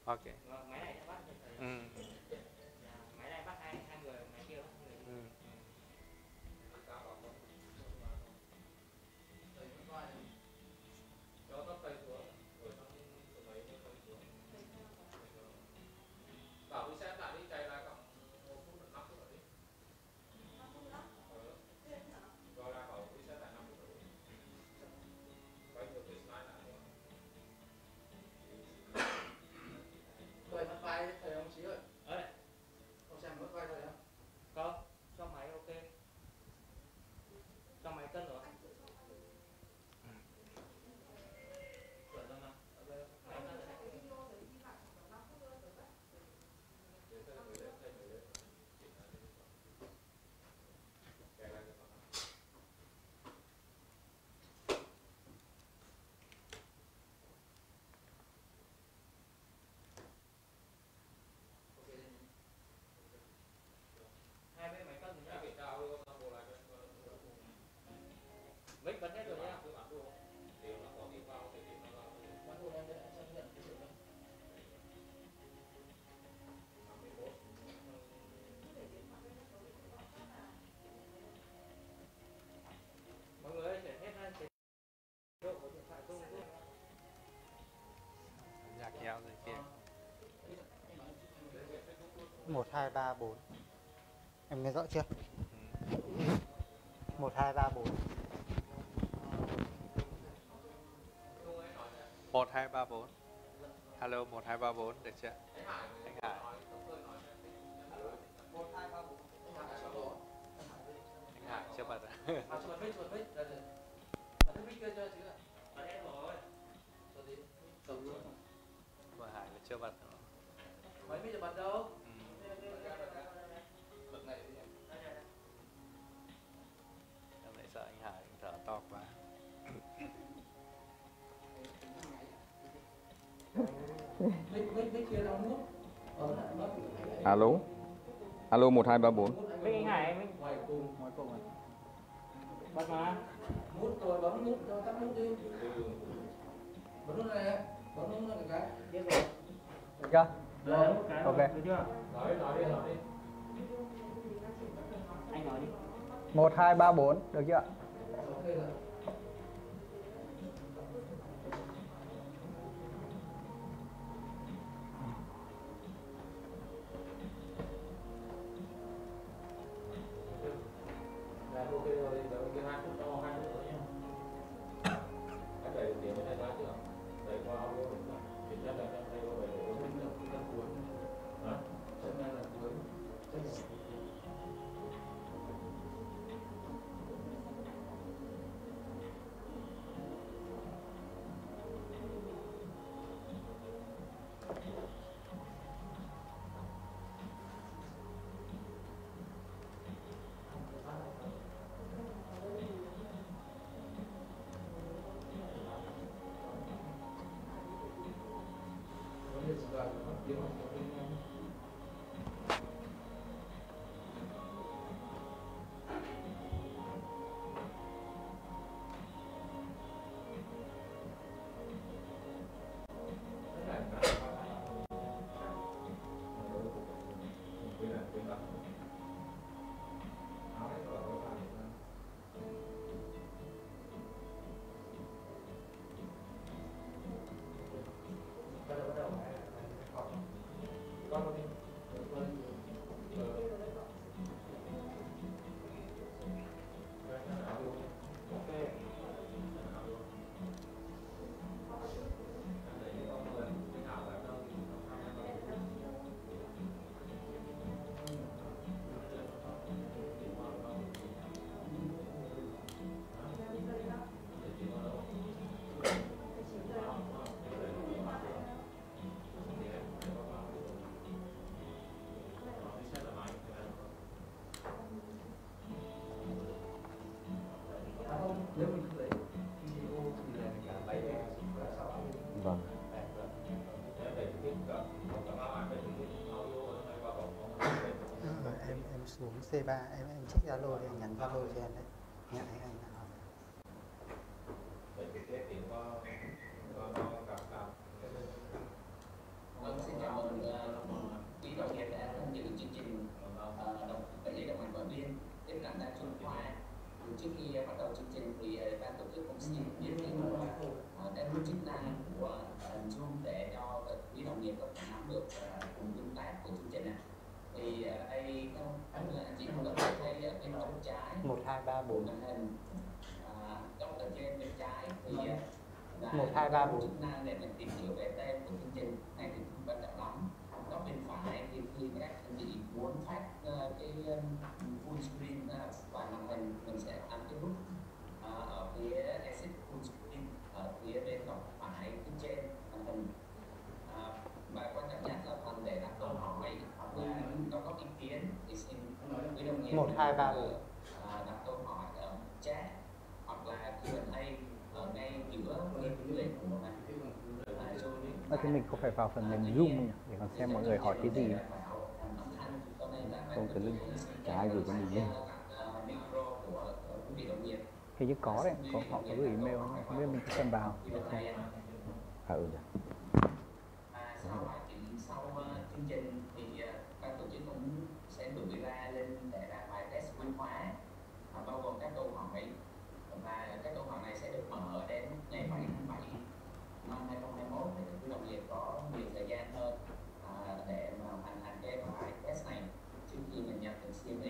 Ok. Máy này sẽ bắt được thời. Ừ. Máy này bắt hai người, máy kia bắt hai người. Ừ. Cho tóc tay xuống, rồi xong số mấy mới quay xuống. Bảo reset lại đi, chạy lại khoảng 1 phút, 5 phút nữa đi. 5 phút nữa? Rồi lại bảo reset lại 5 phút nữa đi. Quay ngược cái slide lại nữa. Quay mất vai thầy ông Chí ơi. Ông xem mất vai thầy không? Không, cho máy ok. Cho máy cân rồi. Chuẩn rồi mà. Máy cân rồi. Hai bên máy cân rồi nhá. Mic bật hết rồi nhá. Mọi người ơi, chuyển hết chế độ của điện thoại Zoom giúp. Nhạc kéo rồi kia. 1 2 3 4. Em nghe rõ chưa? Ừ. 1 2 3 4. 1 2 3 4. Hello 1 2 3 4 được chưa? Anh Hải. 1 2 3 4. Anh Hải chưa bật à? Bật mic. Bật mic kia cho chứ ạ. Bật hết rồi. Cho đi. Cầm luôn. Mà Hải là chưa bật rồi. Mấy mic bật đâu? Ừ. Bật này đi em. Em lại sợ anh Hải thở to quá. Mic kia đâu nút. Alo. Alo 1 2 3 4. Mic anh Hải, mic Ngoài cùng rồi. Bật mà. nút rồi bấm nút cho tắt nút đi. Bấm nút này, bấm nút này cái. Biết rồi. Được chưa? Rồi, ok. Được chưa? Nói đi. Anh nói đi. 1 2 3 4, được chưa? Ok rồi. Rồi ok rồi, đợi cái 2 phút cho 2 phút nữa nhé. Cái đẩy tiếng cái này ra chưa? Đẩy qua audio được không? Kiểm tra đẩy đây có đẩy được cái cuối. Hả? Chân này là cuối. Vâng. Em xuống C3, em check Zalo thì anh nhắn Zalo cho em đấy. Hẹn anh nào. Vậy thì tiếp thì có gặp. Vâng, xin chào. nghiệp có thể nắm được cùng tương tác của chương trình này. Thì ở đây anh chị có thể thấy bên góc trái 1 2 3 4 màn hình, góc ở trên bên trái thì 1 2 3 4 chức năng để mình tìm hiểu về tên của chương trình này thì không quan trọng lắm. Góc bên phải thì khi các anh chị muốn phát cái full screen vào màn hình, mình sẽ ấn cái nút ở phía exit full screen ở phía bên góc phải bên trên màn hình. Và quan trọng nhất là phần để đặt câu hỏi hoặc là đóng góp ý kiến thì xin quý đồng nghiệp 1 2 3 4 đặt câu hỏi ở chat hoặc là Q&A ở ngay giữa cái link của mình. Thì mình có phải vào phần mềm Zoom không nhỉ? Để còn xem mọi người hỏi cái gì. Không, cái link chả ai gửi cho mình luôn. Hình như có đấy, họ có gửi email, không biết mình có cần vào. Ừ nhỉ. Sau chương trình thì ban tổ chức cũng sẽ gửi ra lên để làm bài test văn hóa bao gồm các câu hỏi, và các câu hỏi này sẽ được mở đến ngày 7 tháng 7 năm 2021 để các đồng nghiệp có nhiều thời gian hơn để mà hoàn thành cái bài test này trước khi mình nhận được CME.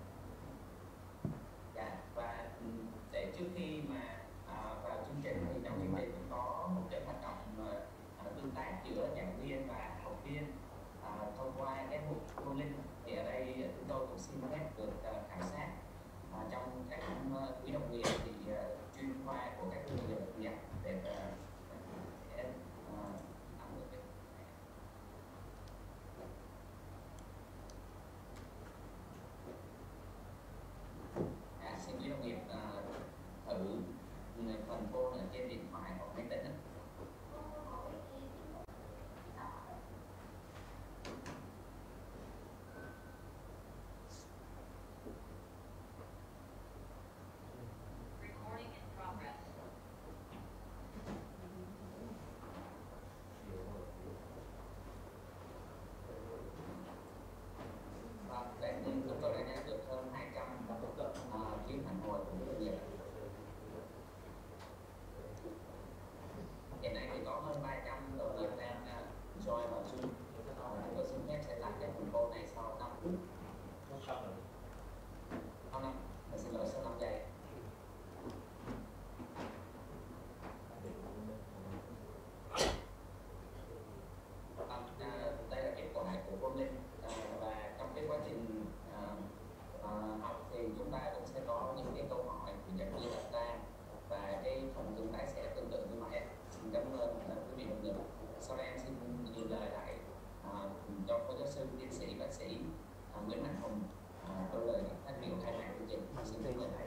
Và để trước khi mà vào chương trình thì trong chương trình cũng có một cái hoạt động tương tác giữa giảng viên và học viên thông qua cái mục polling. Thì ở đây chúng tôi cũng xin phép được khảo sát trong các quý đồng nghiệp thì chuyên khoa của các doanh nghiệp Nhật để xin quý đồng nghiệp thử phần phone ở trên điện thoại hoặc máy tính. Chúng tôi đã nhận được hơn 200 phiếu phản hồi của doanh nghiệp. Hiện nay thì có hơn 300 đồng nghiệp đang join vào Zoom. Chúng tôi xin phép sẽ tắt cái phần cô này sau 5 phút. Sau 5, xin lỗi, sau 5 giây. Đây là kết quả của polling, và trong cái quá trình học thì chúng ta cũng sẽ có những cái câu hỏi của giảng viên đặt ra, và cái phần tương tác sẽ tương tự như vậy. Xin cảm ơn quý vị đồng nghiệp. Sau đây em xin dừng lời lại cho phó giáo sư tiến sĩ bác sĩ Nguyễn Mạnh Hùng có lời phát biểu khai mạc chương trình. Xin kính mời thầy.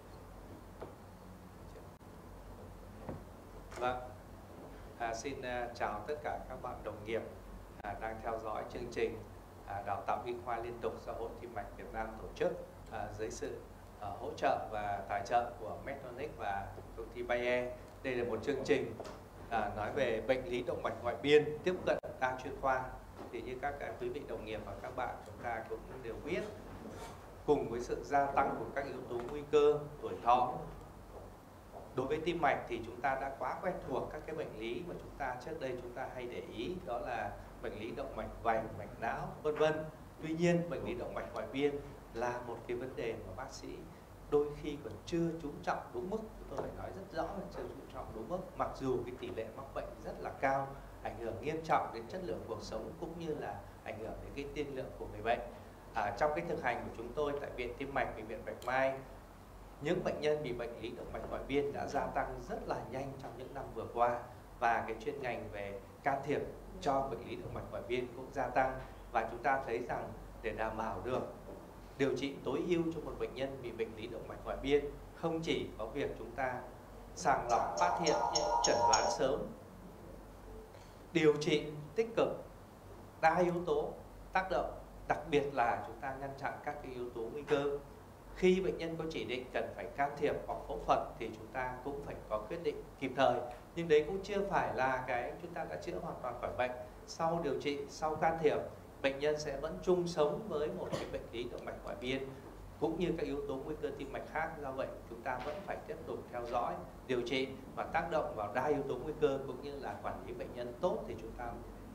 Vâng, xin chào tất cả các bạn đồng nghiệp đang theo dõi chương trình đào tạo y khoa liên tục do Hội Tim mạch Việt Nam tổ chức dưới sự hỗ trợ và tài trợ của Medtronic và công ty Bayer. Đây là một chương trình nói về bệnh lý động mạch ngoại biên tiếp cận đa chuyên khoa. Thì như các quý vị đồng nghiệp và các bạn chúng ta cũng đều biết, cùng với sự gia tăng của các yếu tố nguy cơ, tuổi thọ, đối với tim mạch thì chúng ta đã quá quen thuộc các cái bệnh lý mà chúng ta trước đây chúng ta hay để ý, đó là bệnh lý động mạch vành, mạch não, vân vân. Tuy nhiên bệnh lý động mạch ngoại biên là một cái vấn đề mà bác sĩ đôi khi còn chưa chú trọng đúng mức. Tôi phải nói rất rõ là chưa chú trọng đúng mức, mặc dù cái tỷ lệ mắc bệnh rất là cao, ảnh hưởng nghiêm trọng đến chất lượng cuộc sống cũng như là ảnh hưởng đến cái tiên lượng của người bệnh. Trong cái thực hành của chúng tôi tại Viện Tim mạch, Bệnh viện Bạch Mai, những bệnh nhân bị bệnh lý động mạch ngoại biên đã gia tăng rất là nhanh trong những năm vừa qua, và cái chuyên ngành về can thiệp cho bệnh lý động mạch ngoại biên cũng gia tăng. Và chúng ta thấy rằng để đảm bảo được điều trị tối ưu cho một bệnh nhân bị bệnh lý động mạch ngoại biên, không chỉ có việc chúng ta sàng lọc, phát hiện, chẩn đoán sớm, điều trị tích cực, đa yếu tố tác động, đặc biệt là chúng ta ngăn chặn các cái yếu tố nguy cơ. Khi bệnh nhân có chỉ định cần phải can thiệp hoặc phẫu thuật thì chúng ta cũng phải có quyết định kịp thời. Nhưng đấy cũng chưa phải là cái chúng ta đã chữa hoàn toàn khỏi bệnh. Sau điều trị, sau can thiệp, bệnh nhân sẽ vẫn chung sống với một cái bệnh lý động mạch ngoại biên cũng như các yếu tố nguy cơ tim mạch khác. Do vậy chúng ta vẫn phải tiếp tục theo dõi, điều trị và tác động vào đa yếu tố nguy cơ cũng như là quản lý bệnh nhân tốt, thì chúng ta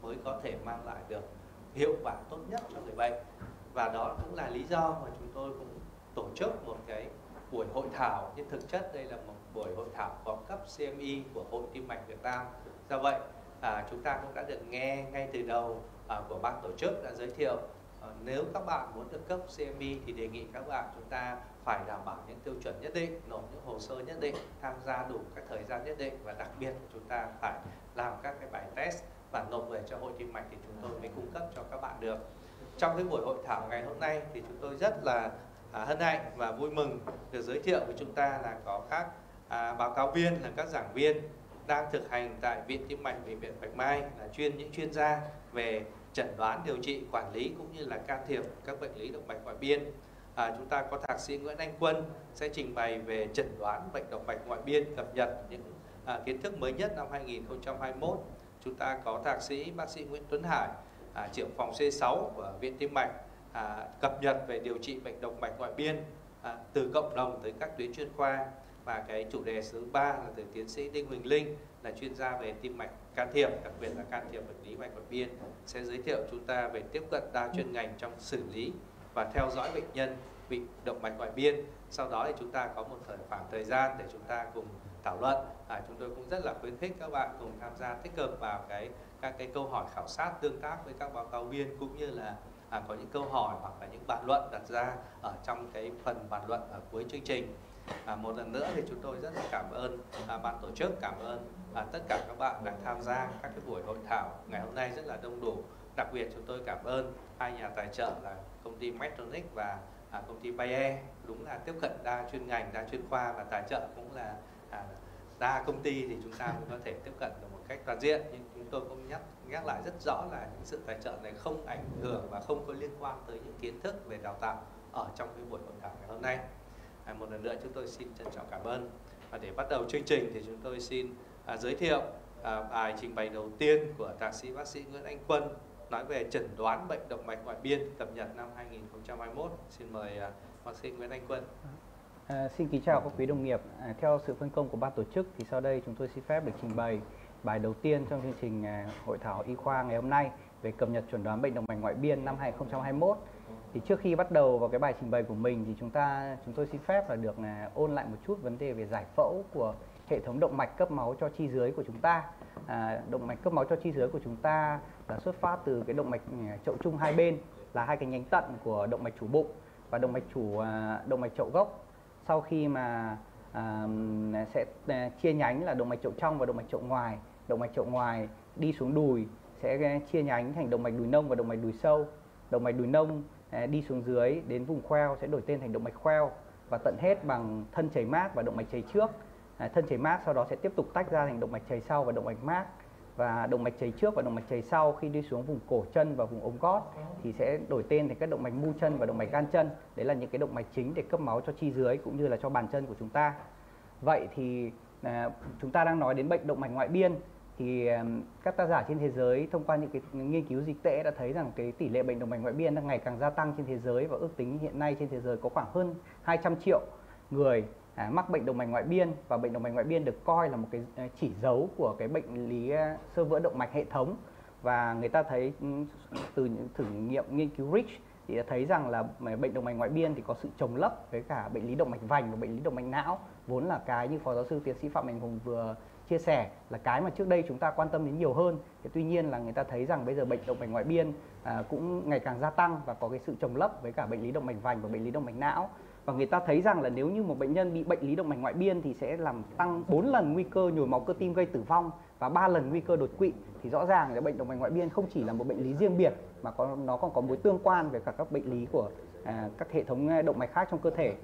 mới có thể mang lại được hiệu quả tốt nhất cho người bệnh. Và đó cũng là lý do mà chúng tôi cũng tổ chức một cái buổi hội thảo, nhưng thực chất đây là một buổi hội thảo có cấp CME của Hội Tim mạch Việt Nam. Do vậy chúng ta cũng đã được nghe ngay từ đầu của ban tổ chức đã giới thiệu nếu các bạn muốn được cấp CME thì đề nghị các bạn chúng ta phải đảm bảo những tiêu chuẩn nhất định, nộp những hồ sơ nhất định, tham gia đủ các thời gian nhất định, và đặc biệt chúng ta phải làm các cái bài test và nộp về cho Hội Tim mạch thì chúng tôi mới cung cấp cho các bạn được. Trong cái buổi hội thảo ngày hôm nay thì chúng tôi rất là hân hạnh và vui mừng được giới thiệu với chúng ta là có các báo cáo viên, là các giảng viên đang thực hành tại Viện Tim mạch Bệnh viện Bạch Mai, là những chuyên gia về chẩn đoán, điều trị, quản lý cũng như là can thiệp các bệnh lý động mạch ngoại biên. Chúng ta có thạc sĩ Nguyễn Anh Quân sẽ trình bày về chẩn đoán bệnh động mạch ngoại biên, cập nhật những kiến thức mới nhất năm 2021. Chúng ta có thạc sĩ bác sĩ Nguyễn Tuấn Hải, trưởng phòng C6 của Viện Tim mạch, cập nhật về điều trị bệnh động mạch ngoại biên từ cộng đồng tới các tuyến chuyên khoa. Và cái chủ đề thứ 3 là từ tiến sĩ Đinh Huỳnh Linh, là chuyên gia về tim mạch can thiệp, đặc biệt là can thiệp bệnh lý mạch ngoại biên, sẽ giới thiệu chúng ta về tiếp cận đa chuyên ngành trong xử lý và theo dõi bệnh nhân bị động mạch ngoại biên. Sau đó thì chúng ta có một khoảng thời gian để chúng ta cùng thảo luận. Chúng tôi cũng rất là khuyến khích các bạn cùng tham gia tích cực vào các cái câu hỏi khảo sát, tương tác với các báo cáo viên, cũng như là có những câu hỏi hoặc là những bàn luận đặt ra ở trong cái phần bàn luận ở cuối chương trình. Một lần nữa thì chúng tôi rất là cảm ơn ban tổ chức, cảm ơn tất cả các bạn đã tham gia các cái buổi hội thảo ngày hôm nay rất là đông đủ. Đặc biệt chúng tôi cảm ơn hai nhà tài trợ là công ty Medtronic và công ty Bayer, đúng là tiếp cận đa chuyên ngành, đa chuyên khoa, và tài trợ cũng là đa công ty thì chúng ta cũng có thể tiếp cận được một cách toàn diện. Nhưng chúng tôi cũng nhắc lại rất rõ là những sự tài trợ này không ảnh hưởng và không có liên quan tới những kiến thức về đào tạo ở trong cái buổi hội thảo ngày hôm nay. Một lần nữa chúng tôi xin trân trọng cảm ơn. Và để bắt đầu chương trình thì chúng tôi xin giới thiệu bài trình bày đầu tiên của thạc sĩ bác sĩ Nguyễn Anh Quân nói về chẩn đoán bệnh động mạch ngoại biên cập nhật năm 2021. Xin mời bác sĩ Nguyễn Anh Quân. Xin kính chào các quý đồng nghiệp. Theo sự phân công của ban tổ chức thì sau đây chúng tôi xin phép được trình bày bài đầu tiên trong chương trình hội thảo y khoa ngày hôm nay về cập nhật chẩn đoán bệnh động mạch ngoại biên năm 2021. Thì trước khi bắt đầu vào cái bài trình bày của mình thì chúng tôi xin phép là được ôn lại một chút vấn đề về giải phẫu của hệ thống động mạch cấp máu cho chi dưới của chúng ta. Động mạch cấp máu cho chi dưới của chúng ta là xuất phát từ cái động mạch chậu trung hai bên, là hai cái nhánh tận của động mạch chủ bụng và động mạch chậu gốc. Sau khi mà sẽ chia nhánh là động mạch chậu trong và động mạch chậu ngoài. Động mạch chậu ngoài đi xuống đùi sẽ chia nhánh thành động mạch đùi nông và động mạch đùi sâu. Động mạch đùi nông đi xuống dưới đến vùng khoeo sẽ đổi tên thành động mạch khoeo và tận hết bằng thân chảy mác và động mạch chảy trước. Thân chảy mác sau đó sẽ tiếp tục tách ra thành động mạch chảy sau và động mạch mác. Và động mạch chảy trước và động mạch chảy sau khi đi xuống vùng cổ chân và vùng ống gót thì sẽ đổi tên thành các động mạch mu chân và động mạch gan chân. Đấy là những cái động mạch chính để cấp máu cho chi dưới cũng như là cho bàn chân của chúng ta. Vậy thì chúng ta đang nói đến bệnh động mạch ngoại biên. Thì các tác giả trên thế giới thông qua những cái nghiên cứu dịch tễ đã thấy rằng cái tỷ lệ bệnh động mạch ngoại biên đang ngày càng gia tăng trên thế giới, và ước tính hiện nay trên thế giới có khoảng hơn 200 triệu người mắc bệnh động mạch ngoại biên, và bệnh động mạch ngoại biên được coi là một cái chỉ dấu của cái bệnh lý xơ vữa động mạch hệ thống. Và người ta thấy từ những thử nghiệm nghiên cứu Rich thì đã thấy rằng là bệnh động mạch ngoại biên thì có sự chồng lấp với cả bệnh lý động mạch vành và bệnh lý động mạch não, vốn là cái như Phó Giáo sư Tiến sĩ Phạm Mạnh Hùng vừa chia sẻ là cái mà trước đây chúng ta quan tâm đến nhiều hơn. Tuy nhiên là người ta thấy rằng bây giờ bệnh động mạch ngoại biên cũng ngày càng gia tăng và có cái sự chồng lấp với cả bệnh lý động mạch vành và bệnh lý động mạch não. Và người ta thấy rằng là nếu như một bệnh nhân bị bệnh lý động mạch ngoại biên thì sẽ làm tăng 4 lần nguy cơ nhồi máu cơ tim gây tử vong và 3 lần nguy cơ đột quỵ. Thì rõ ràng là bệnh động mạch ngoại biên không chỉ là một bệnh lý riêng biệt mà nó còn có mối tương quan với cả các bệnh lý của các hệ thống động mạch khác trong cơ thể.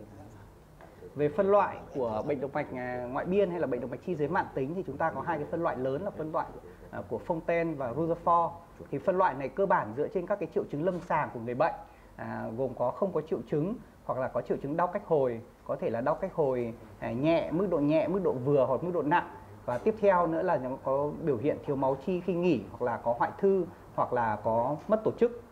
Về phân loại của bệnh động mạch ngoại biên hay là bệnh động mạch chi dưới mãn tính thì chúng ta có hai cái phân loại lớn là phân loại của Fontaine và Rutherford. Thì phân loại này cơ bản dựa trên các cái triệu chứng lâm sàng của người bệnh, gồm có không có triệu chứng hoặc là có triệu chứng đau cách hồi, có thể là đau cách hồi nhẹ, mức độ vừa hoặc mức độ nặng. Và tiếp theo nữa là nó có biểu hiện thiếu máu chi khi nghỉ, hoặc là có hoại thư, hoặc là có mất tổ chức.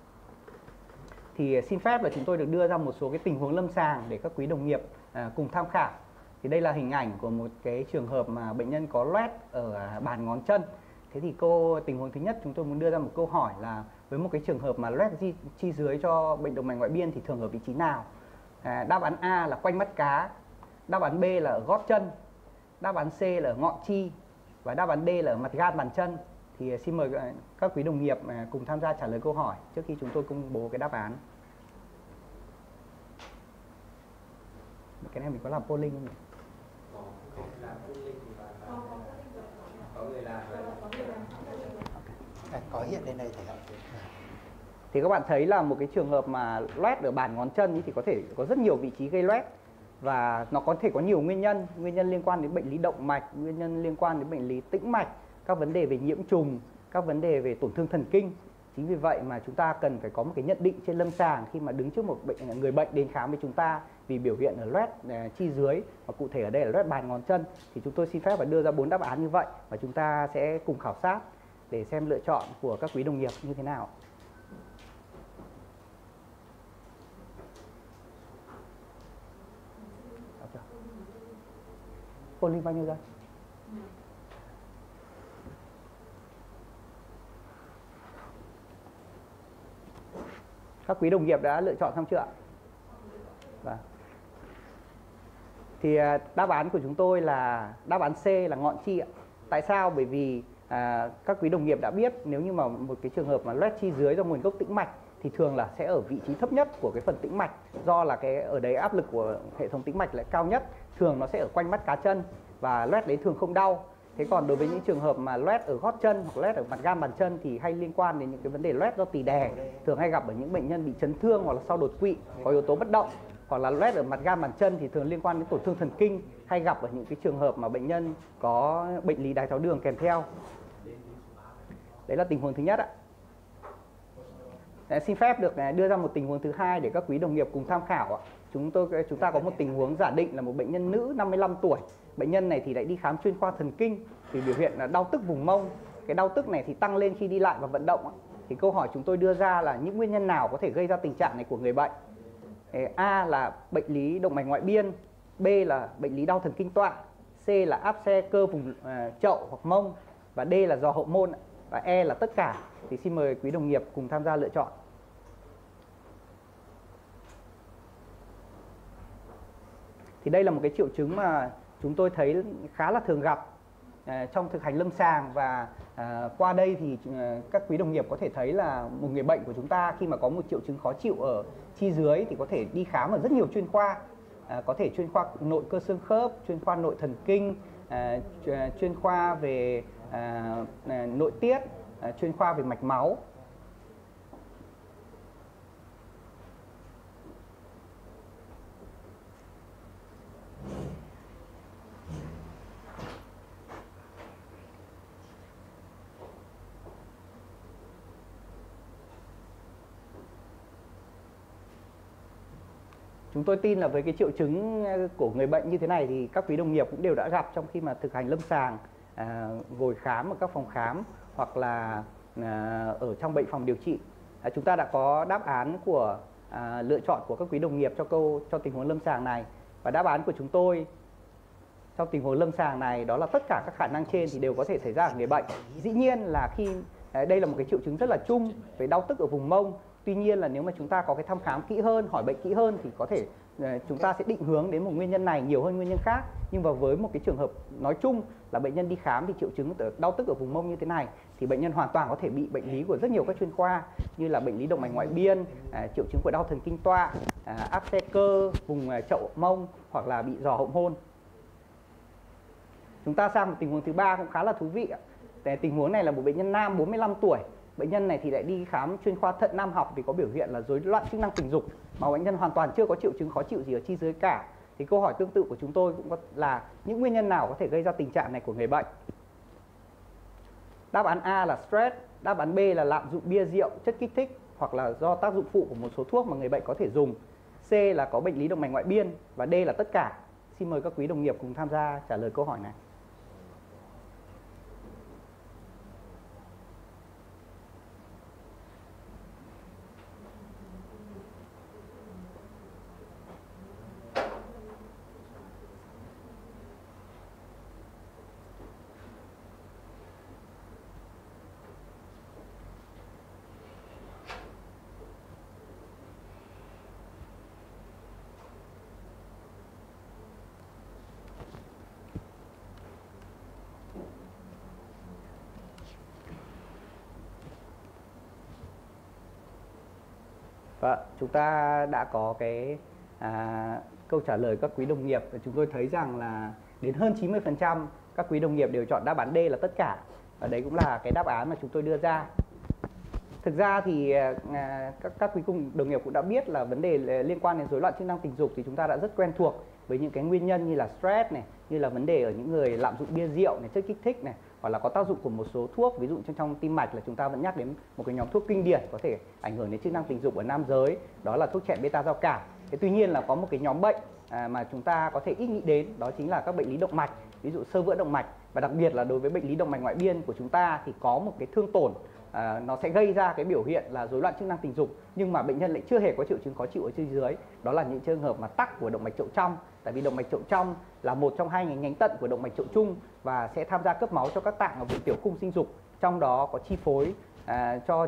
Thì xin phép là chúng tôi được đưa ra một số cái tình huống lâm sàng để các quý đồng nghiệp cùng tham khảo. Thì đây là hình ảnh của một cái trường hợp mà bệnh nhân có loét ở bàn ngón chân. Thế thì tình huống thứ nhất chúng tôi muốn đưa ra một câu hỏi là với một cái trường hợp mà loét chi dưới cho bệnh động mạch ngoại biên thì thường ở vị trí nào? Đáp án A là quanh mắt cá, đáp án B là ở gót chân, đáp án C là ở ngọn chi và đáp án D là ở mặt gan bàn chân. Thì xin mời các quý đồng nghiệp cùng tham gia trả lời câu hỏi trước khi chúng tôi công bố cái đáp án. Cái này mình có làm polling không nhỉ? Có người làm Có hiện lên đây thầy ạ. Thì các bạn thấy là một cái trường hợp mà loét ở bàn ngón chân thì có thể có rất nhiều vị trí gây loét và nó có thể có nhiều nguyên nhân liên quan đến bệnh lý động mạch, nguyên nhân liên quan đến bệnh lý tĩnh mạch, các vấn đề về nhiễm trùng, các vấn đề về tổn thương thần kinh. Chính vì vậy mà chúng ta cần phải có một cái nhận định trên lâm sàng khi mà đứng trước một người bệnh đến khám với chúng ta vì biểu hiện ở loét chi dưới và cụ thể ở đây là loét bàn ngón chân, thì chúng tôi xin phép và đưa ra 4 đáp án như vậy và chúng ta sẽ cùng khảo sát để xem lựa chọn của các quý đồng nghiệp như thế nào. Polling bao nhiêu giây? Các quý đồng nghiệp đã lựa chọn xong chưa ạ? Vâng. Thì đáp án của chúng tôi là đáp án C là ngọn chi ạ. Tại sao? Bởi vì các quý đồng nghiệp đã biết nếu như mà một cái trường hợp mà loét chi dưới do nguồn gốc tĩnh mạch thì thường là sẽ ở vị trí thấp nhất của cái phần tĩnh mạch, do là cái ở đấy áp lực của hệ thống tĩnh mạch lại cao nhất, thường nó sẽ ở quanh mắt cá chân và loét đấy thường không đau. Thế còn đối với những trường hợp mà loét ở gót chân hoặc loét ở mặt gan bàn chân thì hay liên quan đến những cái vấn đề loét do tỳ đè, thường hay gặp ở những bệnh nhân bị chấn thương hoặc là sau đột quỵ có yếu tố bất động, hoặc là loét ở mặt gan bàn chân thì thường liên quan đến tổn thương thần kinh, hay gặp ở những cái trường hợp mà bệnh nhân có bệnh lý đái tháo đường kèm theo. Đấy là tình huống thứ nhất ạ. Xin phép được đưa ra một tình huống thứ hai để các quý đồng nghiệp cùng tham khảo ạ. Chúng ta có một tình huống giả định là một bệnh nhân nữ 55 tuổi. Bệnh nhân này thì lại đi khám chuyên khoa thần kinh vì biểu hiện là đau tức vùng mông. Cái đau tức này thì tăng lên khi đi lại và vận động. Thì câu hỏi chúng tôi đưa ra là những nguyên nhân nào có thể gây ra tình trạng này của người bệnh? A là bệnh lý động mạch ngoại biên, B là bệnh lý đau thần kinh tọa, C là áp xe cơ vùng chậu hoặc mông và D là do hậu môn và E là tất cả. Thì xin mời quý đồng nghiệp cùng tham gia lựa chọn. Thì đây là một cái triệu chứng mà chúng tôi thấy khá là thường gặp trong thực hành lâm sàng và qua đây thì các quý đồng nghiệp có thể thấy là một người bệnh của chúng ta khi mà có một triệu chứng khó chịu ở chi dưới thì có thể đi khám ở rất nhiều chuyên khoa, có thể chuyên khoa nội cơ xương khớp, chuyên khoa nội thần kinh, chuyên khoa về nội tiết, chuyên khoa về mạch máu. Chúng tôi tin là với cái triệu chứng của người bệnh như thế này thì các quý đồng nghiệp cũng đều đã gặp trong khi mà thực hành lâm sàng, ngồi khám ở các phòng khám hoặc là ở trong bệnh phòng điều trị. Chúng ta đã có đáp án của lựa chọn của các quý đồng nghiệp cho tình huống lâm sàng này, và đáp án của chúng tôi trong tình huống lâm sàng này đó là tất cả các khả năng trên thì đều có thể xảy ra ở người bệnh. Dĩ nhiên là khi đây là một cái triệu chứng rất là chung về đau tức ở vùng mông. Tuy nhiên là nếu mà chúng ta có cái thăm khám kỹ hơn, hỏi bệnh kỹ hơn thì có thể chúng ta sẽ định hướng đến một nguyên nhân này nhiều hơn nguyên nhân khác. Nhưng mà với một cái trường hợp nói chung là bệnh nhân đi khám thì triệu chứng đau tức ở vùng mông như thế này thì bệnh nhân hoàn toàn có thể bị bệnh lý của rất nhiều các chuyên khoa như là bệnh lý động mạch ngoại biên, triệu chứng của đau thần kinh tọa, áp xe cơ vùng chậu mông hoặc là bị giò hậu môn. Chúng ta sang một tình huống thứ ba cũng khá là thú vị. Tình huống này là một bệnh nhân nam 45 tuổi. Bệnh nhân này thì lại đi khám chuyên khoa thận nam học vì có biểu hiện là rối loạn chức năng tình dục, mà bệnh nhân hoàn toàn chưa có triệu chứng khó chịu gì ở chi dưới cả. Thì câu hỏi tương tự của chúng tôi cũng có là những nguyên nhân nào có thể gây ra tình trạng này của người bệnh? Đáp án A là stress, đáp án B là lạm dụng bia rượu, chất kích thích hoặc là do tác dụng phụ của một số thuốc mà người bệnh có thể dùng. C là có bệnh lý động mạch ngoại biên và D là tất cả. Xin mời các quý đồng nghiệp cùng tham gia trả lời câu hỏi này. Vâng, chúng ta đã có cái câu trả lời các quý đồng nghiệp. Chúng tôi thấy rằng là đến hơn 90% các quý đồng nghiệp đều chọn đáp án D là tất cả. Và đấy cũng là cái đáp án mà chúng tôi đưa ra. Thực ra thì các quý đồng nghiệp cũng đã biết là vấn đề liên quan đến rối loạn chức năng tình dục thì chúng ta đã rất quen thuộc với những cái nguyên nhân như là stress này, như là vấn đề ở những người lạm dụng bia rượu này, chất kích thích này, hoặc là có tác dụng của một số thuốc, ví dụ trong tim mạch là chúng ta vẫn nhắc đến một cái nhóm thuốc kinh điển có thể ảnh hưởng đến chức năng tình dục ở nam giới, đó là thuốc chèn beta giao cảm. Tuy nhiên là có một cái nhóm bệnh mà chúng ta có thể ít nghĩ đến, đó chính là các bệnh lý động mạch, ví dụ xơ vữa động mạch, và đặc biệt là đối với bệnh lý động mạch ngoại biên của chúng ta thì có một cái thương tổn nó sẽ gây ra cái biểu hiện là rối loạn chức năng tình dục, nhưng mà bệnh nhân lại chưa hề có triệu chứng khó chịu ở chi dưới. Đó là những trường hợp mà tắc của động mạch chậu trong, tại vì động mạch chậu trong là một trong hai nhánh tận của động mạch chậu trung và sẽ tham gia cấp máu cho các tạng ở vùng tiểu cung sinh dục, trong đó có chi phối cho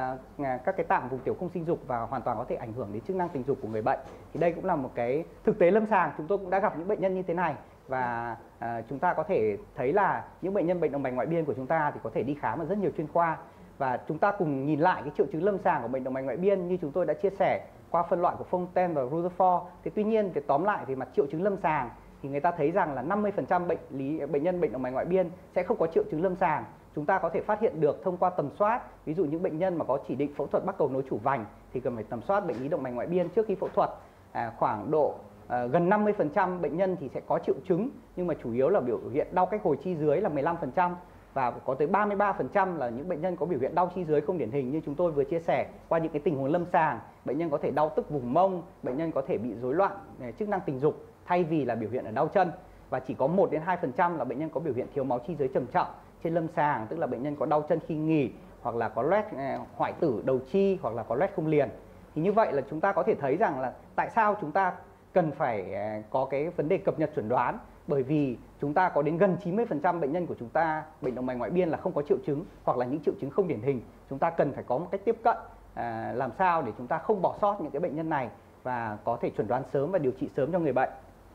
các cái tạng vùng tiểu cung sinh dục và hoàn toàn có thể ảnh hưởng đến chức năng tình dục của người bệnh. Thì đây cũng là một cái thực tế lâm sàng, chúng tôi cũng đã gặp những bệnh nhân như thế này, và chúng ta có thể thấy là những bệnh nhân bệnh động mạch ngoại biên của chúng ta thì có thể đi khám ở rất nhiều chuyên khoa. Và chúng ta cùng nhìn lại cái triệu chứng lâm sàng của bệnh động mạch ngoại biên như chúng tôi đã chia sẻ qua phân loại của Fontaine và Rutherford. Thì tuy nhiên cái tóm lại về mặt triệu chứng lâm sàng thì người ta thấy rằng là 50% bệnh nhân bệnh động mạch ngoại biên sẽ không có triệu chứng lâm sàng. Chúng ta có thể phát hiện được thông qua tầm soát, ví dụ những bệnh nhân mà có chỉ định phẫu thuật bắt cầu nối chủ vành thì cần phải tầm soát bệnh lý động mạch ngoại biên trước khi phẫu thuật. Khoảng độ gần 50% bệnh nhân thì sẽ có triệu chứng, nhưng mà chủ yếu là biểu hiện đau cách hồi chi dưới là 15%. Và có tới 33% là những bệnh nhân có biểu hiện đau chi dưới không điển hình như chúng tôi vừa chia sẻ qua những cái tình huống lâm sàng. Bệnh nhân có thể đau tức vùng mông, bệnh nhân có thể bị rối loạn chức năng tình dục thay vì là biểu hiện ở đau chân. Và chỉ có 1 đến 2% là bệnh nhân có biểu hiện thiếu máu chi dưới trầm trọng trên lâm sàng, tức là bệnh nhân có đau chân khi nghỉ, hoặc là có loét hoại tử đầu chi, hoặc là có loét không liền. Thì như vậy là chúng ta có thể thấy rằng là tại sao chúng ta cần phải có cái vấn đề cập nhật chẩn đoán. Bởi vì chúng ta có đến gần 90% bệnh nhân của chúng ta bệnh động mạch ngoại biên là không có triệu chứng hoặc là những triệu chứng không điển hình. Chúng ta cần phải có một cách tiếp cận làm sao để chúng ta không bỏ sót những cái bệnh nhân này và có thể chẩn đoán sớm và điều trị sớm cho người bệnh.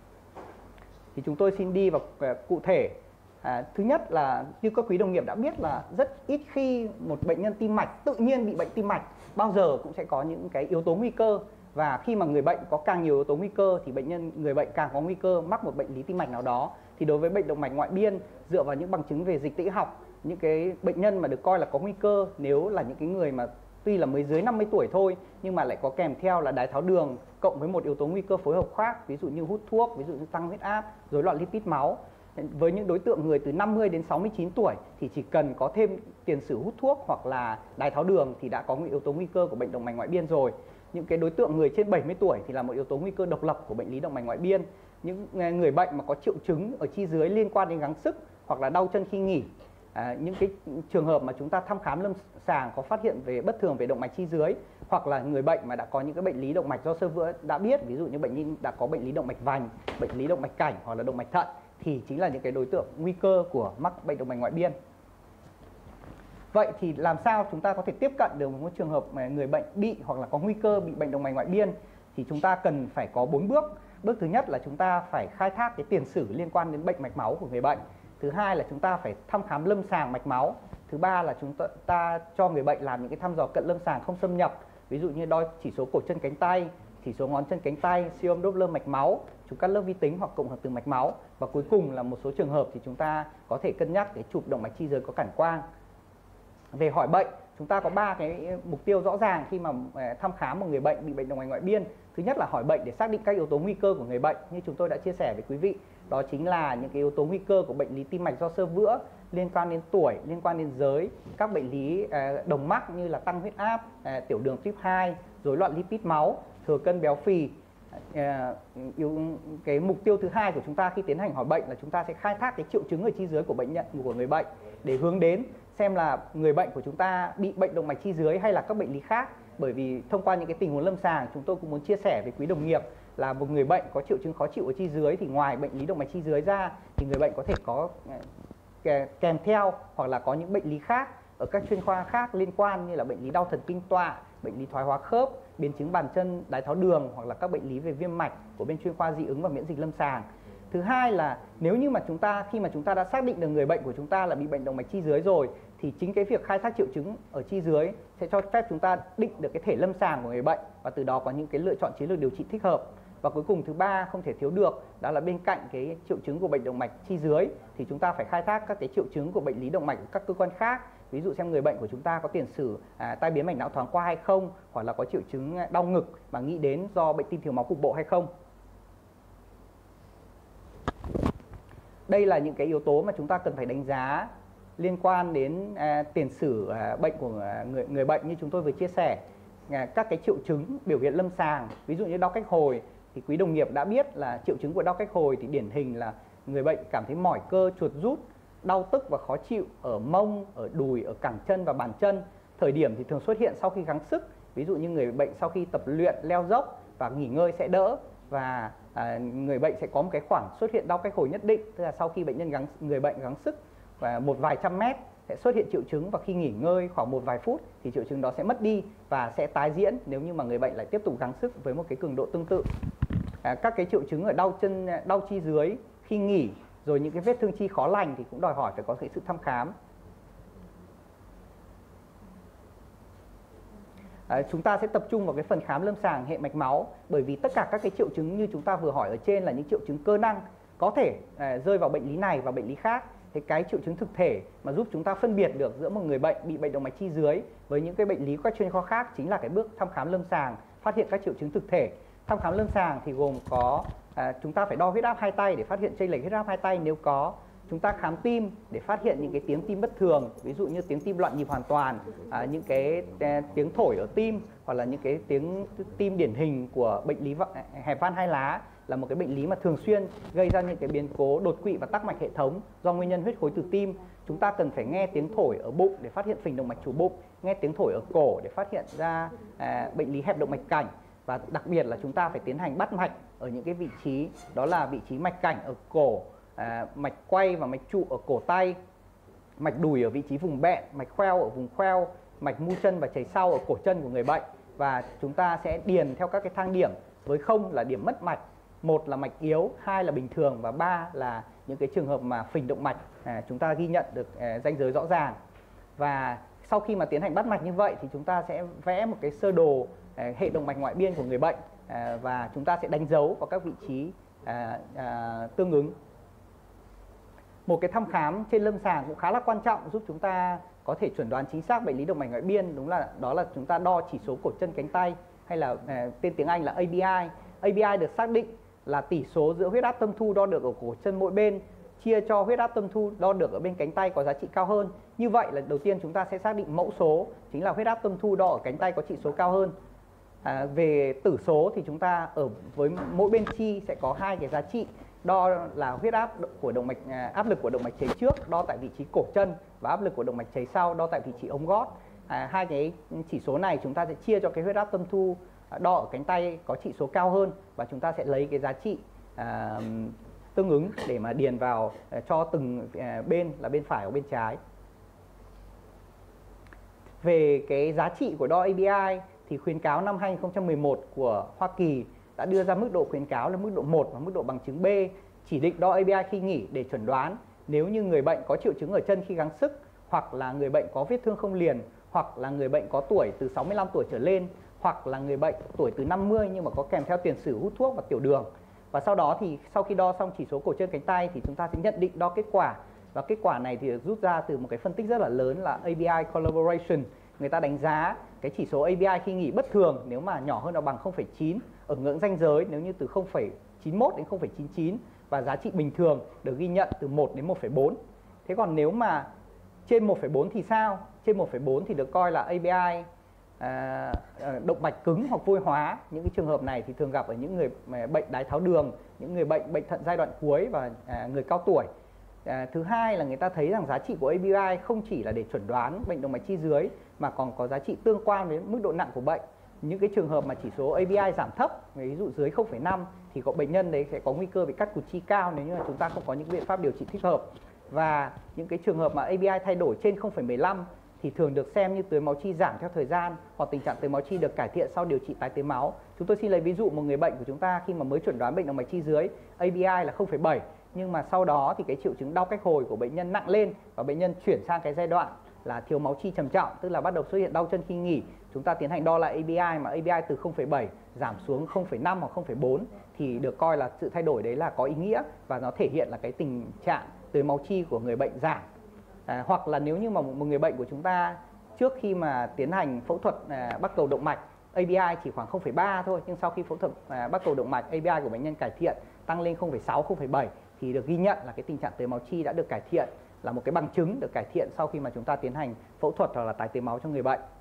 Thì chúng tôi xin đi vào cụ thể. Thứ nhất là như các quý đồng nghiệp đã biết là rất ít khi một bệnh nhân tim mạch tự nhiên bị bệnh tim mạch, bao giờ cũng sẽ có những cái yếu tố nguy cơ. Và khi mà người bệnh có càng nhiều yếu tố nguy cơ thì người bệnh càng có nguy cơ mắc một bệnh lý tim mạch nào đó. Thì đối với bệnh động mạch ngoại biên, dựa vào những bằng chứng về dịch tễ học, những cái bệnh nhân mà được coi là có nguy cơ nếu là những cái người mà tuy là mới dưới 50 tuổi thôi nhưng mà lại có kèm theo là đái tháo đường cộng với một yếu tố nguy cơ phối hợp khác, ví dụ như hút thuốc, ví dụ như tăng huyết áp, rối loạn lipid máu. Với những đối tượng người từ 50 đến 69 tuổi thì chỉ cần có thêm tiền sử hút thuốc hoặc là đái tháo đường thì đã có một yếu tố nguy cơ của bệnh động mạch ngoại biên rồi. Những cái đối tượng người trên 70 tuổi thì là một yếu tố nguy cơ độc lập của bệnh lý động mạch ngoại biên. Những người bệnh mà có triệu chứng ở chi dưới liên quan đến gắng sức hoặc là đau chân khi nghỉ. Những cái trường hợp mà chúng ta thăm khám lâm sàng có phát hiện về bất thường về động mạch chi dưới, hoặc là người bệnh mà đã có những cái bệnh lý động mạch do xơ vữa đã biết, ví dụ như bệnh nhân đã có bệnh lý động mạch vành, bệnh lý động mạch cảnh hoặc là động mạch thận thì chính là những cái đối tượng nguy cơ của mắc bệnh động mạch ngoại biên. Vậy thì làm sao chúng ta có thể tiếp cận được một trường hợp mà người bệnh bị hoặc là có nguy cơ bị bệnh động mạch ngoại biên? Thì chúng ta cần phải có 4 bước. Bước thứ nhất là chúng ta phải khai thác cái tiền sử liên quan đến bệnh mạch máu của người bệnh. Thứ hai là chúng ta phải thăm khám lâm sàng mạch máu. Thứ ba là chúng ta cho người bệnh làm những cái thăm dò cận lâm sàng không xâm nhập, ví dụ như đo chỉ số cổ chân cánh tay, chỉ số ngón chân cánh tay, siêu âm Doppler mạch máu, chụp cắt lớp vi tính hoặc cộng hưởng từ mạch máu. Và cuối cùng là một số trường hợp thì chúng ta có thể cân nhắc cái chụp động mạch chi dưới có cản quang. Về hỏi bệnh, chúng ta có 3 cái mục tiêu rõ ràng khi mà thăm khám một người bệnh bị bệnh động mạch ngoại biên. Thứ nhất là hỏi bệnh để xác định các yếu tố nguy cơ của người bệnh như chúng tôi đã chia sẻ với quý vị. Đó chính là những cái yếu tố nguy cơ của bệnh lý tim mạch do xơ vữa, liên quan đến tuổi, liên quan đến giới, các bệnh lý đồng mắc như là tăng huyết áp, tiểu đường type 2, rối loạn lipid máu, thừa cân béo phì. Cái mục tiêu thứ hai của chúng ta khi tiến hành hỏi bệnh là chúng ta sẽ khai thác cái triệu chứng ở chi dưới của người bệnh để hướng đến xem là người bệnh của chúng ta bị bệnh động mạch chi dưới hay là các bệnh lý khác. Bởi vì thông qua những cái tình huống lâm sàng, chúng tôi cũng muốn chia sẻ với quý đồng nghiệp là một người bệnh có triệu chứng khó chịu ở chi dưới thì ngoài bệnh lý động mạch chi dưới ra thì người bệnh có thể có kèm theo hoặc là có những bệnh lý khác ở các chuyên khoa khác liên quan như là bệnh lý đau thần kinh tọa, bệnh lý thoái hóa khớp, biến chứng bàn chân, đái tháo đường hoặc là các bệnh lý về viêm mạch của bên chuyên khoa dị ứng và miễn dịch lâm sàng. Thứ hai là nếu như mà khi mà chúng ta đã xác định được người bệnh của chúng ta là bị bệnh động mạch chi dưới rồi thì chính cái việc khai thác triệu chứng ở chi dưới sẽ cho phép chúng ta định được cái thể lâm sàng của người bệnh và từ đó có những cái lựa chọn chiến lược điều trị thích hợp. Và cuối cùng thứ ba không thể thiếu được đó là bên cạnh cái triệu chứng của bệnh động mạch chi dưới thì chúng ta phải khai thác các cái triệu chứng của bệnh lý động mạch của các cơ quan khác. Ví dụ xem người bệnh của chúng ta có tiền sử tai biến mạch não thoáng qua hay không, hoặc là có triệu chứng đau ngực mà nghĩ đến do bệnh tim thiếu máu cục bộ hay không. Đây là những cái yếu tố mà chúng ta cần phải đánh giá liên quan đến tiền sử bệnh của người bệnh như chúng tôi vừa chia sẻ. Các cái triệu chứng biểu hiện lâm sàng, ví dụ như đau cách hồi thì quý đồng nghiệp đã biết là triệu chứng của đau cách hồi thì điển hình là người bệnh cảm thấy mỏi cơ, chuột rút, đau tức và khó chịu ở mông, ở đùi, ở cẳng chân và bàn chân. Thời điểm thì thường xuất hiện sau khi gắng sức, ví dụ như người bệnh sau khi tập luyện leo dốc và nghỉ ngơi sẽ đỡ, và người bệnh sẽ có một cái khoảng xuất hiện đau cách hồi nhất định, tức là sau khi người bệnh gắng sức và một vài trăm mét sẽ xuất hiện triệu chứng, và khi nghỉ ngơi khoảng một vài phút thì triệu chứng đó sẽ mất đi và sẽ tái diễn nếu như mà người bệnh lại tiếp tục gắng sức với một cái cường độ tương tự. Các cái triệu chứng ở đau chân, đau chi dưới khi nghỉ, rồi những cái vết thương chi khó lành thì cũng đòi hỏi phải có cái sự thăm khám. Chúng ta sẽ tập trung vào cái phần khám lâm sàng hệ mạch máu, bởi vì tất cả các cái triệu chứng như chúng ta vừa hỏi ở trên là những triệu chứng cơ năng có thể rơi vào bệnh lý này và bệnh lý khác. Thế cái triệu chứng thực thể mà giúp chúng ta phân biệt được giữa một người bệnh bị bệnh động mạch chi dưới với những cái bệnh lý các chuyên khoa khác chính là cái bước thăm khám lâm sàng, phát hiện các triệu chứng thực thể. Thăm khám lâm sàng thì gồm có chúng ta phải đo huyết áp hai tay để phát hiện chênh lệch huyết áp hai tay nếu có. Chúng ta khám tim để phát hiện những cái tiếng tim bất thường, ví dụ như tiếng tim loạn nhịp hoàn toàn, những cái tiếng thổi ở tim, hoặc là những cái tiếng tim điển hình của bệnh lý hẹp van hai lá, là một cái bệnh lý mà thường xuyên gây ra những cái biến cố đột quỵ và tắc mạch hệ thống do nguyên nhân huyết khối từ tim. Chúng ta cần phải nghe tiếng thổi ở bụng để phát hiện phình động mạch chủ bụng, nghe tiếng thổi ở cổ để phát hiện ra bệnh lý hẹp động mạch cảnh, và đặc biệt là chúng ta phải tiến hành bắt mạch ở những cái vị trí đó là vị trí mạch cảnh ở cổ, mạch quay và mạch trụ ở cổ tay, mạch đùi ở vị trí vùng bẹn, mạch khoeo ở vùng khoeo, mạch mu chân và chảy sau ở cổ chân của người bệnh. Và chúng ta sẽ điền theo các cái thang điểm, với 0 là điểm mất mạch, 1 là mạch yếu, 2 là bình thường và 3 là những cái trường hợp mà phình động mạch chúng ta ghi nhận được ranh giới rõ ràng. Và sau khi mà tiến hành bắt mạch như vậy thì chúng ta sẽ vẽ một cái sơ đồ hệ động mạch ngoại biên của người bệnh, và chúng ta sẽ đánh dấu vào các vị trí tương ứng. Một cái thăm khám trên lâm sàng cũng khá là quan trọng giúp chúng ta có thể chẩn đoán chính xác bệnh lý động mạch ngoại biên, đó là chúng ta đo chỉ số cổ chân cánh tay, hay là tên tiếng Anh là ABI. ABI được xác định là tỷ số giữa huyết áp tâm thu đo được ở cổ chân mỗi bên chia cho huyết áp tâm thu đo được ở bên cánh tay có giá trị cao hơn. Như vậy là đầu tiên chúng ta sẽ xác định mẫu số chính là huyết áp tâm thu đo ở cánh tay có chỉ số cao hơn. Về tử số thì chúng ta với mỗi bên chi sẽ có hai cái giá trị đo là huyết áp của động mạch, áp lực của động mạch cháy trước đo tại vị trí cổ chân, và áp lực của động mạch cháy sau đo tại vị trí ống gót. Hai cái chỉ số này chúng ta sẽ chia cho cái huyết áp tâm thu đo ở cánh tay có chỉ số cao hơn, và chúng ta sẽ lấy cái giá trị tương ứng để mà điền vào cho từng bên là bên phải hoặc bên trái. Về cái giá trị của đo ABI thì khuyến cáo năm 2011 của Hoa Kỳ đã đưa ra mức độ khuyến cáo là mức độ 1 và mức độ bằng chứng B, chỉ định đo ABI khi nghỉ để chẩn đoán nếu như người bệnh có triệu chứng ở chân khi gắng sức, hoặc là người bệnh có vết thương không liền, hoặc là người bệnh có tuổi từ 65 tuổi trở lên, hoặc là người bệnh tuổi từ 50 nhưng mà có kèm theo tiền sử hút thuốc và tiểu đường. Và sau đó thì sau khi đo xong chỉ số cổ chân cánh tay thì chúng ta sẽ nhận định đo kết quả, và kết quả này thì được rút ra từ một cái phân tích rất là lớn là ABI collaboration. Người ta đánh giá cái chỉ số ABI khi nghỉ bất thường nếu mà nhỏ hơn hoặc bằng 0,9 ở ngưỡng ranh giới nếu như từ 0,91 đến 0,99, và giá trị bình thường được ghi nhận từ 1 đến 1,4. Thế còn nếu mà trên 1,4 thì sao? Trên 1,4 thì được coi là ABI động mạch cứng hoặc vôi hóa. Những cái trường hợp này thì thường gặp ở những người bệnh đái tháo đường, những người bệnh thận giai đoạn cuối và người cao tuổi. Thứ hai là người ta thấy rằng giá trị của ABI không chỉ là để chẩn đoán bệnh động mạch chi dưới mà còn có giá trị tương quan với mức độ nặng của bệnh. Những cái trường hợp mà chỉ số ABI giảm thấp, ví dụ dưới 0,5 thì có bệnh nhân đấy sẽ có nguy cơ bị cắt cụt chi cao nếu như là chúng ta không có những biện pháp điều trị thích hợp. Và những cái trường hợp mà ABI thay đổi trên 0,15 thì thường được xem như tưới máu chi giảm theo thời gian, hoặc tình trạng tưới máu chi được cải thiện sau điều trị tái tưới máu. Chúng tôi xin lấy ví dụ một người bệnh của chúng ta khi mà mới chẩn đoán bệnh động mạch chi dưới, ABI là 0,7, nhưng mà sau đó thì cái triệu chứng đau cách hồi của bệnh nhân nặng lên và bệnh nhân chuyển sang cái giai đoạn là thiếu máu chi trầm trọng, tức là bắt đầu xuất hiện đau chân khi nghỉ. Chúng ta tiến hành đo lại ABI mà ABI từ 0,7 giảm xuống 0,5 hoặc 0,4 thì được coi là sự thay đổi đấy là có ý nghĩa và nó thể hiện là cái tình trạng tưới máu chi của người bệnh giảm. Hoặc là nếu như mà một người bệnh của chúng ta trước khi mà tiến hành phẫu thuật bắt cầu động mạch ABI chỉ khoảng 0,3 thôi, nhưng sau khi phẫu thuật bắt cầu động mạch ABI của bệnh nhân cải thiện tăng lên 0,6, 0,7 thì được ghi nhận là cái tình trạng tưới máu chi đã được cải thiện, là một cái bằng chứng được cải thiện sau khi mà chúng ta tiến hành phẫu thuật hoặc là tái tưới máu cho người bệnh.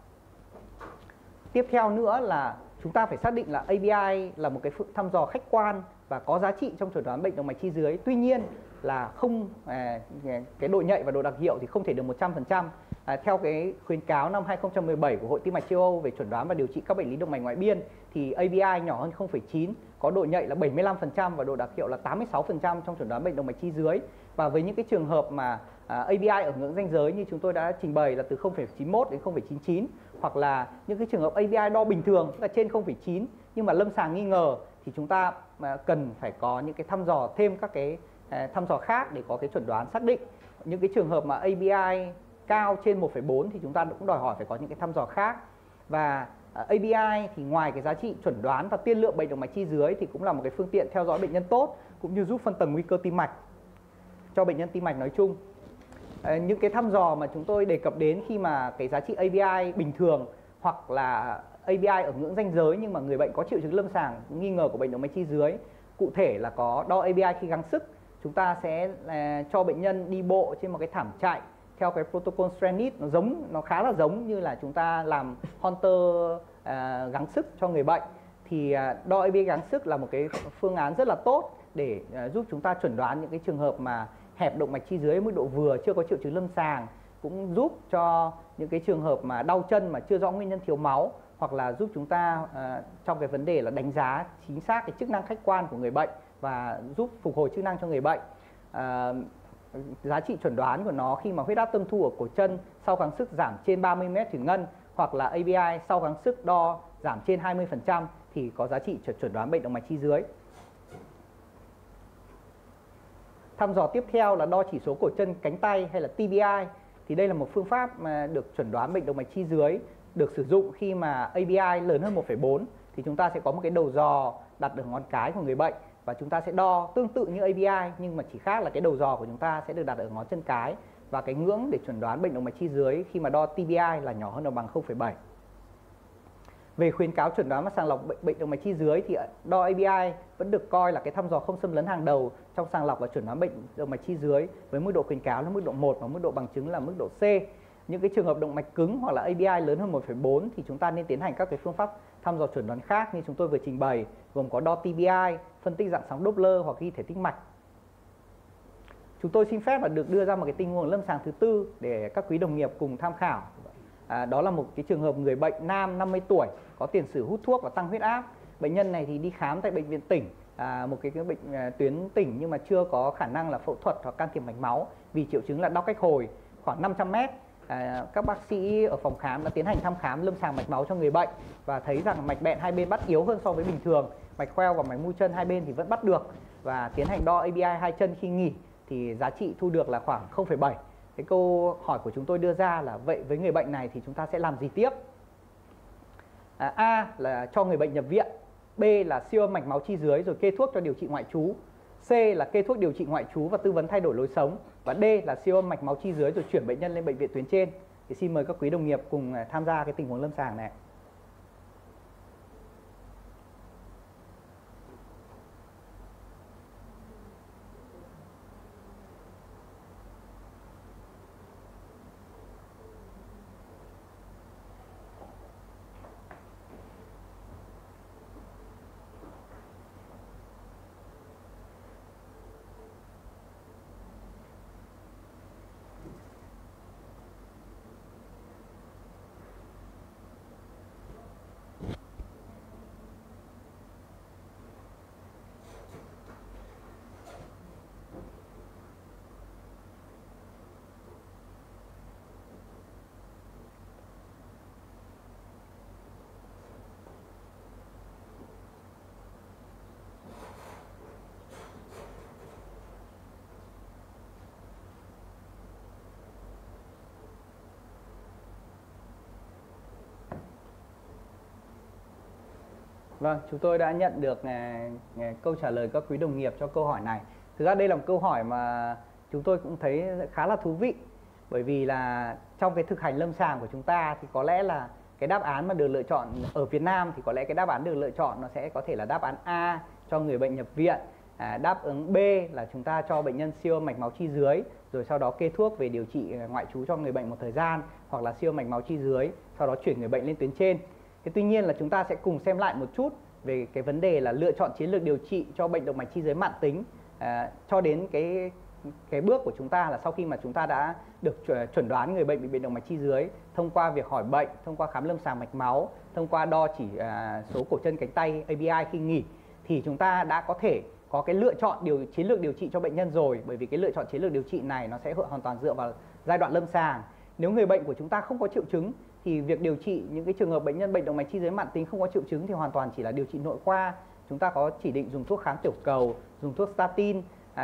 Tiếp theo nữa là chúng ta phải xác định là ABI là một cái thăm dò khách quan và có giá trị trong chẩn đoán bệnh động mạch chi dưới. Tuy nhiên là không cái độ nhạy và độ đặc hiệu thì không thể được 100%. Theo cái khuyến cáo năm 2017 của Hội Tim mạch châu Âu về chẩn đoán và điều trị các bệnh lý động mạch ngoại biên thì ABI nhỏ hơn 0,9, có độ nhạy là 75% và độ đặc hiệu là 86% trong chẩn đoán bệnh động mạch chi dưới. Và với những cái trường hợp mà ABI ở ngưỡng ranh giới như chúng tôi đã trình bày là từ 0,91 đến 0,99, hoặc là những cái trường hợp ABI đo bình thường là trên 0,9 nhưng mà lâm sàng nghi ngờ thì chúng ta cần phải có những cái thăm dò thêm các cái thăm dò khác để có cái chẩn đoán xác định. Những cái trường hợp mà ABI cao trên 1,4 thì chúng ta cũng đòi hỏi phải có những cái thăm dò khác. Và ABI thì ngoài cái giá trị chuẩn đoán và tiên lượng bệnh động mạch chi dưới thì cũng là một cái phương tiện theo dõi bệnh nhân tốt, cũng như giúp phân tầng nguy cơ tim mạch cho bệnh nhân tim mạch nói chung. Những cái thăm dò mà chúng tôi đề cập đến khi mà cái giá trị ABI bình thường hoặc là ABI ở ngưỡng ranh giới nhưng mà người bệnh có triệu chứng lâm sàng nghi ngờ của bệnh động mạch chi dưới, cụ thể là có đo ABI khi gắng sức. Chúng ta sẽ cho bệnh nhân đi bộ trên một cái thảm chạy theo cái protocol Strength, nó khá là giống như là chúng ta làm Hunter gắng sức cho người bệnh. Thì đo ABI gắng sức là một cái phương án rất là tốt để giúp chúng ta chẩn đoán những cái trường hợp mà hẹp động mạch chi dưới mức độ vừa chưa có triệu chứng lâm sàng, cũng giúp cho những cái trường hợp mà đau chân mà chưa rõ nguyên nhân thiếu máu, hoặc là giúp chúng ta trong cái vấn đề là đánh giá chính xác cái chức năng khách quan của người bệnh và giúp phục hồi chức năng cho người bệnh. Giá trị chẩn đoán của nó khi mà huyết áp tâm thu ở cổ chân sau kháng sức giảm trên 30 mét thủy ngân, hoặc là ABI sau kháng sức đo giảm trên 20% thì có giá trị chẩn đoán bệnh động mạch chi dưới. Thăm dò tiếp theo là đo chỉ số cổ chân cánh tay hay là TBI. Thì đây là một phương pháp mà được chẩn đoán bệnh động mạch chi dưới, được sử dụng khi mà ABI lớn hơn 1,4 thì chúng ta sẽ có một cái đầu giò đặt ở ngón cái của người bệnh và chúng ta sẽ đo tương tự như ABI, nhưng mà chỉ khác là cái đầu giò của chúng ta sẽ được đặt ở ngón chân cái, và cái ngưỡng để chẩn đoán bệnh động mạch chi dưới khi mà đo TBI là nhỏ hơn hoặc bằng 0,7. Về khuyến cáo chẩn đoán và sàng lọc bệnh động mạch chi dưới thì đo ABI vẫn được coi là cái thăm dò không xâm lấn hàng đầu trong sàng lọc và chẩn đoán bệnh động mạch chi dưới, với mức độ khuyến cáo là mức độ 1 và mức độ bằng chứng là mức độ C. Những cái trường hợp động mạch cứng hoặc là ABI lớn hơn 1,4 thì chúng ta nên tiến hành các cái phương pháp thăm dò chẩn đoán khác như chúng tôi vừa trình bày, gồm có đo TBI, phân tích dạng sóng Doppler hoặc ghi thể tích mạch. Chúng tôi xin phép và được đưa ra một cái tình huống lâm sàng thứ tư để các quý đồng nghiệp cùng tham khảo. Đó là một cái trường hợp người bệnh nam 50 tuổi có tiền sử hút thuốc và tăng huyết áp. Bệnh nhân này thì đi khám tại bệnh viện tỉnh, một cái bệnh tuyến tỉnh nhưng mà chưa có khả năng là phẫu thuật hoặc can thiệp mạch máu vì triệu chứng là đau cách hồi khoảng 500 mét. Các bác sĩ ở phòng khám đã tiến hành thăm khám lâm sàng mạch máu cho người bệnh và thấy rằng mạch bẹn hai bên bắt yếu hơn so với bình thường, mạch khoeo và mạch mu chân hai bên thì vẫn bắt được, và tiến hành đo ABI hai chân khi nghỉ thì giá trị thu được là khoảng 0,7. Cái câu hỏi của chúng tôi đưa ra là vậy với người bệnh này thì chúng ta sẽ làm gì tiếp? A là cho người bệnh nhập viện, B là siêu âm mạch máu chi dưới rồi kê thuốc cho điều trị ngoại trú, C là kê thuốc điều trị ngoại trú và tư vấn thay đổi lối sống, và D là siêu âm mạch máu chi dưới rồi chuyển bệnh nhân lên bệnh viện tuyến trên. Thì xin mời các quý đồng nghiệp cùng tham gia cái tình huống lâm sàng này. Vâng, chúng tôi đã nhận được câu trả lời các quý đồng nghiệp cho câu hỏi này. Thực ra đây là một câu hỏi mà chúng tôi cũng thấy khá là thú vị. Bởi vì là trong cái thực hành lâm sàng của chúng ta thì có lẽ là cái đáp án mà được lựa chọn ở Việt Nam thì có lẽ cái đáp án được lựa chọn nó sẽ có thể là đáp án A cho người bệnh nhập viện. Đáp ứng B là chúng ta cho bệnh nhân siêu âm mạch máu chi dưới rồi sau đó kê thuốc về điều trị ngoại trú cho người bệnh một thời gian, hoặc là siêu âm mạch máu chi dưới sau đó chuyển người bệnh lên tuyến trên. Thế tuy nhiên là chúng ta sẽ cùng xem lại một chút về cái vấn đề là lựa chọn chiến lược điều trị cho bệnh động mạch chi dưới mãn tính cho đến cái bước của chúng ta là sau khi mà chúng ta đã được chuẩn đoán người bệnh bị bệnh động mạch chi dưới thông qua việc hỏi bệnh, thông qua khám lâm sàng mạch máu, thông qua đo chỉ số cổ chân cánh tay ABI khi nghỉ, thì chúng ta đã có thể có cái lựa chọn chiến lược điều trị cho bệnh nhân rồi. Bởi vì cái lựa chọn chiến lược điều trị này nó sẽ hoàn toàn dựa vào giai đoạn lâm sàng. Nếu người bệnh của chúng ta không có triệu chứng thì việc điều trị những cái trường hợp bệnh nhân bệnh động mạch chi dưới mãn tính không có triệu chứng thì hoàn toàn chỉ là điều trị nội khoa. Chúng ta có chỉ định dùng thuốc kháng tiểu cầu, dùng thuốc statin.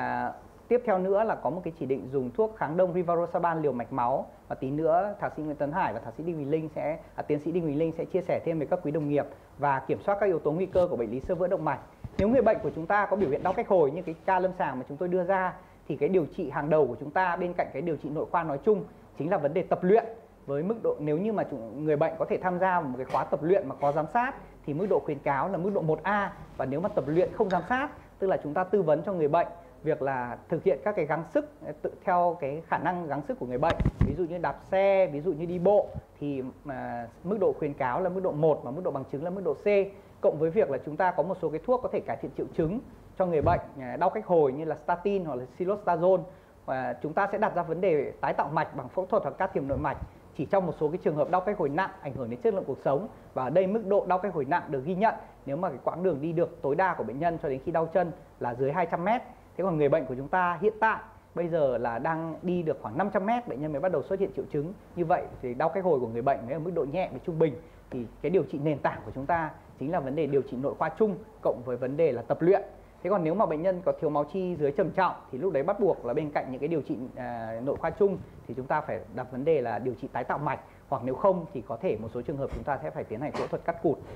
Tiếp theo nữa là có một cái chỉ định dùng thuốc kháng đông rivaroxaban liều mạch máu, và tí nữa thạc sĩ Nguyễn Tấn Hải và thạc sĩ Đinh Huỳnh Linh tiến sĩ Đinh Huỳnh Linh sẽ chia sẻ thêm với các quý đồng nghiệp và kiểm soát các yếu tố nguy cơ của bệnh lý xơ vữa động mạch. Nếu người bệnh của chúng ta có biểu hiện đau cách hồi như cái ca lâm sàng mà chúng tôi đưa ra thì cái điều trị hàng đầu của chúng ta bên cạnh cái điều trị nội khoa nói chung chính là vấn đề tập luyện. Với mức độ nếu như mà người bệnh có thể tham gia vào một cái khóa tập luyện mà có giám sát thì mức độ khuyến cáo là mức độ 1A, và nếu mà tập luyện không giám sát tức là chúng ta tư vấn cho người bệnh việc là thực hiện các cái gắng sức theo cái khả năng gắng sức của người bệnh, ví dụ như đạp xe, ví dụ như đi bộ, thì mức độ khuyến cáo là mức độ 1 và mức độ bằng chứng là mức độ C, cộng với việc là chúng ta có một số cái thuốc có thể cải thiện triệu chứng cho người bệnh đau cách hồi như là statin hoặc là silostazone. Và chúng ta sẽ đặt ra vấn đề tái tạo mạch bằng phẫu thuật hoặc can thiệp nội mạch chỉ trong một số cái trường hợp đau cách hồi nặng ảnh hưởng đến chất lượng cuộc sống, và ở đây mức độ đau cách hồi nặng được ghi nhận nếu mà cái quãng đường đi được tối đa của bệnh nhân cho đến khi đau chân là dưới 200 m. Thế còn người bệnh của chúng ta hiện tại bây giờ là đang đi được khoảng 500 m bệnh nhân mới bắt đầu xuất hiện triệu chứng. Như vậy thì đau cách hồi của người bệnh mới ở mức độ nhẹ và trung bình, thì cái điều trị nền tảng của chúng ta chính là vấn đề điều trị nội khoa chung cộng với vấn đề là tập luyện. Thế còn nếu mà bệnh nhân có thiếu máu chi dưới trầm trọng thì lúc đấy bắt buộc là bên cạnh những cái điều trị nội khoa chung thì chúng ta phải đặt vấn đề là điều trị tái tạo mạch, hoặc nếu không thì có thể một số trường hợp chúng ta sẽ phải tiến hành phẫu thuật cắt cụt.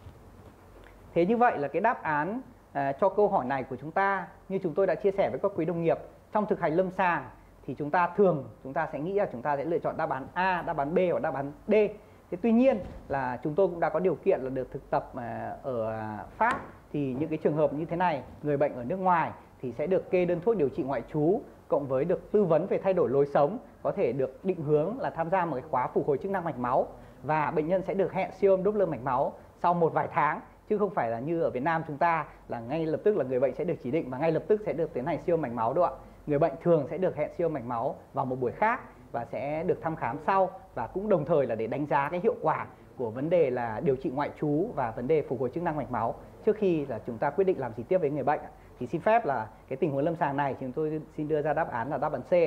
Thế như vậy là cái đáp án cho câu hỏi này của chúng ta, như chúng tôi đã chia sẻ với các quý đồng nghiệp, trong thực hành lâm sàng thì chúng ta sẽ nghĩ là chúng ta sẽ lựa chọn đáp án A, đáp án B hoặc đáp án D. Thế tuy nhiên là chúng tôi cũng đã có điều kiện là được thực tập ở Pháp, thì những cái trường hợp như thế này, người bệnh ở nước ngoài thì sẽ được kê đơn thuốc điều trị ngoại trú cộng với được tư vấn về thay đổi lối sống, có thể được định hướng là tham gia một cái khóa phục hồi chức năng mạch máu, và bệnh nhân sẽ được hẹn siêu âm Doppler mạch máu sau một vài tháng, chứ không phải là như ở Việt Nam chúng ta là ngay lập tức là người bệnh sẽ được chỉ định và ngay lập tức sẽ được tiến hành siêu âm mạch máu đâu ạ. Người bệnh thường sẽ được hẹn siêu âm mạch máu vào một buổi khác và sẽ được thăm khám sau, và cũng đồng thời là để đánh giá cái hiệu quả của vấn đề là điều trị ngoại trú và vấn đề phục hồi chức năng mạch máu trước khi là chúng ta quyết định làm gì tiếp với người bệnh. Thì xin phép là cái tình huống lâm sàng này chúng tôi xin đưa ra đáp án là đáp án C.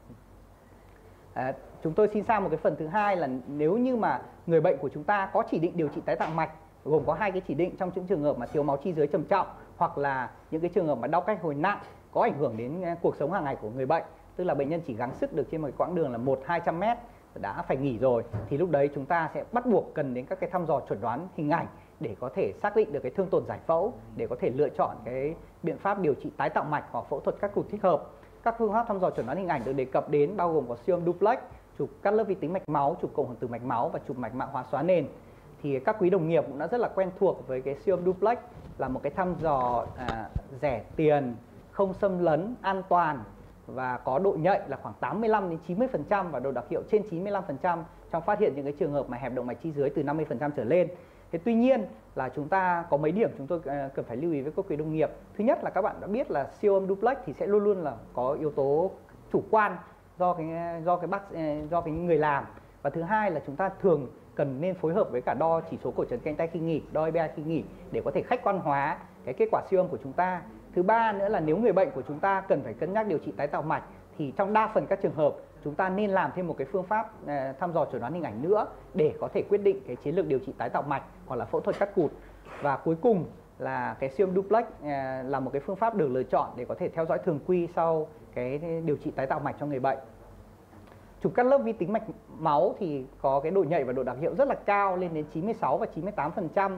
Chúng tôi xin sang một cái phần thứ hai là nếu như mà người bệnh của chúng ta có chỉ định điều trị tái tạo mạch, gồm có hai cái chỉ định trong những trường hợp mà thiếu máu chi dưới trầm trọng hoặc là những cái trường hợp mà đau cách hồi nặng có ảnh hưởng đến cuộc sống hàng ngày của người bệnh, tức là bệnh nhân chỉ gắng sức được trên một quãng đường là 100-200 m đã phải nghỉ rồi, thì lúc đấy chúng ta sẽ bắt buộc cần đến các cái thăm dò chuẩn đoán hình ảnh để có thể xác định được cái thương tổn giải phẫu, để có thể lựa chọn cái biện pháp điều trị tái tạo mạch hoặc phẫu thuật cắt cụt thích hợp. Các phương pháp thăm dò chuẩn đoán hình ảnh được đề cập đến bao gồm có siêu âm duplex, chụp cắt lớp vi tính mạch máu, chụp cộng hưởng từ mạch máu và chụp mạch mạng hóa xóa nền. Thì các quý đồng nghiệp cũng đã rất là quen thuộc với cái siêu âm duplex, là một cái thăm dò rẻ tiền, không xâm lấn, an toàn và có độ nhạy là khoảng 85-90% và độ đặc hiệu trên 95% trong phát hiện những cái trường hợp mà hẹp động mạch chi dưới từ 50% trở lên. Thế tuy nhiên là chúng ta có mấy điểm chúng tôi cần phải lưu ý với các quý đồng nghiệp. Thứ nhất là các bạn đã biết là siêu âm duplex thì sẽ luôn luôn là có yếu tố chủ quan do cái người làm. Và thứ hai là chúng ta thường cần nên phối hợp với cả đo chỉ số cổ trần cánh tay khi nghỉ, đo ABI khi nghỉ để có thể khách quan hóa cái kết quả siêu âm của chúng ta. Thứ ba nữa là nếu người bệnh của chúng ta cần phải cân nhắc điều trị tái tạo mạch thì trong đa phần các trường hợp chúng ta nên làm thêm một cái phương pháp thăm dò chuẩn đoán hình ảnh nữa để có thể quyết định cái chiến lược điều trị tái tạo mạch hoặc là phẫu thuật cắt cụt. Và cuối cùng là cái siêu âm duplex là một cái phương pháp được lựa chọn để có thể theo dõi thường quy sau cái điều trị tái tạo mạch cho người bệnh. Chụp cắt lớp vi tính mạch máu thì có cái độ nhạy và độ đặc hiệu rất là cao, lên đến 96 và 98%.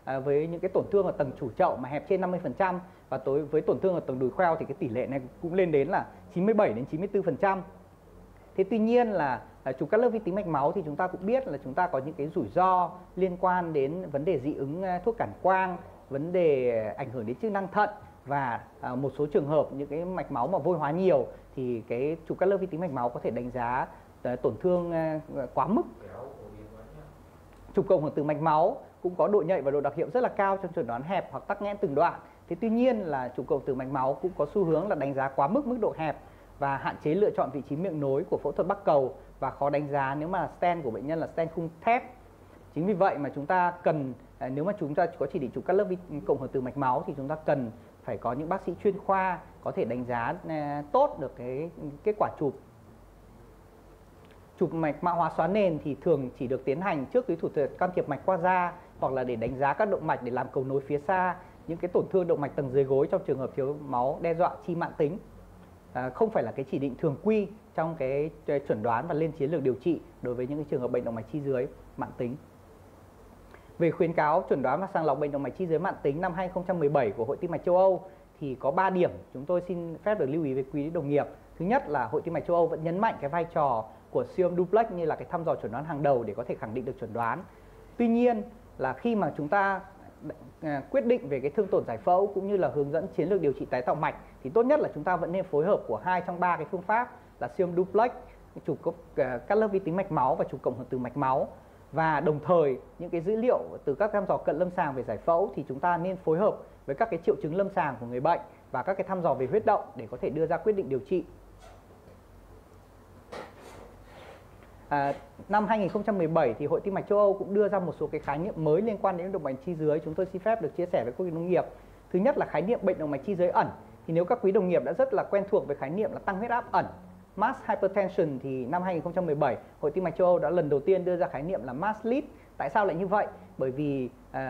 với những cái tổn thương ở tầng chủ chậu mà hẹp trên 50%, và với tổn thương ở tầng đùi khoeo thì cái tỷ lệ này cũng lên đến là 97 đến 94%. Thế tuy nhiên là chụp các lớp vi tính mạch máu thì chúng ta cũng biết là chúng ta có những cái rủi ro liên quan đến vấn đề dị ứng thuốc cản quang, vấn đề ảnh hưởng đến chức năng thận, và một số trường hợp những cái mạch máu mà vôi hóa nhiều thì cái chụp các lớp vi tính mạch máu có thể đánh giá tổn thương quá mức. Chụp cộng hưởng từ mạch máu cũng có độ nhạy và độ đặc hiệu rất là cao trong chẩn đoán hẹp hoặc tắc nghẽn từng đoạn. Thế tuy nhiên là chụp cộng từ mạch máu cũng có xu hướng là đánh giá quá mức độ hẹp và hạn chế lựa chọn vị trí miệng nối của phẫu thuật bắc cầu, và khó đánh giá nếu mà stent của bệnh nhân là stent khung thép. Chính vì vậy mà chúng ta cần, nếu mà chúng ta có chỉ định chụp các lớp vi cộng hưởng từ mạch máu thì chúng ta cần phải có những bác sĩ chuyên khoa có thể đánh giá tốt được cái kết quả chụp. Chụp mạch mã hóa xóa nền thì thường chỉ được tiến hành trước cái thủ thuật can thiệp mạch qua da, hoặc là để đánh giá các động mạch để làm cầu nối phía xa, những cái tổn thương động mạch tầng dưới gối trong trường hợp thiếu máu đe dọa chi mãn tính. Không phải là cái chỉ định thường quy trong cái chuẩn đoán và lên chiến lược điều trị đối với những cái trường hợp bệnh động mạch chi dưới mãn tính. Về khuyến cáo chuẩn đoán và sàng lọc bệnh động mạch chi dưới mãn tính năm 2017 của Hội Tim mạch châu Âu thì có 3 điểm chúng tôi xin phép được lưu ý với quý đồng nghiệp. Thứ nhất là Hội Tim mạch châu Âu vẫn nhấn mạnh cái vai trò của siêu âm duplex như là cái thăm dò chuẩn đoán hàng đầu để có thể khẳng định được chuẩn đoán. Tuy nhiên là khi mà chúng ta quyết định về cái thương tổn giải phẫu cũng như là hướng dẫn chiến lược điều trị tái tạo mạch thì tốt nhất là chúng ta vẫn nên phối hợp của 2 trong 3 cái phương pháp là siêu âm duplex, chụp các lớp vi tính mạch máu và chụp cộng hưởng từ mạch máu. Và đồng thời những cái dữ liệu từ các thăm dò cận lâm sàng về giải phẫu thì chúng ta nên phối hợp với các cái triệu chứng lâm sàng của người bệnh và các cái thăm dò về huyết động để có thể đưa ra quyết định điều trị. Năm 2017 thì Hội Tim mạch châu Âu cũng đưa ra một số cái khái niệm mới liên quan đến động mạch chi dưới, chúng tôi xin phép được chia sẻ với quý đồng nghiệp. Thứ nhất là khái niệm bệnh động mạch chi dưới ẩn. Thì nếu các quý đồng nghiệp đã rất là quen thuộc với khái niệm là tăng huyết áp ẩn, mass hypertension, thì năm 2017 Hội Tim mạch châu Âu đã lần đầu tiên đưa ra khái niệm là mass lead. Tại sao lại như vậy? Bởi vì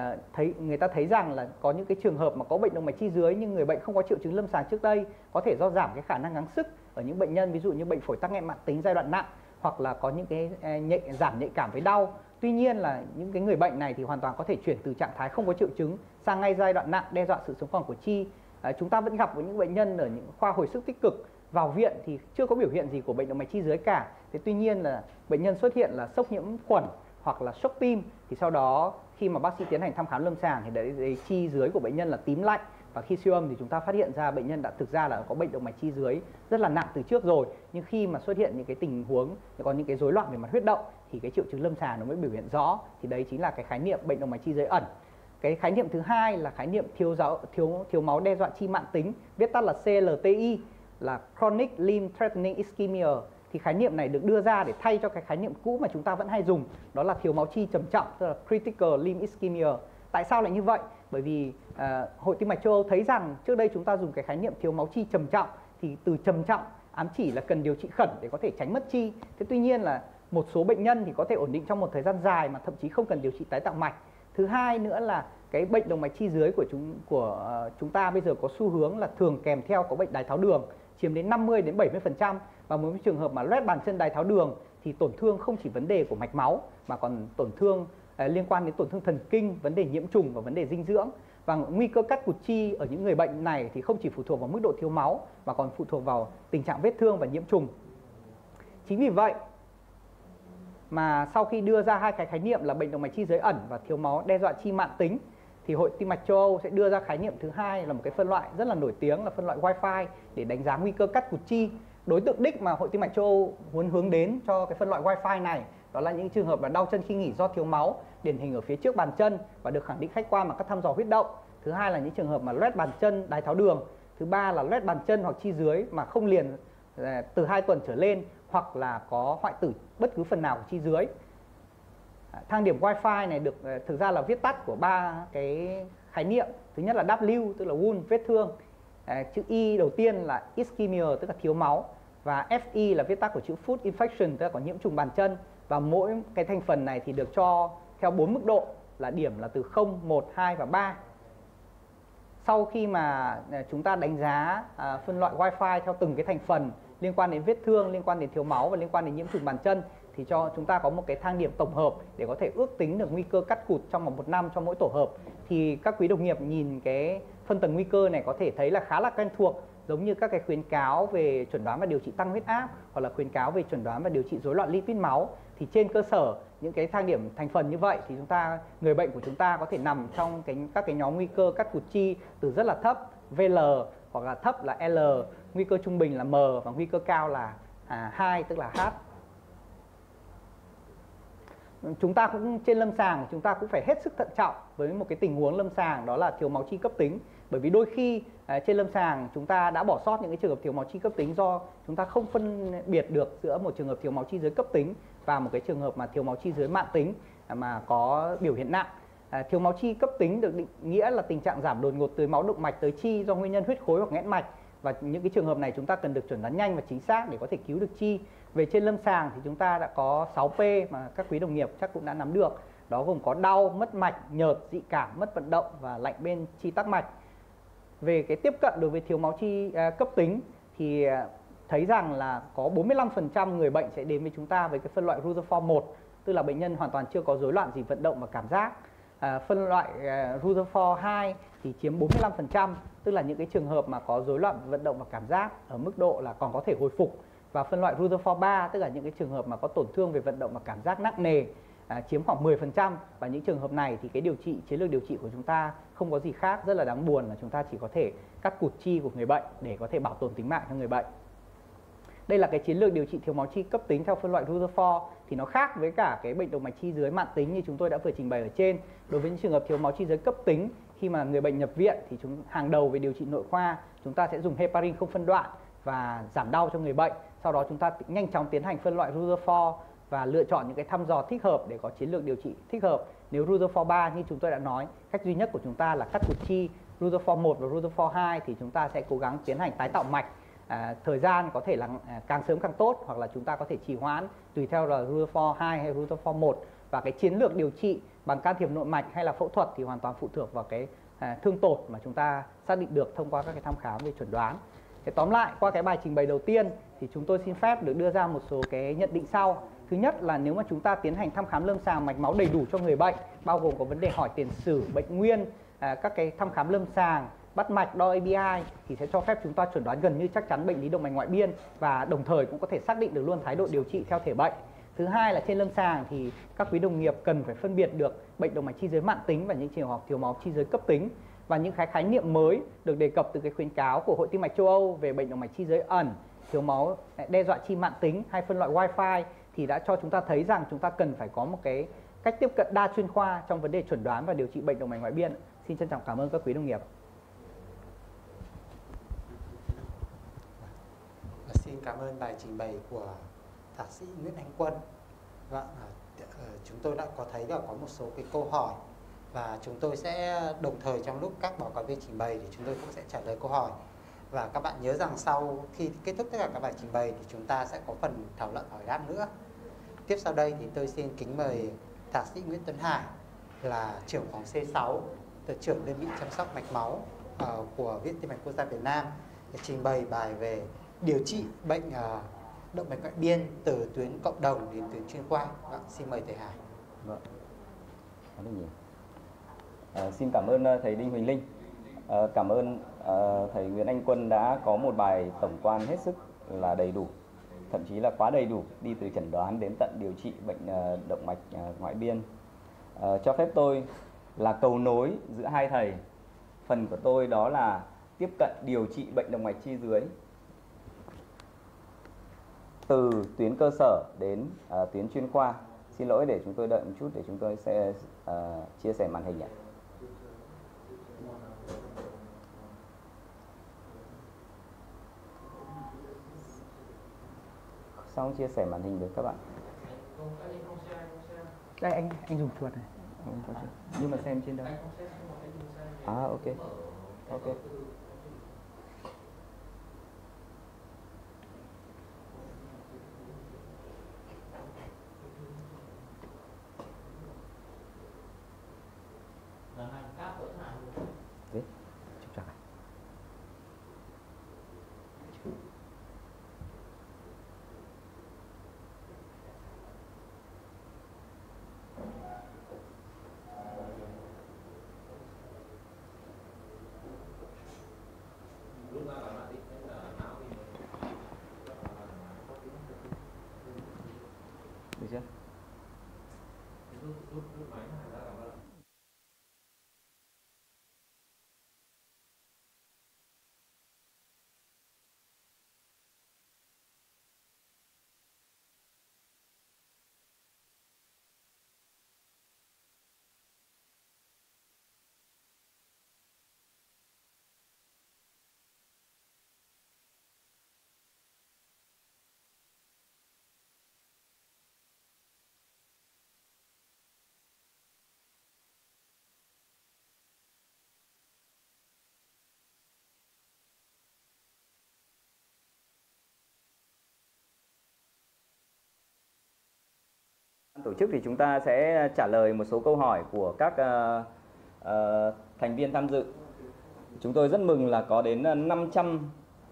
người ta thấy rằng là có những cái trường hợp mà có bệnh động mạch chi dưới nhưng người bệnh không có triệu chứng lâm sàng trước đây, có thể do giảm cái khả năng gắng sức ở những bệnh nhân ví dụ như bệnh phổi tắc nghẽn mãn tính giai đoạn nặng, hoặc là có những cái giảm nhạy cảm với đau. Tuy nhiên là những cái người bệnh này thì hoàn toàn có thể chuyển từ trạng thái không có triệu chứng sang ngay giai đoạn nặng đe dọa sự sống còn của chi. Chúng ta vẫn gặp với những bệnh nhân ở những khoa hồi sức tích cực vào viện thì chưa có biểu hiện gì của bệnh động mạch chi dưới cả. Thế tuy nhiên là bệnh nhân xuất hiện là sốc nhiễm khuẩn hoặc là sốc tim, thì sau đó khi mà bác sĩ tiến hành thăm khám lâm sàng thì đấy chi dưới của bệnh nhân là tím lạnh, và khi siêu âm thì chúng ta phát hiện ra bệnh nhân đã thực ra là có bệnh động mạch chi dưới rất là nặng từ trước rồi. Nhưng khi mà xuất hiện những cái tình huống có những cái rối loạn về mặt huyết động thì cái triệu chứng lâm sàng nó mới biểu hiện rõ, thì đấy chính là cái khái niệm bệnh động mạch chi dưới ẩn. Cái khái niệm thứ hai là khái niệm thiếu máu đe dọa chi mãn tính, viết tắt là CLTI, là Chronic Limb Threatening Ischemia. Thì khái niệm này được đưa ra để thay cho cái khái niệm cũ mà chúng ta vẫn hay dùng, đó là thiếu máu chi trầm trọng, tức là Critical Limb Ischemia. Tại sao lại như vậy? Bởi vì Hội Tim mạch châu Âu thấy rằng trước đây chúng ta dùng cái khái niệm thiếu máu chi trầm trọng, thì từ trầm trọng ám chỉ là cần điều trị khẩn để có thể tránh mất chi. Thế tuy nhiên là một số bệnh nhân thì có thể ổn định trong một thời gian dài mà thậm chí không cần điều trị tái tạo mạch. Thứ hai nữa là cái bệnh động mạch chi dưới của chúng ta bây giờ có xu hướng là thường kèm theo có bệnh đái tháo đường, chiếm đến 50 đến 70%. Và một trường hợp mà loét bàn chân đái tháo đường thì tổn thương không chỉ vấn đề của mạch máu mà còn tổn thương liên quan đến tổn thương thần kinh, vấn đề nhiễm trùng và vấn đề dinh dưỡng. Và nguy cơ cắt cụt chi ở những người bệnh này thì không chỉ phụ thuộc vào mức độ thiếu máu mà còn phụ thuộc vào tình trạng vết thương và nhiễm trùng. Chính vì vậy mà sau khi đưa ra hai cái khái niệm là bệnh động mạch chi dưới ẩn và thiếu máu đe dọa chi mãn tính thì Hội Tim mạch châu Âu sẽ đưa ra khái niệm thứ hai là một cái phân loại rất là nổi tiếng là phân loại Wi-Fi để đánh giá nguy cơ cắt cụt chi. Đối tượng đích mà Hội Tim mạch châu Âu muốn hướng đến cho cái phân loại Wi-Fi này đó là những trường hợp là đau chân khi nghỉ do thiếu máu, điển hình ở phía trước bàn chân và được khẳng định khách quan bằng các thăm dò huyết động. Thứ hai là những trường hợp mà loét bàn chân đái tháo đường. Thứ ba là loét bàn chân hoặc chi dưới mà không liền từ 2 tuần trở lên, hoặc là có hoại tử bất cứ phần nào của chi dưới. Thang điểm Wi-Fi này được thực ra là viết tắt của 3 cái khái niệm. Thứ nhất là W tức là wound, vết thương. Chữ I đầu tiên là ischemia tức là thiếu máu, và FI là viết tắt của chữ foot infection tức là có nhiễm trùng bàn chân. Và mỗi cái thành phần này thì được cho theo 4 mức độ là điểm là từ 0, 1, 2 và 3. Sau khi mà chúng ta đánh giá phân loại Wi-Fi theo từng cái thành phần liên quan đến vết thương, liên quan đến thiếu máu và liên quan đến nhiễm trùng bàn chân thì cho chúng ta có một cái thang điểm tổng hợp để có thể ước tính được nguy cơ cắt cụt trong vòng 1 năm cho mỗi tổ hợp. Thì các quý đồng nghiệp nhìn cái phân tầng nguy cơ này có thể thấy là khá là quen thuộc, giống như các cái khuyến cáo về chẩn đoán và điều trị tăng huyết áp hoặc là khuyến cáo về chẩn đoán và điều trị rối loạn lipid máu. Thì trên cơ sở những cái thang điểm thành phần như vậy thì người bệnh của chúng ta có thể nằm trong các cái nhóm nguy cơ cắt cụt chi từ rất là thấp VL hoặc là thấp là L, nguy cơ trung bình là M và nguy cơ cao là 2 tức là H. Chúng ta cũng trên lâm sàng chúng ta cũng phải hết sức thận trọng với một cái tình huống lâm sàng, đó là thiếu máu chi cấp tính. Bởi vì đôi khi trên lâm sàng chúng ta đã bỏ sót những cái trường hợp thiếu máu chi cấp tính do chúng ta không phân biệt được giữa một trường hợp thiếu máu chi dưới cấp tính và một cái trường hợp mà thiếu máu chi dưới mãn tính mà có biểu hiện nặng. Thiếu máu chi cấp tính được định nghĩa là tình trạng giảm đột ngột từ máu động mạch tới chi do nguyên nhân huyết khối hoặc nghẽn mạch, và những cái trường hợp này chúng ta cần được chẩn đoán nhanh và chính xác để có thể cứu được chi. Về trên lâm sàng thì chúng ta đã có 6P mà các quý đồng nghiệp chắc cũng đã nắm được, đó gồm có đau, mất mạch, nhợt, dị cảm, mất vận động và lạnh bên chi tắc mạch. Về cái tiếp cận đối với thiếu máu chi cấp tính thì thấy rằng là có 45% người bệnh sẽ đến với chúng ta với cái phân loại Rutherford 1, tức là bệnh nhân hoàn toàn chưa có rối loạn gì vận động và cảm giác. Phân loại Rutherford 2 thì chiếm 45%, tức là những cái trường hợp mà có rối loạn vận động và cảm giác ở mức độ là còn có thể hồi phục. Và phân loại Rutherford 3 tức là những cái trường hợp mà có tổn thương về vận động và cảm giác nặng nề, chiếm khoảng 10%. Và những trường hợp này thì cái chiến lược điều trị của chúng ta không có gì khác, rất là đáng buồn là chúng ta chỉ có thể cắt cụt chi của người bệnh để có thể bảo tồn tính mạng cho người bệnh. Đây là cái chiến lược điều trị thiếu máu chi cấp tính theo phân loại Rutherford, thì nó khác với cả cái bệnh động mạch chi dưới mãn tính như chúng tôi đã vừa trình bày ở trên. Đối với những trường hợp thiếu máu chi dưới cấp tính, khi mà người bệnh nhập viện thì hàng đầu về điều trị nội khoa chúng ta sẽ dùng heparin không phân đoạn và giảm đau cho người bệnh. Sau đó chúng ta nhanh chóng tiến hành phân loại Rutherford và lựa chọn những cái thăm dò thích hợp để có chiến lược điều trị thích hợp. Nếu Rutherford 3 như chúng tôi đã nói, cách duy nhất của chúng ta là cắt cụt chi. Rutherford 1 và Rutherford 2 thì chúng ta sẽ cố gắng tiến hành tái tạo mạch. Thời gian có thể là càng sớm càng tốt, hoặc là chúng ta có thể trì hoãn tùy theo là Rutherford 2 hay Rutherford 1. Và cái chiến lược điều trị bằng can thiệp nội mạch hay là phẫu thuật thì hoàn toàn phụ thuộc vào cái thương tổn mà chúng ta xác định được thông qua các cái thăm khám về chẩn đoán. Thế tóm lại, qua cái bài trình bày đầu tiên thì chúng tôi xin phép được đưa ra một số cái nhận định sau. Thứ nhất là nếu mà chúng ta tiến hành thăm khám lâm sàng mạch máu đầy đủ cho người bệnh, bao gồm có vấn đề hỏi tiền sử, bệnh nguyên, các cái thăm khám lâm sàng, bắt mạch, đo ABI thì sẽ cho phép chúng ta chẩn đoán gần như chắc chắn bệnh lý động mạch ngoại biên và đồng thời cũng có thể xác định được luôn thái độ điều trị theo thể bệnh. Thứ hai là trên lâm sàng thì các quý đồng nghiệp cần phải phân biệt được bệnh động mạch chi dưới mãn tính và những trường hợp thiếu máu chi dưới cấp tính. Và những khái niệm mới được đề cập từ cái khuyến cáo của Hội Tim mạch châu Âu về bệnh động mạch chi dưới ẩn, thiếu máu đe dọa chi mãn tính hay phân loại Wi-Fi thì đã cho chúng ta thấy rằng chúng ta cần phải có một cái cách tiếp cận đa chuyên khoa trong vấn đề chẩn đoán và điều trị bệnh động mạch ngoại biên. Xin trân trọng cảm ơn các quý đồng nghiệp. Xin cảm ơn bài trình bày của thạc sĩ Nguyễn Anh Quân. Vâng, chúng tôi đã có thấy là có một số cái câu hỏi và chúng tôi sẽ đồng thời trong lúc các báo cáo viên trình bày thì chúng tôi cũng sẽ trả lời câu hỏi. Và các bạn nhớ rằng sau khi kết thúc tất cả các bài trình bày thì chúng ta sẽ có phần thảo luận hỏi đáp nữa. Tiếp sau đây thì tôi xin kính mời thạc sĩ Nguyễn Tuấn Hải là trưởng phòng C6, trưởng đơn vị chăm sóc mạch máu của Viện Tim mạch Quốc gia Việt Nam để trình bày bài về điều trị bệnh động mạch ngoại biên từ tuyến cộng đồng đến tuyến chuyên khoa. Xin mời thầy Hải. Vâng. Xin cảm ơn thầy Đinh Huỳnh Linh. Cảm ơn thầy Nguyễn Anh Quân đã có một bài tổng quan hết sức là đầy đủ, thậm chí là quá đầy đủ, đi từ chẩn đoán đến tận điều trị bệnh động mạch ngoại biên. Cho phép tôi là cầu nối giữa hai thầy. Phần của tôi đó là tiếp cận điều trị bệnh động mạch chi dưới từ tuyến cơ sở đến tuyến chuyên khoa. Xin lỗi để chúng tôi đợi một chút để chúng tôi sẽ chia sẻ màn hình ạ. Sao chia sẻ màn hình được các bạn? Đây anh dùng chuột này. Nhưng mà xem trên đó. Ok. Ok. rút máy này ra làm ơn. Tổ chức thì chúng ta sẽ trả lời một số câu hỏi của các thành viên tham dự. Chúng tôi rất mừng là có đến 500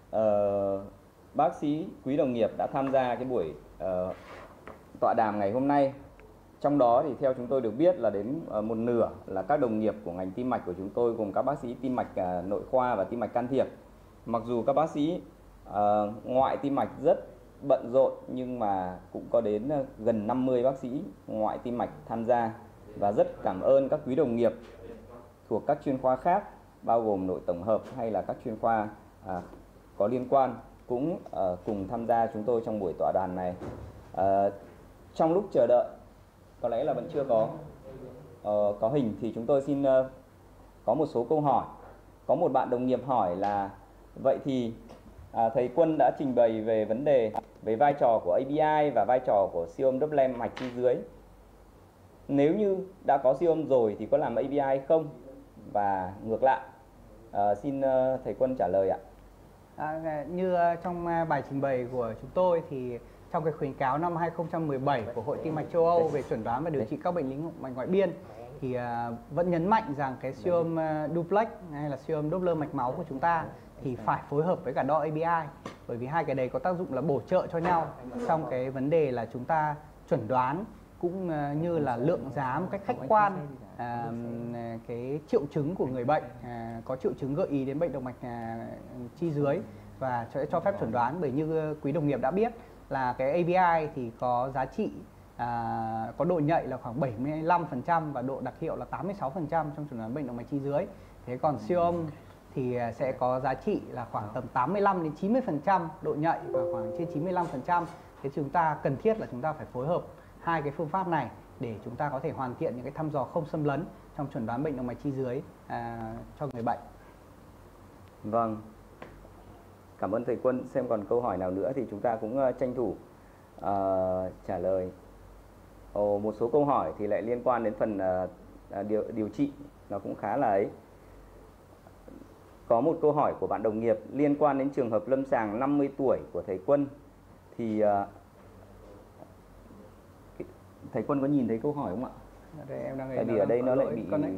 bác sĩ quý đồng nghiệp đã tham gia cái buổi tọa đàm ngày hôm nay. Trong đó thì theo chúng tôi được biết là đến một nửa là các đồng nghiệp của ngành tim mạch của chúng tôi, gồm các bác sĩ tim mạch nội khoa và tim mạch can thiệp. Mặc dù các bác sĩ ngoại tim mạch rất bận rộn nhưng mà cũng có đến gần 50 bác sĩ ngoại tim mạch tham gia, và rất cảm ơn các quý đồng nghiệp thuộc các chuyên khoa khác, bao gồm nội tổng hợp hay là các chuyên khoa có liên quan cũng cùng tham gia chúng tôi trong buổi tọa đàm này. Trong lúc chờ đợi, có lẽ là vẫn chưa có hình, thì chúng tôi xin có một số câu hỏi. Có một bạn đồng nghiệp hỏi là vậy thì thầy Quân đã trình bày về vấn đề về vai trò của ABI và vai trò của siêu âm Doppler mạch chi dưới. Nếu như đã có siêu âm rồi thì có làm ABI hay không? Và ngược lại, xin thầy Quân trả lời ạ. Như trong bài trình bày của chúng tôi thì trong cái khuyến cáo năm 2017 của Hội Tim mạch châu Âu về chẩn đoán và điều trị các bệnh lý mạch ngoại biên thì vẫn nhấn mạnh rằng cái siêu âm duplex hay là siêu âm Doppler mạch máu của chúng ta thì phải phối hợp với cả đo ABI, bởi vì hai cái đấy có tác dụng là bổ trợ cho nhau trong cái vấn đề là chúng ta chuẩn đoán cũng như là lượng giá một cách khách quan cái triệu chứng của người bệnh có triệu chứng gợi ý đến bệnh động mạch chi dưới và sẽ cho phép chuẩn đoán. Bởi như quý đồng nghiệp đã biết là cái ABI thì có giá trị có độ nhạy là khoảng 75% và độ đặc hiệu là 86% trong chẩn đoán bệnh động mạch chi dưới. Thế còn siêu âm thì sẽ có giá trị là khoảng tầm 85 đến 90% độ nhạy và khoảng trên 95%. Thế chúng ta cần thiết là chúng ta phải phối hợp hai cái phương pháp này để chúng ta có thể hoàn thiện những cái thăm dò không xâm lấn trong chẩn đoán bệnh động mạch chi dưới cho người bệnh. Vâng, cảm ơn thầy Quân. Xem còn câu hỏi nào nữa thì chúng ta cũng tranh thủ trả lời. Một số câu hỏi thì lại liên quan đến phần điều trị, nó cũng khá là ấy. Có một câu hỏi của bạn đồng nghiệp liên quan đến trường hợp lâm sàng 50 tuổi của thầy Quân. Thì thầy Quân có nhìn thấy câu hỏi không ạ? Đây, em đang tại vì ở đây nó lại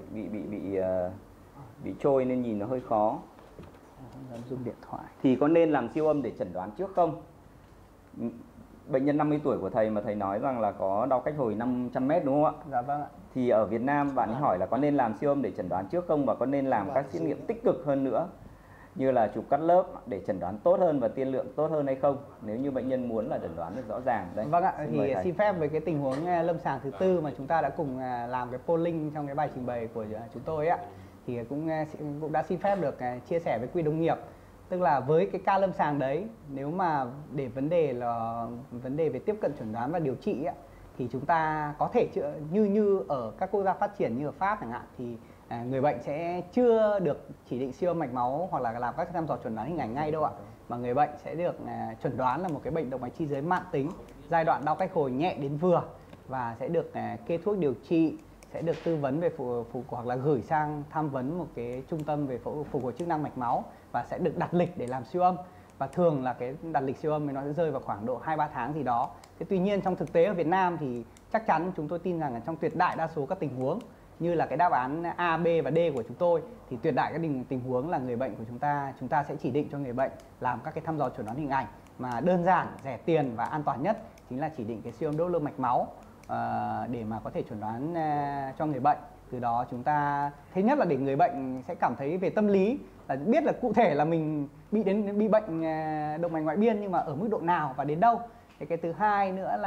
bị trôi nên nhìn nó hơi khó. Dùng điện thoại. Thì có nên làm siêu âm để chẩn đoán trước không? Bệnh nhân 50 tuổi của thầy mà thầy nói rằng là có đau cách hồi 500 m đúng không ạ? Dạ vâng ạ. Thì ở Việt Nam bạn ấy hỏi là có nên làm siêu âm để chẩn đoán trước không, và có nên làm các xét nghiệm tích cực hơn nữa như là chụp cắt lớp để chẩn đoán tốt hơn và tiên lượng tốt hơn hay không, nếu như bệnh nhân muốn là chẩn đoán được rõ ràng. Đây, vâng ạ, thì xin phép với cái tình huống lâm sàng thứ tư mà chúng ta đã cùng làm cái polling trong cái bài trình bày của chúng tôi ạ, thì cũng đã xin phép được chia sẻ với quý đồng nghiệp. Tức là với cái ca lâm sàng đấy, nếu mà để vấn đề về tiếp cận chẩn đoán và điều trị ấy, thì chúng ta có thể như ở các quốc gia phát triển như ở Pháp chẳng hạn, thì người bệnh sẽ chưa được chỉ định siêu âm mạch máu hoặc là làm các thăm dò chẩn đoán hình ảnh ngay đâu ạ, mà người bệnh sẽ được chẩn đoán là một cái bệnh động mạch chi dưới mãn tính, giai đoạn đau cách hồi nhẹ đến vừa, và sẽ được kê thuốc điều trị, sẽ được tư vấn về hoặc là gửi sang tham vấn một cái trung tâm về phục hồi chức năng mạch máu, và sẽ được đặt lịch để làm siêu âm. Và thường là cái đặt lịch siêu âm thì nó sẽ rơi vào khoảng độ 2-3 tháng gì đó. Thế tuy nhiên trong thực tế ở Việt Nam thì chắc chắn chúng tôi tin rằng là trong tuyệt đại đa số các tình huống như là cái đáp án A, B và D của chúng tôi, thì tuyệt đại các tình huống là người bệnh của chúng ta sẽ chỉ định cho người bệnh làm các cái thăm dò chẩn đoán hình ảnh mà đơn giản, rẻ tiền và an toàn nhất chính là chỉ định cái siêu âm Doppler mạch máu để mà có thể chẩn đoán cho người bệnh. Từ đó chúng ta thứ nhất là để người bệnh sẽ cảm thấy về tâm lý là biết là cụ thể là mình bị bệnh động mạch ngoại biên, nhưng mà ở mức độ nào và đến đâu. Cái thứ hai nữa là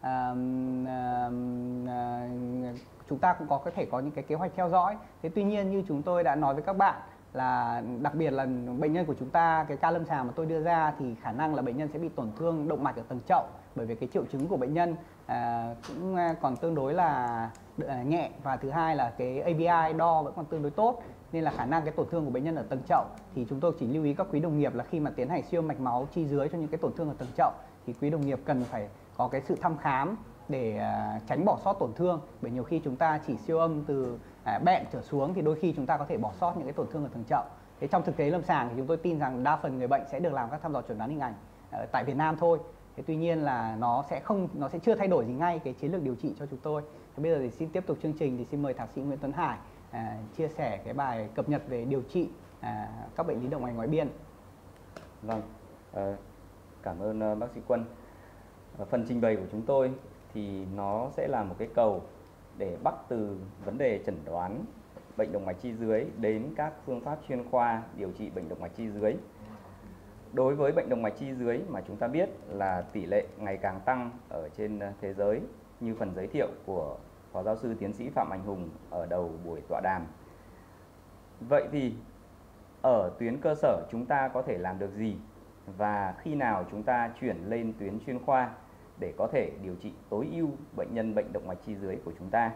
chúng ta cũng có thể có những cái kế hoạch theo dõi. Thế tuy nhiên như chúng tôi đã nói với các bạn là đặc biệt là bệnh nhân của chúng ta, cái ca lâm sàng mà tôi đưa ra thì khả năng là bệnh nhân sẽ bị tổn thương động mạch ở tầng chậu, bởi vì cái triệu chứng của bệnh nhân cũng còn tương đối là nhẹ, và thứ hai là cái ABI đo vẫn còn tương đối tốt, nên là khả năng cái tổn thương của bệnh nhân ở tầng chậu thì chúng tôi chỉ lưu ý các quý đồng nghiệp là khi mà tiến hành siêu âm mạch máu chi dưới cho những cái tổn thương ở tầng chậu thì quý đồng nghiệp cần phải có cái sự thăm khám để tránh bỏ sót tổn thương, bởi nhiều khi chúng ta chỉ siêu âm từ bẹn trở xuống thì đôi khi chúng ta có thể bỏ sót những cái tổn thương ở tầng chậu. Thế trong thực tế lâm sàng thì chúng tôi tin rằng đa phần người bệnh sẽ được làm các thăm dò chẩn đoán hình ảnh tại Việt Nam thôi. Thế tuy nhiên là nó sẽ chưa thay đổi gì ngay cái chiến lược điều trị cho chúng tôi. Thế bây giờ thì xin tiếp tục chương trình thì xin mời thạc sĩ Nguyễn Tuấn Hải chia sẻ cái bài cập nhật về điều trị các bệnh lý động mạch ngoại biên. Vâng, cảm ơn bác sĩ Quân. Phần trình bày của chúng tôi thì nó sẽ là một cái cầu để bắt từ vấn đề chẩn đoán bệnh động mạch chi dưới đến các phương pháp chuyên khoa điều trị bệnh động mạch chi dưới. Đối với bệnh động mạch chi dưới mà chúng ta biết là tỷ lệ ngày càng tăng ở trên thế giới như phần giới thiệu của Phó Giáo sư Tiến sĩ Phạm Anh Hùng ở đầu buổi tọa đàm. Vậy thì ở tuyến cơ sở chúng ta có thể làm được gì và khi nào chúng ta chuyển lên tuyến chuyên khoa để có thể điều trị tối ưu bệnh nhân bệnh động mạch chi dưới của chúng ta?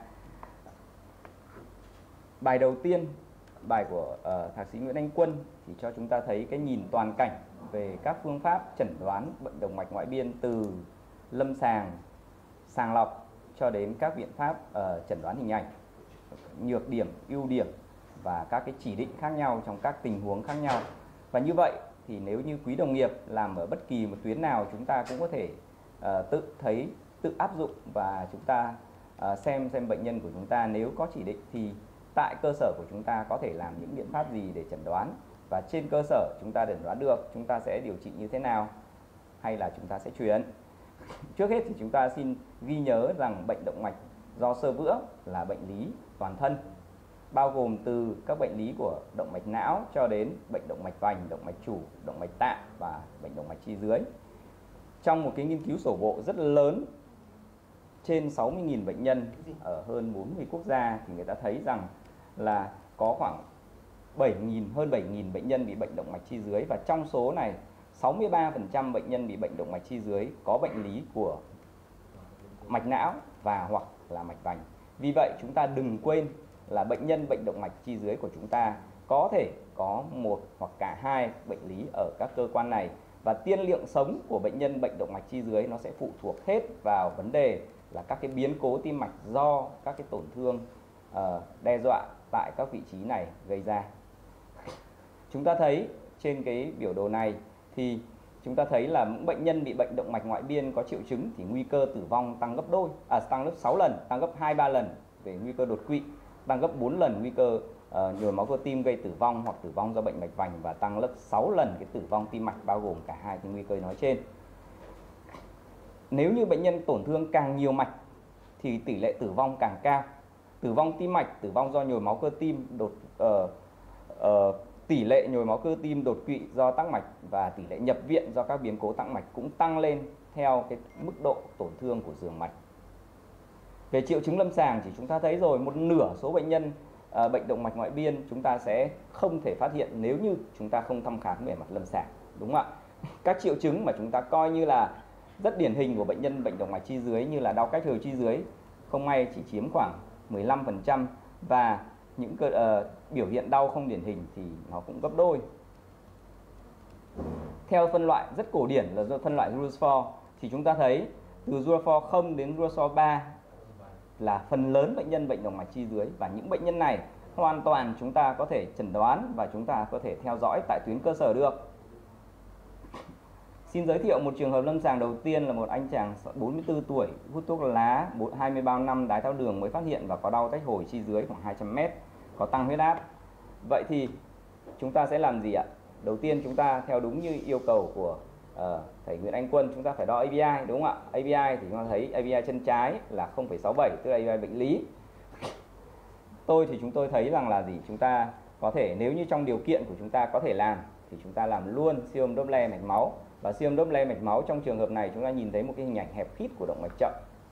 Bài đầu tiên, bài của thạc sĩ Nguyễn Anh Quân thì cho chúng ta thấy cái nhìn toàn cảnh về các phương pháp chẩn đoán bệnh động mạch ngoại biên từ lâm sàng, sàng lọc cho đến các biện pháp chẩn đoán hình ảnh, nhược điểm, ưu điểm và các cái chỉ định khác nhau trong các tình huống khác nhau. Và như vậy thì nếu như quý đồng nghiệp làm ở bất kỳ một tuyến nào, chúng ta cũng có thể tự áp dụng và chúng ta xem bệnh nhân của chúng ta nếu có chỉ định thì tại cơ sở của chúng ta có thể làm những biện pháp gì để chẩn đoán, và trên cơ sở chúng ta chẩn đoán được chúng ta sẽ điều trị như thế nào hay là chúng ta sẽ chuyển. Trước hết thì chúng ta xin ghi nhớ rằng bệnh động mạch do xơ vữa là bệnh lý toàn thân, bao gồm từ các bệnh lý của động mạch não cho đến bệnh động mạch vành, động mạch chủ, động mạch tạng và bệnh động mạch chi dưới. Trong một cái nghiên cứu sổ bộ rất lớn trên 60.000 bệnh nhân ở hơn 40 quốc gia thì người ta thấy rằng là có khoảng hơn 7.000 bệnh nhân bị bệnh động mạch chi dưới, và trong số này 63% bệnh nhân bị bệnh động mạch chi dưới có bệnh lý của mạch não và hoặc là mạch vành. Vì vậy chúng ta đừng quên là bệnh nhân bệnh động mạch chi dưới của chúng ta có thể có một hoặc cả hai bệnh lý ở các cơ quan này, và tiên lượng sống của bệnh nhân bệnh động mạch chi dưới nó sẽ phụ thuộc hết vào vấn đề là các cái biến cố tim mạch do các cái tổn thương đe dọa tại các vị trí này gây ra. Chúng ta thấy trên cái biểu đồ này thì chúng ta thấy là những bệnh nhân bị bệnh động mạch ngoại biên có triệu chứng thì nguy cơ tử vong tăng gấp 6 lần, tăng gấp 2-3 lần về nguy cơ đột quỵ, tăng gấp 4 lần nguy cơ nhồi máu cơ tim gây tử vong hoặc tử vong do bệnh mạch vành, và tăng gấp 6 lần cái tử vong tim mạch bao gồm cả hai cái nguy cơ nói trên. Nếu như bệnh nhân tổn thương càng nhiều mạch thì tỷ lệ tử vong càng cao. Tử vong tim mạch, tử vong do nhồi máu cơ tim, tỷ lệ nhồi máu cơ tim đột quỵ do tắc mạch và tỷ lệ nhập viện do các biến cố tắc mạch cũng tăng lên theo cái mức độ tổn thương của giường mạch. Về triệu chứng lâm sàng thì chúng ta thấy rồi, một nửa số bệnh nhân bệnh động mạch ngoại biên chúng ta sẽ không thể phát hiện nếu như chúng ta không thăm khám về mặt lâm sàng, đúng không ạ? Các triệu chứng mà chúng ta coi như là rất điển hình của bệnh nhân bệnh động mạch chi dưới như là đau cách hồi chi dưới không may chỉ chiếm khoảng 15%, và những biểu hiện đau không điển hình thì nó cũng gấp đôi. Theo phân loại rất cổ điển là do phân loại Rutherford thì chúng ta thấy từ Rutherford 0 đến Rutherford 3 là phần lớn bệnh nhân bệnh động mạch chi dưới, và những bệnh nhân này hoàn toàn chúng ta có thể chẩn đoán và chúng ta có thể theo dõi tại tuyến cơ sở được. Xin giới thiệu một trường hợp lâm sàng đầu tiên là một anh chàng 44 tuổi, hút thuốc lá 23 năm, đái tháo đường mới phát hiện và có đau tách hồi chi dưới khoảng 200 m, có tăng huyết áp. Vậy thì chúng ta sẽ làm gì ạ? Đầu tiên chúng ta theo đúng như yêu cầu của thầy Nguyễn Anh Quân, chúng ta phải đo ABI, đúng không ạ? ABI thì chúng ta thấy ABI chân trái là 0,67, tức là ABI bệnh lý. Chúng tôi thấy rằng là gì? Chúng ta có thể, nếu như trong điều kiện của chúng ta có thể làm thì chúng ta làm luôn siêu âm Doppler mạch máu. Và siêu âm Doppler mạch máu trong trường hợp này chúng ta nhìn thấy một cái hình ảnh hẹp khít của động mạch chậm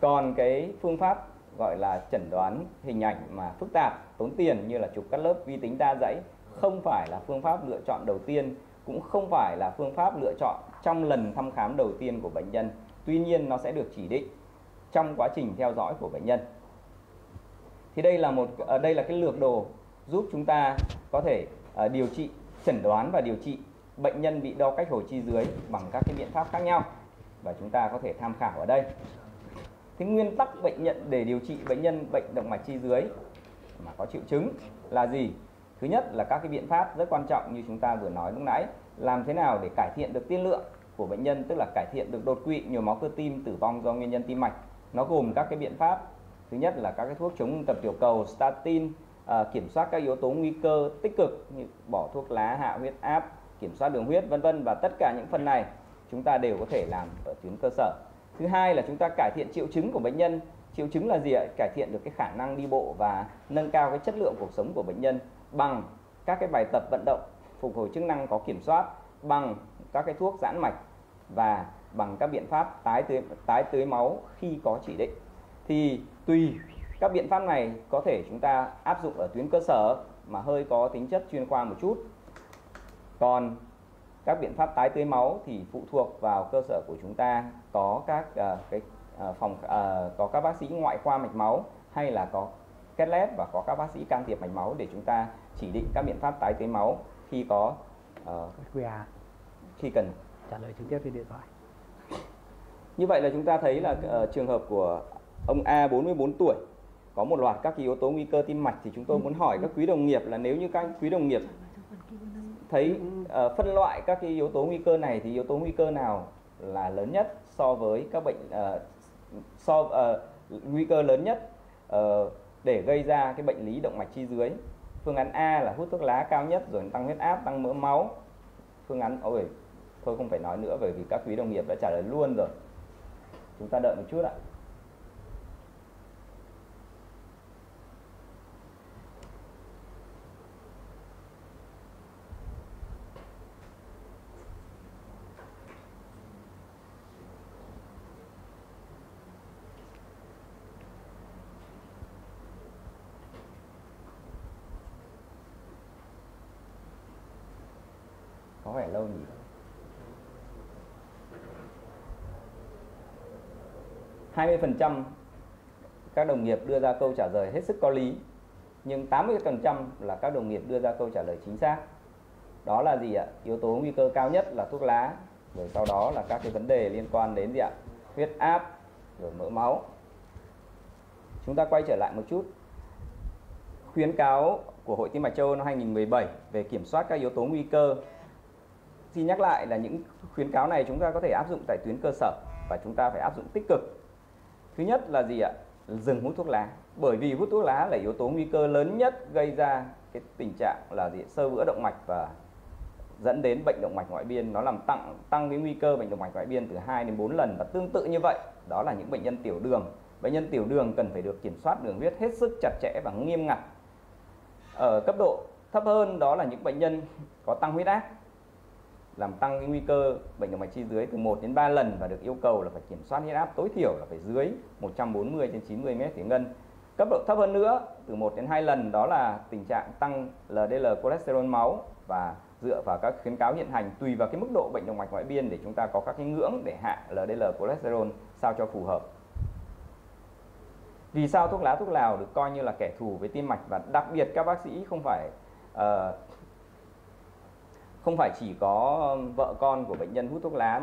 Còn cái phương pháp gọi là chẩn đoán hình ảnh mà phức tạp, tốn tiền như là chụp cắt lớp vi tính đa dãy không phải là phương pháp lựa chọn đầu tiên, cũng không phải là phương pháp lựa chọn trong lần thăm khám đầu tiên của bệnh nhân. Tuy nhiên nó sẽ được chỉ định trong quá trình theo dõi của bệnh nhân. Thì đây là cái lược đồ giúp chúng ta có thể điều trị, chẩn đoán và điều trị bệnh nhân bị đau cách hồi chi dưới bằng các cái biện pháp khác nhau, và chúng ta có thể tham khảo ở đây. Thì nguyên tắc bệnh nhân để điều trị bệnh nhân bệnh động mạch chi dưới mà có triệu chứng là gì? Thứ nhất là các cái biện pháp rất quan trọng như chúng ta vừa nói lúc nãy, làm thế nào để cải thiện được tiên lượng của bệnh nhân, tức là cải thiện được đột quỵ, nhồi máu cơ tim, tử vong do nguyên nhân tim mạch. Nó gồm các cái biện pháp. Thứ nhất là các cái thuốc chống ngưng tập tiểu cầu, statin, kiểm soát các yếu tố nguy cơ tích cực như bỏ thuốc lá, hạ huyết áp, kiểm soát đường huyết, vân vân, và tất cả những phần này chúng ta đều có thể làm ở tuyến cơ sở. Thứ hai là chúng ta cải thiện triệu chứng của bệnh nhân. Triệu chứng là gì ạ? Cải thiện được cái khả năng đi bộ và nâng cao cái chất lượng cuộc sống của bệnh nhân bằng các cái bài tập vận động phục hồi chức năng có kiểm soát, bằng các cái thuốc giãn mạch và bằng các biện pháp tái tưới máu khi có chỉ định. Thì tùy các biện pháp này có thể chúng ta áp dụng ở tuyến cơ sở mà hơi có tính chất chuyên khoa một chút. Còn các biện pháp tái tưới máu thì phụ thuộc vào cơ sở của chúng ta có các có các bác sĩ ngoại khoa mạch máu hay là có cath lab và có các bác sĩ can thiệp mạch máu để chúng ta chỉ định các biện pháp tái tưới máu khi có khi cần. Trả lời trực tiếp trên điện thoại. Như vậy là chúng ta thấy là trường hợp của ông A 44 tuổi có một loạt các yếu tố nguy cơ tim mạch, thì chúng tôi muốn hỏi các quý đồng nghiệp là nếu như các quý đồng nghiệp thấy phân loại các cái yếu tố nguy cơ này thì yếu tố nguy cơ nào là lớn nhất so với các bệnh nguy cơ lớn nhất để gây ra cái bệnh lý động mạch chi dưới. Phương án A là hút thuốc lá cao nhất, rồi tăng huyết áp, tăng mỡ máu. Phương án thôi không phải nói nữa bởi vì các quý đồng nghiệp đã trả lời luôn rồi. Chúng ta đợi một chút ạ. Có vẻ lâu nhỉ? %20 các đồng nghiệp đưa ra câu trả lời hết sức có lý, nhưng 80% là các đồng nghiệp đưa ra câu trả lời chính xác. Đó là gì ạ? Yếu tố nguy cơ cao nhất là thuốc lá, rồi sau đó là các cái vấn đề liên quan đến gì ạ? Huyết áp, rồi mỡ máu. Chúng ta quay trở lại một chút. Khuyến cáo của Hội Tim mạch châu Âu năm 2017 về kiểm soát các yếu tố nguy cơ. Xin nhắc lại là những khuyến cáo này chúng ta có thể áp dụng tại tuyến cơ sở và chúng ta phải áp dụng tích cực. Thứ nhất là gì ạ? Dừng hút thuốc lá. Bởi vì hút thuốc lá là yếu tố nguy cơ lớn nhất gây ra cái tình trạng là gì? Xơ vữa động mạch và dẫn đến bệnh động mạch ngoại biên. Nó làm tăng cái nguy cơ bệnh động mạch ngoại biên từ 2 đến 4 lần. Và tương tự như vậy, đó là những bệnh nhân tiểu đường. Bệnh nhân tiểu đường cần phải được kiểm soát đường huyết hết sức chặt chẽ và nghiêm ngặt. Ở cấp độ thấp hơn đó là những bệnh nhân có tăng huyết áp, làm tăng cái nguy cơ bệnh động mạch chi dưới từ 1 đến 3 lần và được yêu cầu là phải kiểm soát huyết áp tối thiểu là phải dưới 140/90 mét/ngân. Cấp độ thấp hơn nữa từ 1 đến 2 lần đó là tình trạng tăng LDL cholesterol máu, và dựa vào các khuyến cáo hiện hành tùy vào cái mức độ bệnh động mạch ngoại biên để chúng ta có các cái ngưỡng để hạ LDL cholesterol sao cho phù hợp. Vì sao thuốc lá thuốc lào được coi như là kẻ thù với tim mạch, và đặc biệt các bác sĩ không phải chỉ có vợ con của bệnh nhân hút thuốc lá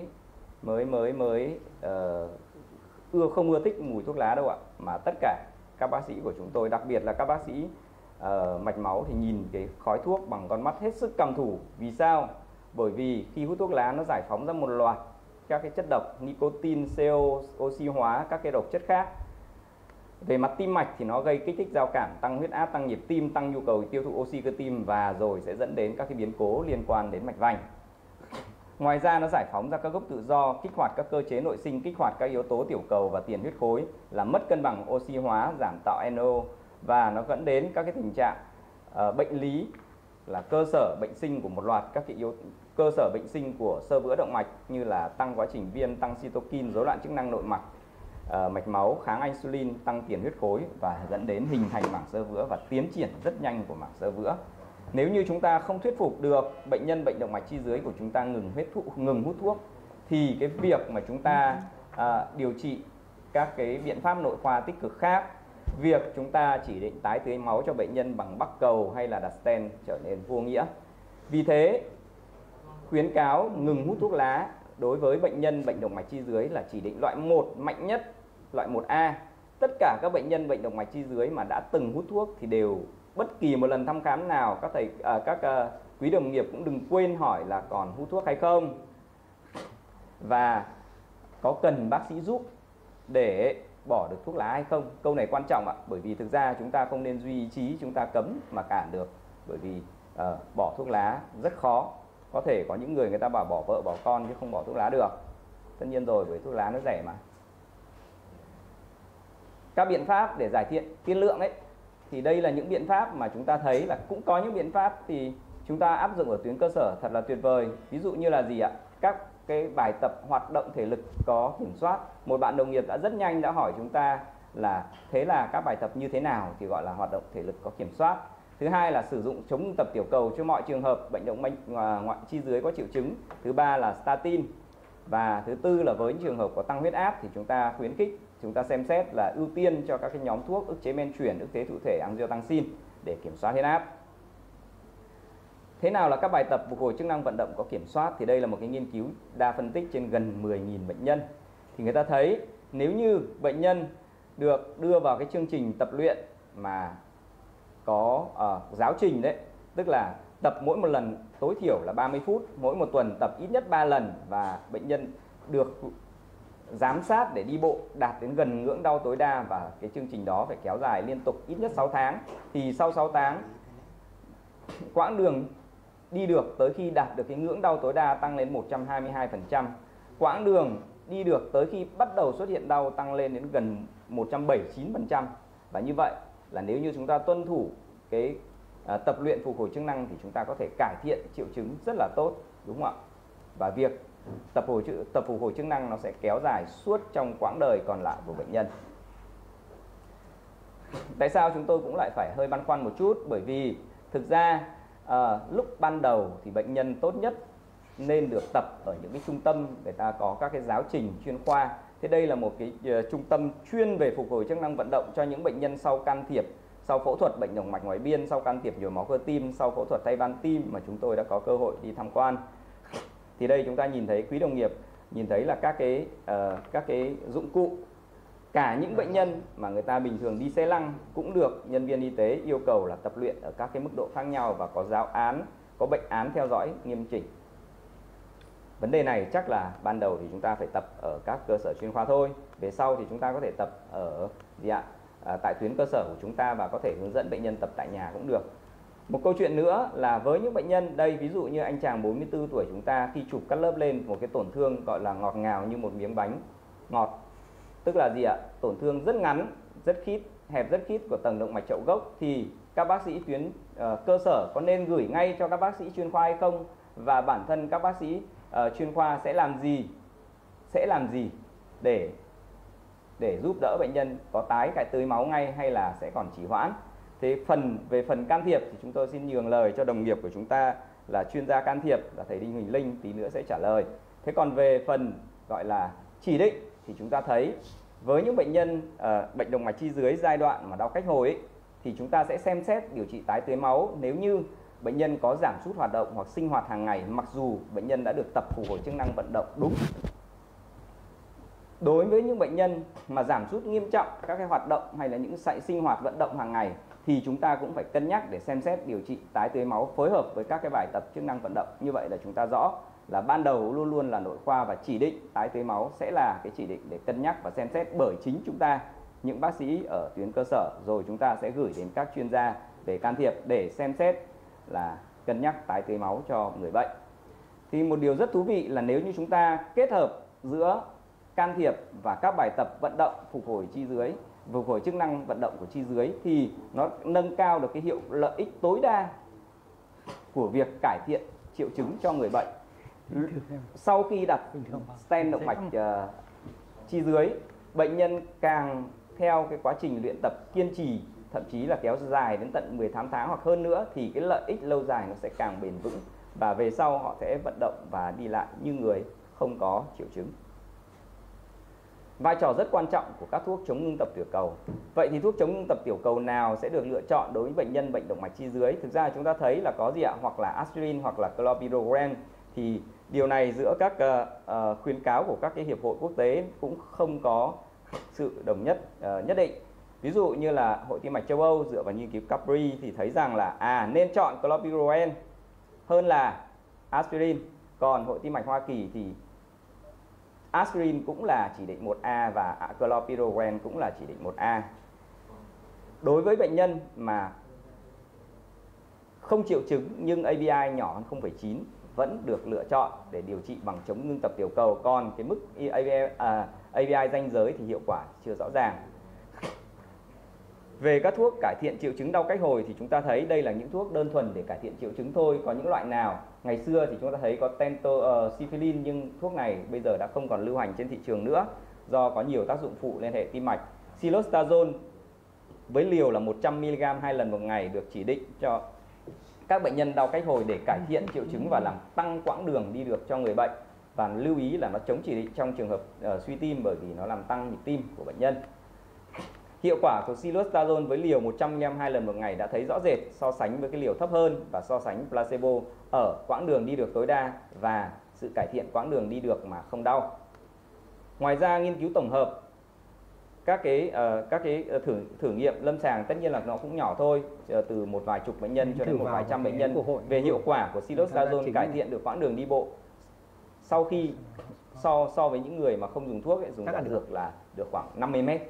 không ưa thích mùi thuốc lá đâu ạ, mà tất cả các bác sĩ của chúng tôi, đặc biệt là các bác sĩ mạch máu thì nhìn cái khói thuốc bằng con mắt hết sức căm thù. Vì sao? Bởi vì khi hút thuốc lá nó giải phóng ra một loạt các cái chất độc, nicotine, CO, oxy hóa, các cái độc chất khác. Về mặt tim mạch thì nó gây kích thích giao cảm, tăng huyết áp, tăng nhịp tim, tăng nhu cầu tiêu thụ oxy cơ tim và rồi sẽ dẫn đến các cái biến cố liên quan đến mạch vành. Ngoài ra nó giải phóng ra các gốc tự do, kích hoạt các cơ chế nội sinh, kích hoạt các yếu tố tiểu cầu và tiền huyết khối, làm mất cân bằng oxy hóa, giảm tạo NO, và nó dẫn đến các cái tình trạng bệnh lý là cơ sở bệnh sinh của một loạt các cái cơ sở bệnh sinh của xơ vữa động mạch như là tăng quá trình viêm, tăng cytokine, rối loạn chức năng nội mạch, mạch máu, kháng insulin, tăng tiền huyết khối và dẫn đến hình thành mảng xơ vữa và tiến triển rất nhanh của mảng xơ vữa. Nếu như chúng ta không thuyết phục được bệnh nhân bệnh động mạch chi dưới của chúng ta ngừng hút thuốc thì cái việc mà chúng ta điều trị các cái biện pháp nội khoa tích cực khác, việc chúng ta chỉ định tái tưới máu cho bệnh nhân bằng bắc cầu hay là đặt stent trở nên vô nghĩa. Vì thế, khuyến cáo ngừng hút thuốc lá đối với bệnh nhân bệnh động mạch chi dưới là chỉ định loại 1 mạnh nhất, loại 1A. Tất cả các bệnh nhân bệnh động mạch chi dưới mà đã từng hút thuốc thì đều bất kỳ một lần thăm khám nào các quý đồng nghiệp cũng đừng quên hỏi là còn hút thuốc hay không và có cần bác sĩ giúp để bỏ được thuốc lá hay không. Câu này quan trọng ạ, bởi vì thực ra chúng ta không nên duy ý chí chúng ta cấm mà cản được, bởi vì bỏ thuốc lá rất khó. Có thể có những người ta bảo bỏ vợ bỏ con chứ không bỏ thuốc lá được. Tất nhiên rồi, bởi thuốc lá nó rẻ mà. Các biện pháp để cải thiện tiên lượng ấy, thì đây là những biện pháp mà chúng ta thấy là cũng có những biện pháp thì chúng ta áp dụng ở tuyến cơ sở thật là tuyệt vời. Ví dụ như là gì ạ? Các cái bài tập hoạt động thể lực có kiểm soát. Một bạn đồng nghiệp đã rất nhanh đã hỏi chúng ta là thế là các bài tập như thế nào thì gọi là hoạt động thể lực có kiểm soát. Thứ hai là sử dụng chống ngưng tập tiểu cầu cho mọi trường hợp bệnh động mạch ngoại chi dưới có triệu chứng. Thứ ba là statin. Và thứ tư là với những trường hợp có tăng huyết áp thì chúng ta khuyến khích, chúng ta xem xét là ưu tiên cho các cái nhóm thuốc ức chế men chuyển, ức chế thụ thể, angiotensin để kiểm soát huyết áp. Thế nào là các bài tập phục hồi chức năng vận động có kiểm soát? Thì đây là một cái nghiên cứu đa phân tích trên gần 10.000 bệnh nhân. Thì người ta thấy nếu như bệnh nhân được đưa vào cái chương trình tập luyện mà có giáo trình đấy, tức là tập mỗi một lần tối thiểu là 30 phút, mỗi một tuần tập ít nhất 3 lần và bệnh nhân được giám sát để đi bộ đạt đến gần ngưỡng đau tối đa và cái chương trình đó phải kéo dài liên tục ít nhất 6 tháng. Thì sau 6 tháng, quãng đường đi được tới khi đạt được cái ngưỡng đau tối đa tăng lên 122%. Quãng đường đi được tới khi bắt đầu xuất hiện đau tăng lên đến gần 179%. Và như vậy là nếu như chúng ta tuân thủ cái tập luyện phục hồi chức năng thì chúng ta có thể cải thiện triệu chứng rất là tốt, đúng không ạ? Và việc tập phục hồi chức năng nó sẽ kéo dài suốt trong quãng đời còn lại của bệnh nhân. Tại sao chúng tôi cũng lại phải hơi băn khoăn một chút? Bởi vì thực ra lúc ban đầu thì bệnh nhân tốt nhất nên được tập ở những cái trung tâm người ta có các cái giáo trình chuyên khoa. Thế đây là một cái trung tâm chuyên về phục hồi chức năng vận động cho những bệnh nhân sau can thiệp, sau phẫu thuật bệnh động mạch ngoại biên, sau can thiệp nhồi máu cơ tim, sau phẫu thuật thay van tim mà chúng tôi đã có cơ hội đi tham quan. Thì đây chúng ta nhìn thấy quý đồng nghiệp nhìn thấy là các cái dụng cụ. Cả những bệnh nhân mà người ta bình thường đi xe lăn cũng được nhân viên y tế yêu cầu là tập luyện ở các cái mức độ khác nhau và có giáo án, có bệnh án theo dõi nghiêm chỉnh. Vấn đề này chắc là ban đầu thì chúng ta phải tập ở các cơ sở chuyên khoa thôi. Về sau thì chúng ta có thể tập ở tại tuyến cơ sở của chúng ta và có thể hướng dẫn bệnh nhân tập tại nhà cũng được. Một câu chuyện nữa là với những bệnh nhân đây, ví dụ như anh chàng 44 tuổi chúng ta khi chụp cắt lớp lên một cái tổn thương gọi là ngọt ngào như một miếng bánh ngọt. Tức là gì ạ? Tổn thương rất ngắn, rất khít, hẹp rất khít của tầng động mạch chậu gốc thì các bác sĩ tuyến cơ sở có nên gửi ngay cho các bác sĩ chuyên khoa hay không? Và bản thân các bác sĩ chuyên khoa sẽ làm gì để giúp đỡ bệnh nhân có tái tưới máu ngay hay là sẽ còn trì hoãn? Thế về phần can thiệp thì chúng tôi xin nhường lời cho đồng nghiệp của chúng ta là chuyên gia can thiệp là thầy Đinh Huỳnh Linh tí nữa sẽ trả lời. Thế còn về phần gọi là chỉ định thì chúng ta thấy với những bệnh nhân bệnh động mạch chi dưới giai đoạn mà đau cách hồi ấy, thì chúng ta sẽ xem xét điều trị tái tưới máu nếu như bệnh nhân có giảm sút hoạt động hoặc sinh hoạt hàng ngày mặc dù bệnh nhân đã được tập phục hồi chức năng vận động đúng. Đối với những bệnh nhân mà giảm sút nghiêm trọng các cái hoạt động hay là những sinh hoạt vận động hàng ngày thì chúng ta cũng phải cân nhắc để xem xét điều trị tái tưới máu phối hợp với các cái bài tập chức năng vận động. Như vậy là chúng ta rõ là ban đầu luôn luôn là nội khoa và chỉ định tái tưới máu sẽ là cái chỉ định để cân nhắc và xem xét bởi chính chúng ta, những bác sĩ ở tuyến cơ sở, rồi chúng ta sẽ gửi đến các chuyên gia về can thiệp để xem xét là cân nhắc tái tưới máu cho người bệnh. Thì một điều rất thú vị là nếu như chúng ta kết hợp giữa can thiệp và các bài tập vận động phục hồi chi dưới, phục hồi chức năng vận động của chi dưới thì nó nâng cao được cái lợi ích tối đa của việc cải thiện triệu chứng cho người bệnh. Sau khi đặt stent động mạch chi dưới bệnh nhân càng theo cái quá trình luyện tập kiên trì, thậm chí là kéo dài đến tận 18 tháng hoặc hơn nữa, thì cái lợi ích lâu dài nó sẽ càng bền vững, và về sau họ sẽ vận động và đi lại như người không có triệu chứng. Vai trò rất quan trọng của các thuốc chống ngưng tập tiểu cầu. Vậy thì thuốc chống ngưng tập tiểu cầu nào sẽ được lựa chọn đối với bệnh nhân bệnh động mạch chi dưới? Thực ra chúng ta thấy là có gì ạ? Hoặc là aspirin hoặc là clopidogrel. Thì điều này giữa các khuyến cáo của các cái hiệp hội quốc tế cũng không có sự đồng nhất nhất định. Ví dụ như là Hội Tim mạch châu Âu dựa vào nghiên cứu Capri thì thấy rằng là nên chọn clopidogrel hơn là aspirin. Còn Hội Tim mạch Hoa Kỳ thì aspirin cũng là chỉ định 1A và clopidogrel cũng là chỉ định 1A. Đối với bệnh nhân mà không triệu chứng nhưng ABI nhỏ hơn 0,9 vẫn được lựa chọn để điều trị bằng chống ngưng tập tiểu cầu. Còn cái mức ABI ranh giới thì hiệu quả chưa rõ ràng. Về các thuốc cải thiện triệu chứng đau cách hồi thì chúng ta thấy đây là những thuốc đơn thuần để cải thiện triệu chứng thôi. Có những loại nào? Ngày xưa thì chúng ta thấy có tentosyphilin, nhưng thuốc này bây giờ đã không còn lưu hành trên thị trường nữa do có nhiều tác dụng phụ lên hệ tim mạch. Silostazol với liều là 100mg 2 lần một ngày được chỉ định cho các bệnh nhân đau cách hồi để cải thiện triệu chứng và làm tăng quãng đường đi được cho người bệnh. Và lưu ý là nó chống chỉ định trong trường hợp suy tim, bởi vì nó làm tăng nhịp tim của bệnh nhân. Hiệu quả của silostazol với liều 100mg 2 lần một ngày đã thấy rõ rệt so sánh với cái liều thấp hơn và so sánh placebo ở quãng đường đi được tối đa và sự cải thiện quãng đường đi được mà không đau. Ngoài ra, nghiên cứu tổng hợp các cái thử nghiệm lâm sàng, tất nhiên là nó cũng nhỏ thôi, từ một vài chục bệnh nhân cho đến một vài trăm bệnh nhân, về hiệu quả của silostazol cải thiện được quãng đường đi bộ sau khi so với những người mà không dùng thuốc dùng đạn dược là được khoảng 50 m.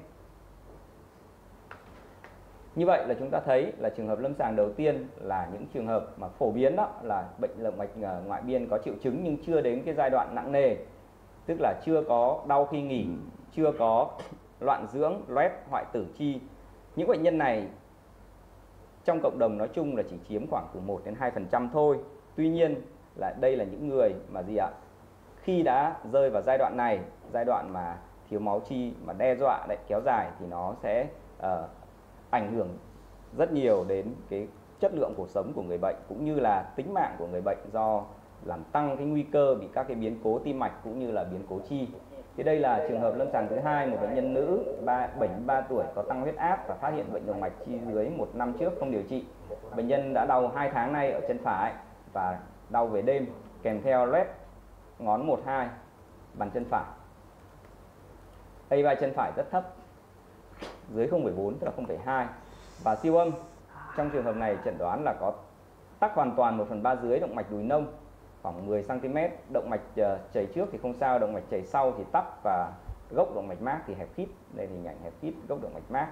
Như vậy là chúng ta thấy là trường hợp lâm sàng đầu tiên là những trường hợp mà phổ biến, đó là bệnh động mạch ngoại biên có triệu chứng nhưng chưa đến cái giai đoạn nặng nề, tức là chưa có đau khi nghỉ, chưa có loạn dưỡng, loét, hoại tử chi. Những bệnh nhân này trong cộng đồng nói chung là chỉ chiếm khoảng từ 1 đến 2% thôi. Tuy nhiên là đây là những người mà khi đã rơi vào giai đoạn này, giai đoạn mà thiếu máu chi mà đe dọa kéo dài, thì nó sẽ ảnh hưởng rất nhiều đến cái chất lượng cuộc sống của người bệnh cũng như là tính mạng của người bệnh, do làm tăng cái nguy cơ bị các cái biến cố tim mạch cũng như là biến cố chi. Thì đây là trường hợp lâm sàng thứ hai, một bệnh nhân nữ 73 tuổi có tăng huyết áp và phát hiện bệnh động mạch chi dưới 1 năm trước không điều trị. Bệnh nhân đã đau 2 tháng nay ở chân phải và đau về đêm kèm theo loét ngón 1-2 bàn chân phải. ABI chân phải rất thấp, dưới 0,4 tức là 0,2, và siêu âm trong trường hợp này chẩn đoán là có tắc hoàn toàn 1/3 dưới động mạch đùi nông khoảng 10 cm, động mạch chảy trước thì không sao, động mạch chảy sau thì tắc và gốc động mạch mác thì hẹp khít. Đây là hình ảnh hẹp khít gốc động mạch mác.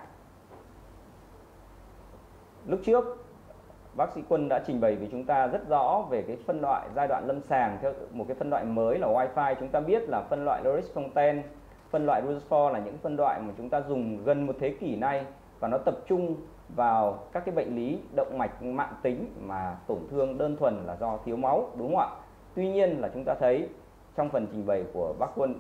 Lúc trước bác sĩ Quân đã trình bày với chúng ta rất rõ về cái phân loại giai đoạn lâm sàng theo một cái phân loại mới là Wi-Fi. Chúng ta biết là phân loại Loris-Fontaine, phân loại Rochefort là những phân loại mà chúng ta dùng gần một thế kỷ nay, và nó tập trung vào các cái bệnh lý động mạch mãn tính mà tổn thương đơn thuần là do thiếu máu, đúng không ạ? Tuy nhiên là chúng ta thấy trong phần trình bày của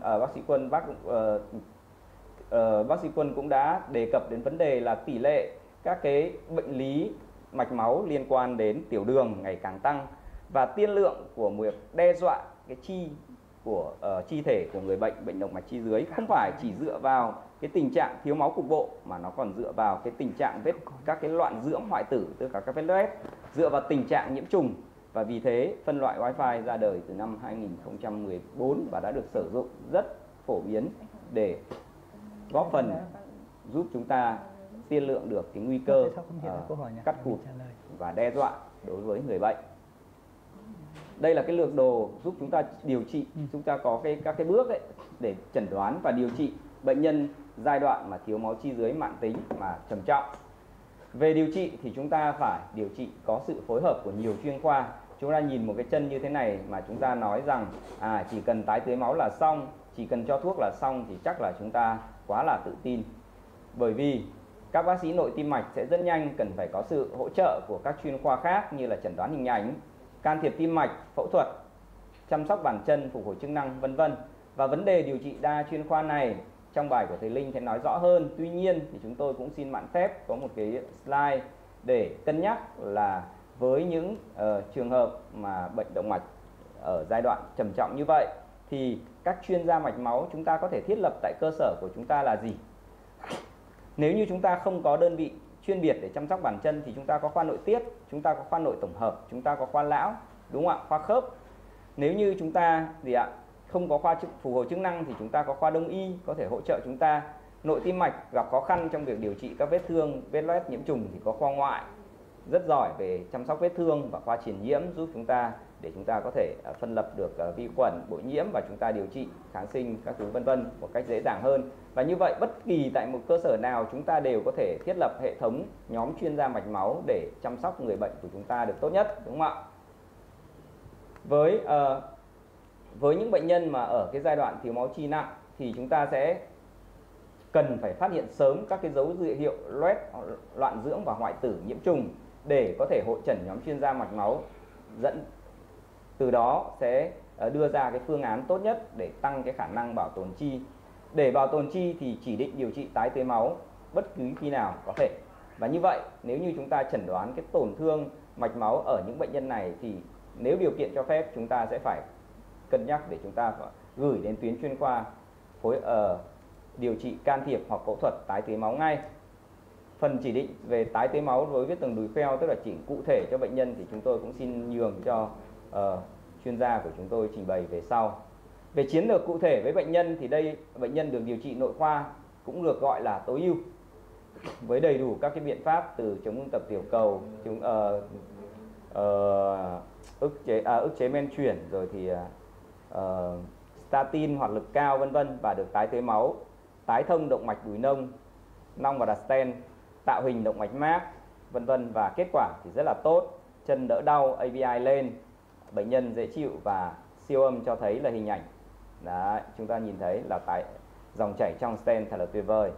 bác sĩ Quân cũng đã đề cập đến vấn đề là tỷ lệ các cái bệnh lý mạch máu liên quan đến tiểu đường ngày càng tăng, và tiên lượng của việc đe dọa cái chi của chi thể của người bệnh bệnh động mạch chi dưới không phải chỉ dựa vào cái tình trạng thiếu máu cục bộ, mà nó còn dựa vào cái tình trạng các cái loạn dưỡng hoại tử, tức là các vết loét, dựa vào tình trạng nhiễm trùng. Và vì thế phân loại Wi-Fi ra đời từ năm 2014 và đã được sử dụng rất phổ biến để góp phần giúp chúng ta tiên lượng được cái nguy cơ cắt cụt và đe dọa đối với người bệnh. Đây là cái lược đồ giúp chúng ta điều trị, chúng ta có các cái bước để chẩn đoán và điều trị bệnh nhân giai đoạn mà thiếu máu chi dưới mãn tính mà trầm trọng. Về điều trị thì chúng ta phải điều trị có sự phối hợp của nhiều chuyên khoa. Chúng ta nhìn một cái chân như thế này mà chúng ta nói rằng chỉ cần tái tưới máu là xong, chỉ cần cho thuốc là xong, thì chắc là chúng ta quá là tự tin. Bởi vì các bác sĩ nội tim mạch sẽ rất nhanh cần phải có sự hỗ trợ của các chuyên khoa khác như là chẩn đoán hình ảnh, can thiệp tim mạch, phẫu thuật, chăm sóc bàn chân, phục hồi chức năng, vân vân. Và vấn đề điều trị đa chuyên khoa này trong bài của thầy Linh sẽ nói rõ hơn. Tuy nhiên thì chúng tôi cũng xin mạn phép có một cái slide để cân nhắc là với những trường hợp mà bệnh động mạch ở giai đoạn trầm trọng như vậy thì các chuyên gia mạch máu chúng ta có thể thiết lập tại cơ sở của chúng ta là gì? Nếu như chúng ta không có đơn vị chuyên biệt để chăm sóc bàn chân thì chúng ta có khoa nội tiết, chúng ta có khoa nội tổng hợp, chúng ta có khoa lão, đúng không ạ? Khoa khớp. Nếu như chúng ta không có khoa phục hồi chức năng thì chúng ta có khoa đông y có thể hỗ trợ chúng ta. Nội tim mạch gặp khó khăn trong việc điều trị các vết thương, vết loét, nhiễm trùng thì có khoa ngoại rất giỏi về chăm sóc vết thương, và khoa truyền nhiễm giúp chúng ta để chúng ta có thể phân lập được vi khuẩn, bội nhiễm và chúng ta điều trị kháng sinh các thứ vân vân một cách dễ dàng hơn. Và như vậy bất kỳ tại một cơ sở nào chúng ta đều có thể thiết lập hệ thống nhóm chuyên gia mạch máu để chăm sóc người bệnh của chúng ta được tốt nhất, đúng không ạ? Với những bệnh nhân mà ở cái giai đoạn thiếu máu chi nặng thì chúng ta sẽ cần phải phát hiện sớm các cái dấu hiệu loét, loạn dưỡng và hoại tử, nhiễm trùng để có thể hội chẩn nhóm chuyên gia mạch máu, dẫn từ đó sẽ đưa ra cái phương án tốt nhất để tăng cái khả năng bảo tồn chi. Để bảo tồn chi thì chỉ định điều trị tái tế máu bất cứ khi nào có thể. Và như vậy nếu như chúng ta chẩn đoán cái tổn thương mạch máu ở những bệnh nhân này thì nếu điều kiện cho phép chúng ta sẽ phải cân nhắc để chúng ta gửi đến tuyến chuyên khoa điều trị can thiệp hoặc phẫu thuật tái tế máu ngay. Phần chỉ định về tái tế máu đối với tầng đùi pheo, tức là chỉ cụ thể cho bệnh nhân, thì chúng tôi cũng xin nhường cho chuyên gia của chúng tôi trình bày về sau. Về chiến lược cụ thể với bệnh nhân thì đây bệnh nhân được điều trị nội khoa, cũng được gọi là tối ưu, với đầy đủ các cái biện pháp từ chống ngưng tập tiểu cầu, ức chế men chuyển, rồi thì statin hoạt lực cao vân vân, và được tái tế máu, tái thông động mạch đùi nông và đặt stent, tạo hình động mạch mác vân vân, và kết quả thì rất là tốt, chân đỡ đau, AVI lên, bệnh nhân dễ chịu và siêu âm cho thấy là hình ảnh. Đấy, chúng ta nhìn thấy là dòng chảy trong stent thật là tuyệt vời.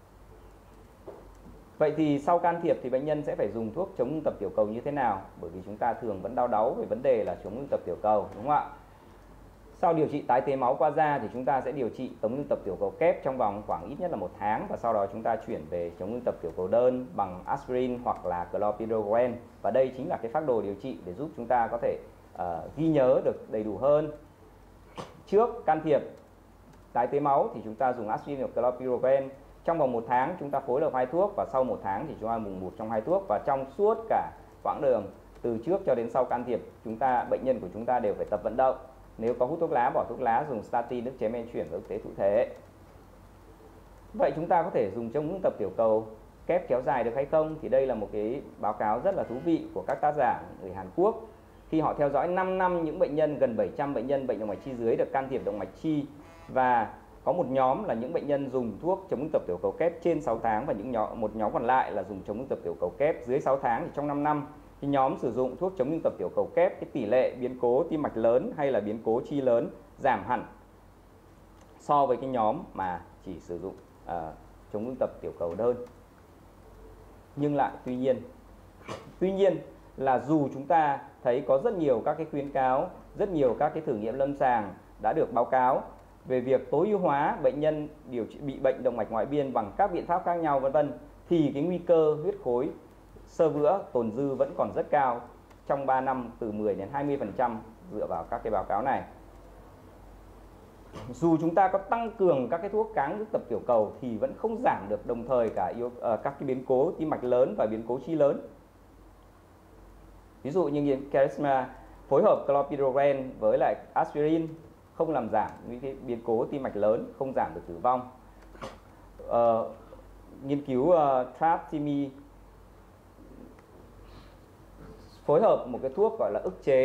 Vậy thì sau can thiệp thì bệnh nhân sẽ phải dùng thuốc chống ngưng tập tiểu cầu như thế nào? Bởi vì chúng ta thường vẫn đau đáu về vấn đề là chống ngưng tập tiểu cầu, đúng không ạ? Sau điều trị tái tế máu qua da thì chúng ta sẽ điều trị chống ngưng tập tiểu cầu kép trong vòng khoảng ít nhất là 1 tháng, và sau đó chúng ta chuyển về chống ngưng tập tiểu cầu đơn bằng aspirin hoặc là clopidogrel. Và đây chính là cái phác đồ điều trị để giúp chúng ta có thể ghi nhớ được đầy đủ hơn. Trước can thiệp tái tế máu thì chúng ta dùng aspirin hoặc clopidogrel. Trong vòng 1 tháng chúng ta phối hợp 2 thuốc, và sau 1 tháng thì chúng ta dùng 1 trong 2 thuốc, và trong suốt cả quãng đường từ trước cho đến sau can thiệp bệnh nhân của chúng ta đều phải tập vận động. Nếu có hút thuốc lá, bỏ thuốc lá, dùng statin, ức chế men chuyển và ức chế thụ thể. Vậy chúng ta có thể dùng chống ngưng tập tiểu cầu kép kéo dài được hay không? Thì đây là một cái báo cáo rất là thú vị của các tác giả người Hàn Quốc. Khi họ theo dõi 5 năm những bệnh nhân, gần 700 bệnh nhân bệnh động mạch chi dưới được can thiệp động mạch chi, và có một nhóm là những bệnh nhân dùng thuốc chống ngưng tập tiểu cầu kép trên 6 tháng, và một nhóm còn lại là dùng chống ngưng tập tiểu cầu kép dưới 6 tháng. Thì trong 5 năm thì nhóm sử dụng thuốc chống ngưng tập tiểu cầu kép, cái tỷ lệ biến cố tim mạch lớn hay là biến cố chi lớn giảm hẳn so với cái nhóm mà chỉ sử dụng chống ngưng tập tiểu cầu đơn. Nhưng lại tuy nhiên là dù chúng ta thấy có rất nhiều các cái khuyến cáo, rất nhiều các cái thử nghiệm lâm sàng đã được báo cáo về việc tối ưu hóa bệnh nhân điều trị bị bệnh động mạch ngoại biên bằng các biện pháp khác nhau vân vân, thì cái nguy cơ huyết khối xơ vữa tồn dư vẫn còn rất cao trong 3 năm, từ 10 đến 20% dựa vào các cái báo cáo này. Dù chúng ta có tăng cường các cái thuốc kháng ngưng tập tiểu cầu thì vẫn không giảm được đồng thời các cái biến cố tim mạch lớn và biến cố chi lớn. Ví dụ như Charisma phối hợp clopidogrel với lại aspirin không làm giảm những cái biến cố tim mạch lớn, không giảm được tử vong. Nghiên cứu Traptimi phối hợp một cái thuốc gọi là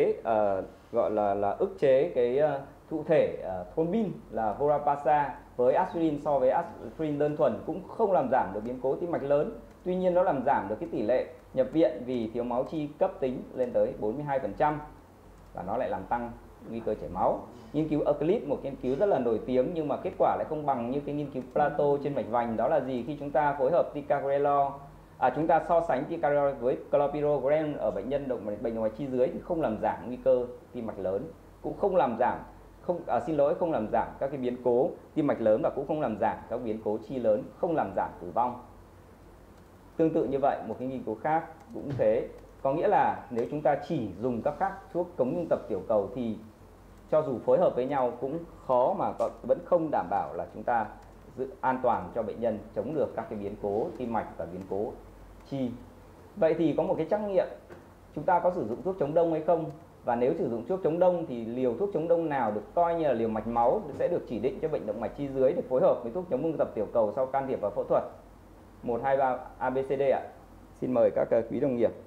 ức chế cái thụ thể thrombin là Vorapasa với aspirin, so với aspirin đơn thuần cũng không làm giảm được biến cố tim mạch lớn. Tuy nhiên nó làm giảm được cái tỷ lệ nhập viện vì thiếu máu chi cấp tính lên tới 42%, và nó lại làm tăng nguy cơ chảy máu. Nghiên cứu Euclid, một nghiên cứu rất là nổi tiếng nhưng mà kết quả lại không bằng như cái nghiên cứu Plato trên mạch vành. Đó là gì? Khi chúng ta phối hợp ticagrelor, chúng ta so sánh ticagrelor với clopidogrel ở bệnh nhân bệnh động mạch chi dưới thì không làm giảm nguy cơ tim mạch lớn, cũng không không làm giảm các cái biến cố tim mạch lớn và cũng không làm giảm các biến cố chi lớn, không làm giảm tử vong. Tương tự như vậy, một cái nghiên cứu khác cũng thế, có nghĩa là nếu chúng ta chỉ dùng các thuốc cống ngưng tập tiểu cầu thì cho dù phối hợp với nhau cũng khó mà vẫn không đảm bảo là chúng ta giữ an toàn cho bệnh nhân chống được các cái biến cố tim mạch và biến cố chi. Vậy thì có một cái trắc nghiệm, chúng ta có sử dụng thuốc chống đông hay không? Và nếu sử dụng thuốc chống đông thì liều thuốc chống đông nào được coi như là liều mạch máu sẽ được chỉ định cho bệnh động mạch chi dưới để phối hợp với thuốc chống ngưng tập tiểu cầu sau can thiệp và phẫu thuật? 1, 2, 3 ABCD ạ. Xin mời các quý đồng nghiệp.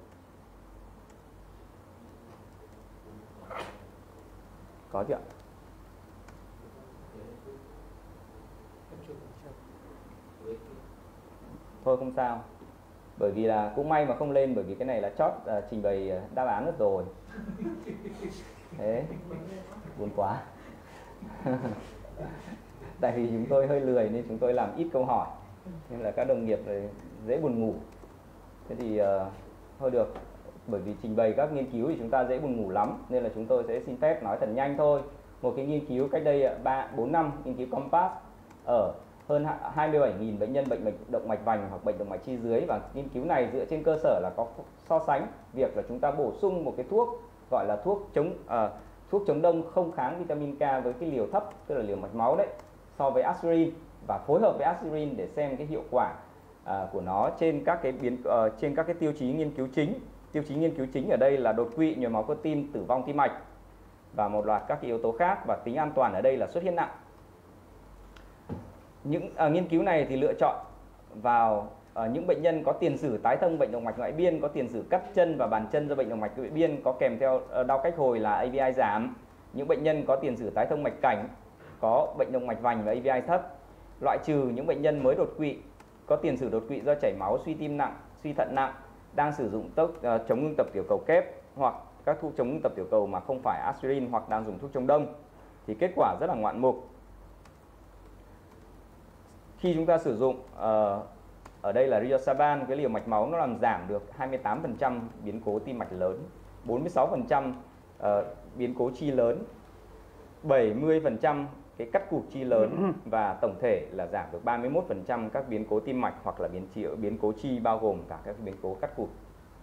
Có chưa ạ? Thôi không sao. Bởi vì là cũng may mà không lên, bởi vì cái này là chót trình bày đáp án mất rồi. Thế buồn quá. Tại vì chúng tôi hơi lười nên chúng tôi làm ít câu hỏi, nên là các đồng nghiệp dễ buồn ngủ. Thế thì thôi được, bởi vì trình bày các nghiên cứu thì chúng ta dễ buồn ngủ lắm, nên là chúng tôi sẽ xin phép nói thật nhanh thôi. Một cái nghiên cứu cách đây 4 năm, nghiên cứu COMPASS ở hơn 27.000 bệnh nhân bệnh động mạch vành hoặc bệnh động mạch chi dưới, và nghiên cứu này dựa trên cơ sở là có so sánh việc là chúng ta bổ sung một cái thuốc gọi là thuốc chống đông không kháng vitamin K với cái liều thấp, tức là liều mạch máu đấy, so với aspirin, và phối hợp với aspirin để xem cái hiệu quả của nó trên các cái tiêu chí nghiên cứu chính. Tiêu chí nghiên cứu chính ở đây là đột quỵ, nhồi máu cơ tim, tử vong tim mạch và một loạt các cái yếu tố khác, và tính an toàn ở đây là xuất hiện nặng. Những nghiên cứu này thì lựa chọn vào những bệnh nhân có tiền sử tái thông bệnh động mạch ngoại biên, có tiền sử cắt chân và bàn chân do bệnh động mạch ngoại biên, có kèm theo đau cách hồi là AVI giảm, những bệnh nhân có tiền sử tái thông mạch cảnh, có bệnh động mạch vành và AVI thấp, loại trừ những bệnh nhân mới đột quỵ, có tiền sử đột quỵ do chảy máu, suy tim nặng, suy thận nặng, đang sử dụng thuốc chống ngưng tập tiểu cầu kép hoặc các thuốc chống ngưng tập tiểu cầu mà không phải aspirin, hoặc đang dùng thuốc chống đông, thì kết quả rất là ngoạn mục. Khi chúng ta sử dụng ở đây là Rivaroxaban, cái liều mạch máu nó làm giảm được 28% biến cố tim mạch lớn, 46% biến cố chi lớn, 70% cái cắt cụt chi lớn, và tổng thể là giảm được 31% các biến cố tim mạch hoặc là biến cố chi, bao gồm cả các biến cố cắt cụt.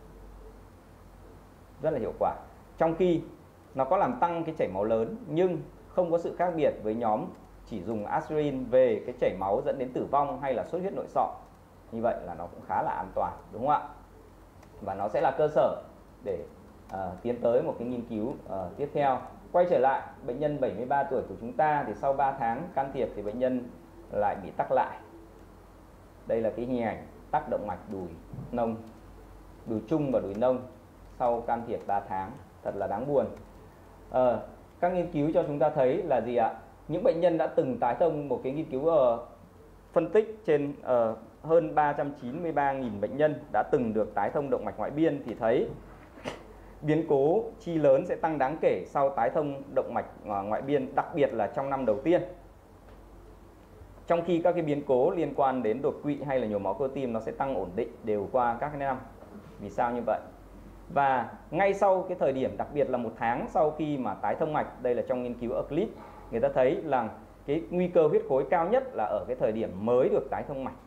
Rất là hiệu quả. Trong khi nó có làm tăng cái chảy máu lớn nhưng không có sự khác biệt với nhóm chỉ dùng aspirin về cái chảy máu dẫn đến tử vong hay là xuất huyết nội sọ. Như vậy là nó cũng khá là an toàn, đúng không ạ? Và nó sẽ là cơ sở để tiến tới một cái nghiên cứu tiếp theo. Quay trở lại bệnh nhân 73 tuổi của chúng ta thì sau 3 tháng can thiệp thì bệnh nhân lại bị tắc lại. Đây là cái hình ảnh tắc động mạch đùi nông, đùi trung và đùi nông sau can thiệp 3 tháng, thật là đáng buồn. Các nghiên cứu cho chúng ta thấy là gì ạ? Những bệnh nhân đã từng tái thông, một cái nghiên cứu phân tích trên hơn 393.000 bệnh nhân đã từng được tái thông động mạch ngoại biên thì thấy biến cố chi lớn sẽ tăng đáng kể sau tái thông động mạch ngoại biên, đặc biệt là trong năm đầu tiên. Trong khi các cái biến cố liên quan đến đột quỵ hay là nhồi máu cơ tim nó sẽ tăng ổn định đều qua các năm. Vì sao như vậy? Và ngay sau cái thời điểm, đặc biệt là 1 tháng sau khi mà tái thông mạch, đây là trong nghiên cứu Euclid, người ta thấy là cái nguy cơ huyết khối cao nhất là ở cái thời điểm mới được tái thông mạch.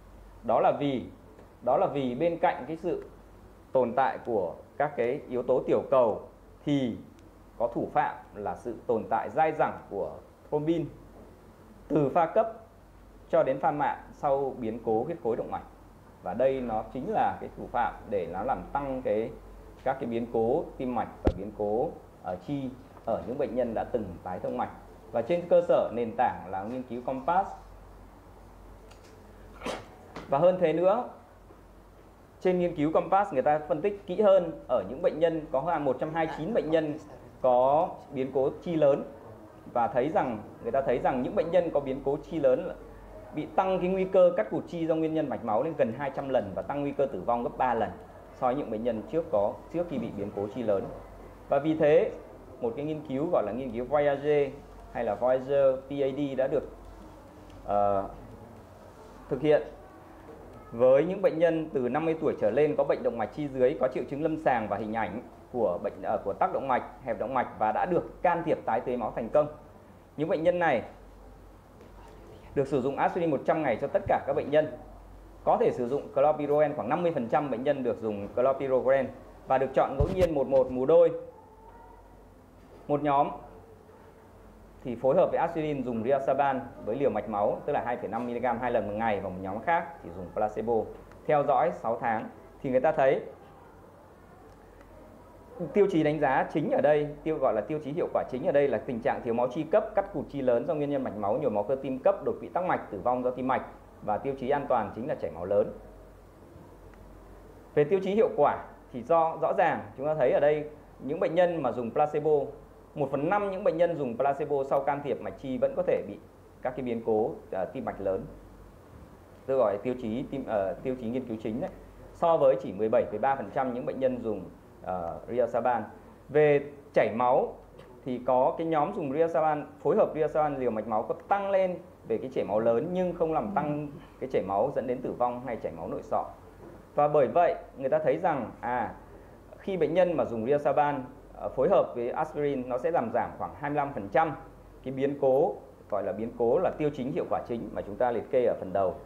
Đó là vì bên cạnh cái sự tồn tại của các cái yếu tố tiểu cầu thì có thủ phạm là sự tồn tại dai dẳng của thrombin từ pha cấp cho đến pha mạng sau biến cố huyết khối động mạch. Và đây nó chính là cái thủ phạm để nó làm tăng các cái biến cố tim mạch và biến cố chi ở những bệnh nhân đã từng tái thông mạch. Và trên cơ sở nền tảng là nghiên cứu COMPASS. Và hơn thế nữa, trên nghiên cứu COMPASS người ta phân tích kỹ hơn ở những bệnh nhân, có 129 bệnh nhân có biến cố chi lớn, và người ta thấy rằng những bệnh nhân có biến cố chi lớn bị tăng cái nguy cơ cắt cụt chi do nguyên nhân mạch máu lên gần 200 lần và tăng nguy cơ tử vong gấp 3 lần so với những bệnh nhân trước khi bị biến cố chi lớn. Và vì thế, một cái nghiên cứu gọi là nghiên cứu Voyager hay là Voyager PAD đã được thực hiện với những bệnh nhân từ 50 tuổi trở lên có bệnh động mạch chi dưới, có triệu chứng lâm sàng và hình ảnh của tắc động mạch, hẹp động mạch và đã được can thiệp tái tế máu thành công. Những bệnh nhân này được sử dụng aspirin 100 ngày cho tất cả các bệnh nhân. Có thể sử dụng clopidogrel, khoảng 50% bệnh nhân được dùng clopidogrel và được chọn ngẫu nhiên 1-1 mù đôi. Một nhóm thì phối hợp với aspirin dùng rivaroxaban với liều mạch máu, tức là 2,5 mg 2 lần một ngày, và một nhóm khác thì dùng placebo. Theo dõi 6 tháng thì người ta thấy tiêu chí đánh giá chính ở đây, gọi là tiêu chí hiệu quả chính ở đây là tình trạng thiếu máu chi cấp, cắt cụt chi lớn do nguyên nhân mạch máu, nhồi máu cơ tim cấp, đột quỵ tắc mạch, tử vong do tim mạch, và tiêu chí an toàn chính là chảy máu lớn. Về tiêu chí hiệu quả thì rõ ràng chúng ta thấy ở đây những bệnh nhân mà dùng placebo, 1/5 những bệnh nhân dùng placebo sau can thiệp mạch chi vẫn có thể bị các cái biến cố tim mạch lớn. Tôi gọi tiêu chí nghiên cứu chính đấy, so với chỉ 17,3% những bệnh nhân dùng rivaroxaban. Về chảy máu thì có cái nhóm dùng rivaroxaban, phối hợp rivaroxaban liều mạch máu có tăng lên về cái chảy máu lớn nhưng không làm tăng cái chảy máu dẫn đến tử vong hay chảy máu nội sọ. Và bởi vậy người ta thấy rằng khi bệnh nhân mà dùng rivaroxaban phối hợp với aspirin, nó sẽ làm giảm khoảng 25% cái biến cố, gọi là biến cố là tiêu chí hiệu quả chính mà chúng ta liệt kê ở phần đầu.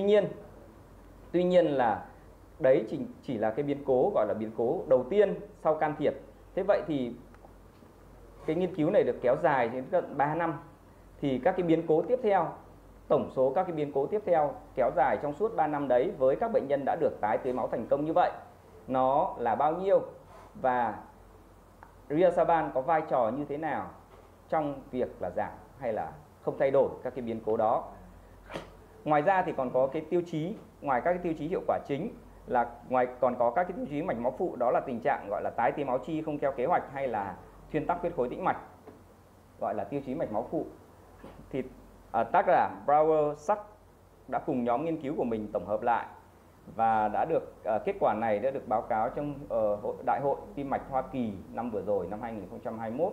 Tuy nhiên là đấy chỉ là cái biến cố gọi là biến cố đầu tiên sau can thiệp. Thế vậy thì cái nghiên cứu này được kéo dài đến gần 3 năm, thì các cái biến cố tiếp theo, tổng số các cái biến cố tiếp theo kéo dài trong suốt 3 năm đấy với các bệnh nhân đã được tái tưới máu thành công như vậy, nó là bao nhiêu, và rivaroxaban có vai trò như thế nào trong việc là giảm hay là không thay đổi các cái biến cố đó. Ngoài ra thì còn có cái tiêu chí, ngoài các cái tiêu chí hiệu quả chính là còn có các cái tiêu chí mạch máu phụ, đó là tình trạng gọi là tái tưới máu chi không theo kế hoạch hay là thuyên tắc huyết khối tĩnh mạch, gọi là tiêu chí mạch máu phụ. Thì tác giả Brower Sack đã cùng nhóm nghiên cứu của mình tổng hợp lại và đã được kết quả này đã được báo cáo trong Đại hội Tim mạch Hoa Kỳ năm vừa rồi, năm 2021.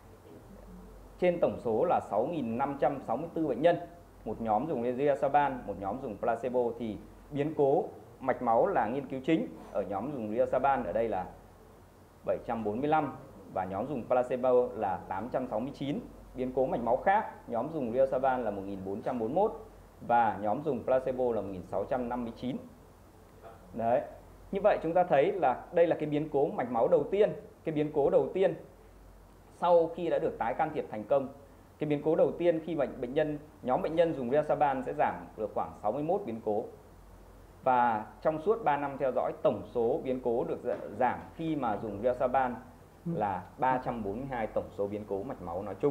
Trên tổng số là 6.564 bệnh nhân, một nhóm dùng rivaroxaban, một nhóm dùng placebo, thì biến cố mạch máu là nghiên cứu chính ở nhóm dùng rivaroxaban ở đây là 745 và nhóm dùng placebo là 869. Biến cố mạch máu khác, nhóm dùng rivaroxaban là 1441 và nhóm dùng placebo là 1659. Đấy. Như vậy chúng ta thấy là đây là cái biến cố mạch máu đầu tiên, cái biến cố đầu tiên sau khi đã được tái can thiệp thành công. Cái biến cố đầu tiên khi nhóm bệnh nhân dùng rivaroxaban sẽ giảm được khoảng 61 biến cố. Và trong suốt 3 năm theo dõi, tổng số biến cố được giảm khi mà dùng rivaroxaban là 342 tổng số biến cố mạch máu nói chung.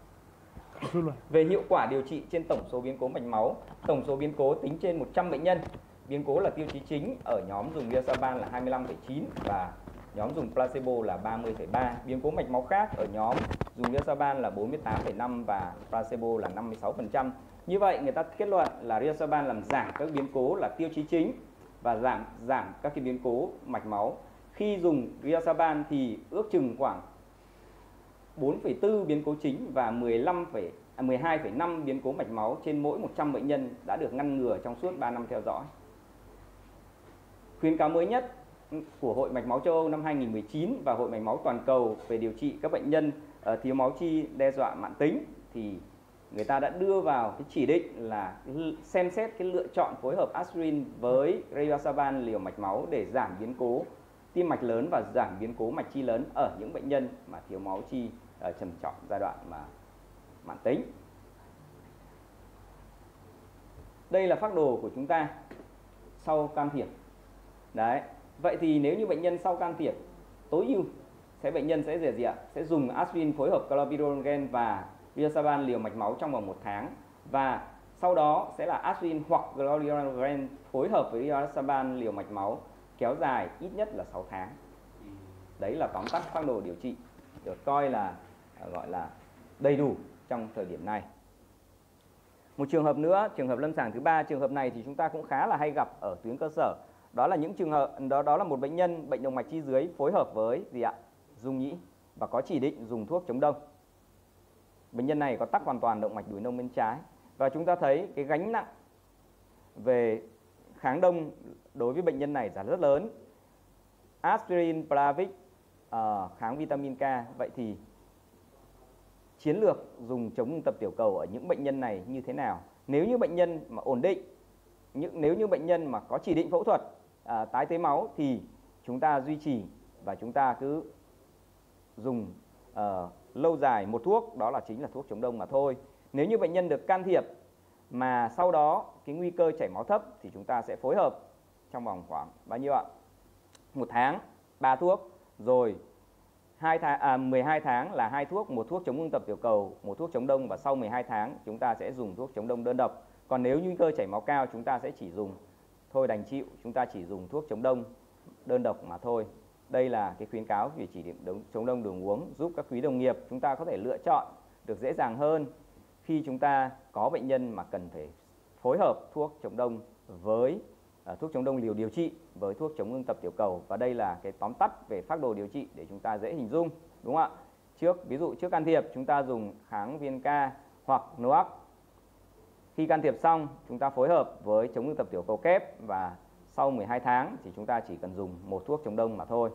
Về hiệu quả điều trị trên tổng số biến cố mạch máu, tổng số biến cố tính trên 100 bệnh nhân, biến cố là tiêu chí chính ở nhóm dùng rivaroxaban là 25,9 và nhóm dùng placebo là 30,3. Biến cố mạch máu khác ở nhóm dùng rivaroxaban là 48,5 và placebo là 56%. Như vậy người ta kết luận là rivaroxaban làm giảm các biến cố là tiêu chí chính và giảm các cái biến cố mạch máu. Khi dùng rivaroxaban thì ước chừng khoảng 4,4 biến cố chính và 12,5 biến cố mạch máu trên mỗi 100 bệnh nhân đã được ngăn ngừa trong suốt 3 năm theo dõi. Khuyến cáo mới nhất của Hội Mạch máu châu Âu năm 2019 và Hội Mạch máu toàn cầu về điều trị các bệnh nhân thiếu máu chi đe dọa mãn tính thì người ta đã đưa vào cái chỉ định là xem xét cái lựa chọn phối hợp aspirin với rivaroxaban liều mạch máu để giảm biến cố tim mạch lớn và giảm biến cố mạch chi lớn ở những bệnh nhân mà thiếu máu chi trầm trọng giai đoạn mà mãn tính. Đây là phác đồ của chúng ta sau can thiệp. Đấy. Vậy thì nếu như bệnh nhân sau can thiệp, tối ưu bệnh nhân sẽ dùng aspirin phối hợp clopidogrel và rivaroxaban liều mạch máu trong vòng 1 tháng, và sau đó sẽ là aspirin hoặc clopidogrel phối hợp với rivaroxaban liều mạch máu kéo dài ít nhất là 6 tháng. Đấy là tóm tắt phác đồ điều trị được coi là gọi là đầy đủ trong thời điểm này. Một trường hợp nữa, trường hợp lâm sàng thứ 3, trường hợp này thì chúng ta cũng khá là hay gặp ở tuyến cơ sở. Đó là những trường hợp đó là một bệnh nhân bệnh động mạch chi dưới phối hợp với dung nhĩ và có chỉ định dùng thuốc chống đông. Bệnh nhân này có tắc hoàn toàn động mạch đùi nông bên trái và chúng ta thấy cái gánh nặng về kháng đông đối với bệnh nhân này là rất lớn. Aspirin, Plavix, kháng vitamin K. Vậy thì chiến lược dùng chống ngưng tập tiểu cầu ở những bệnh nhân này như thế nào. Nếu như bệnh nhân mà ổn định, nếu như bệnh nhân mà có chỉ định phẫu thuật tái tế máu thì chúng ta duy trì và chúng ta cứ dùng lâu dài một thuốc, đó là chính là thuốc chống đông mà thôi. Nếu như bệnh nhân được can thiệp mà sau đó cái nguy cơ chảy máu thấp thì chúng ta sẽ phối hợp trong vòng khoảng bao nhiêu ạ? 1 tháng 3 thuốc, rồi 12 tháng là 2 thuốc, một thuốc chống ngưng tập tiểu cầu, một thuốc chống đông, và sau 12 tháng chúng ta sẽ dùng thuốc chống đông đơn độc. Còn nếu nguy cơ chảy máu cao chúng ta sẽ chỉ dùng, thôi đành chịu, chúng ta chỉ dùng thuốc chống đông đơn độc mà thôi. Đây là cái khuyến cáo về chỉ định chống đông đường uống, giúp các quý đồng nghiệp chúng ta có thể lựa chọn được dễ dàng hơn khi chúng ta có bệnh nhân mà cần phải phối hợp thuốc chống đông với thuốc chống đông liều điều trị với thuốc chống ngưng tập tiểu cầu. Và đây là cái tóm tắt về phác đồ điều trị để chúng ta dễ hình dung, đúng không ạ? Ví dụ trước can thiệp chúng ta dùng kháng viêm K hoặc NOAC. Khi can thiệp xong chúng ta phối hợp với chống ngưng tập tiểu cầu kép, và sau 12 tháng thì chúng ta chỉ cần dùng một thuốc chống đông mà thôi.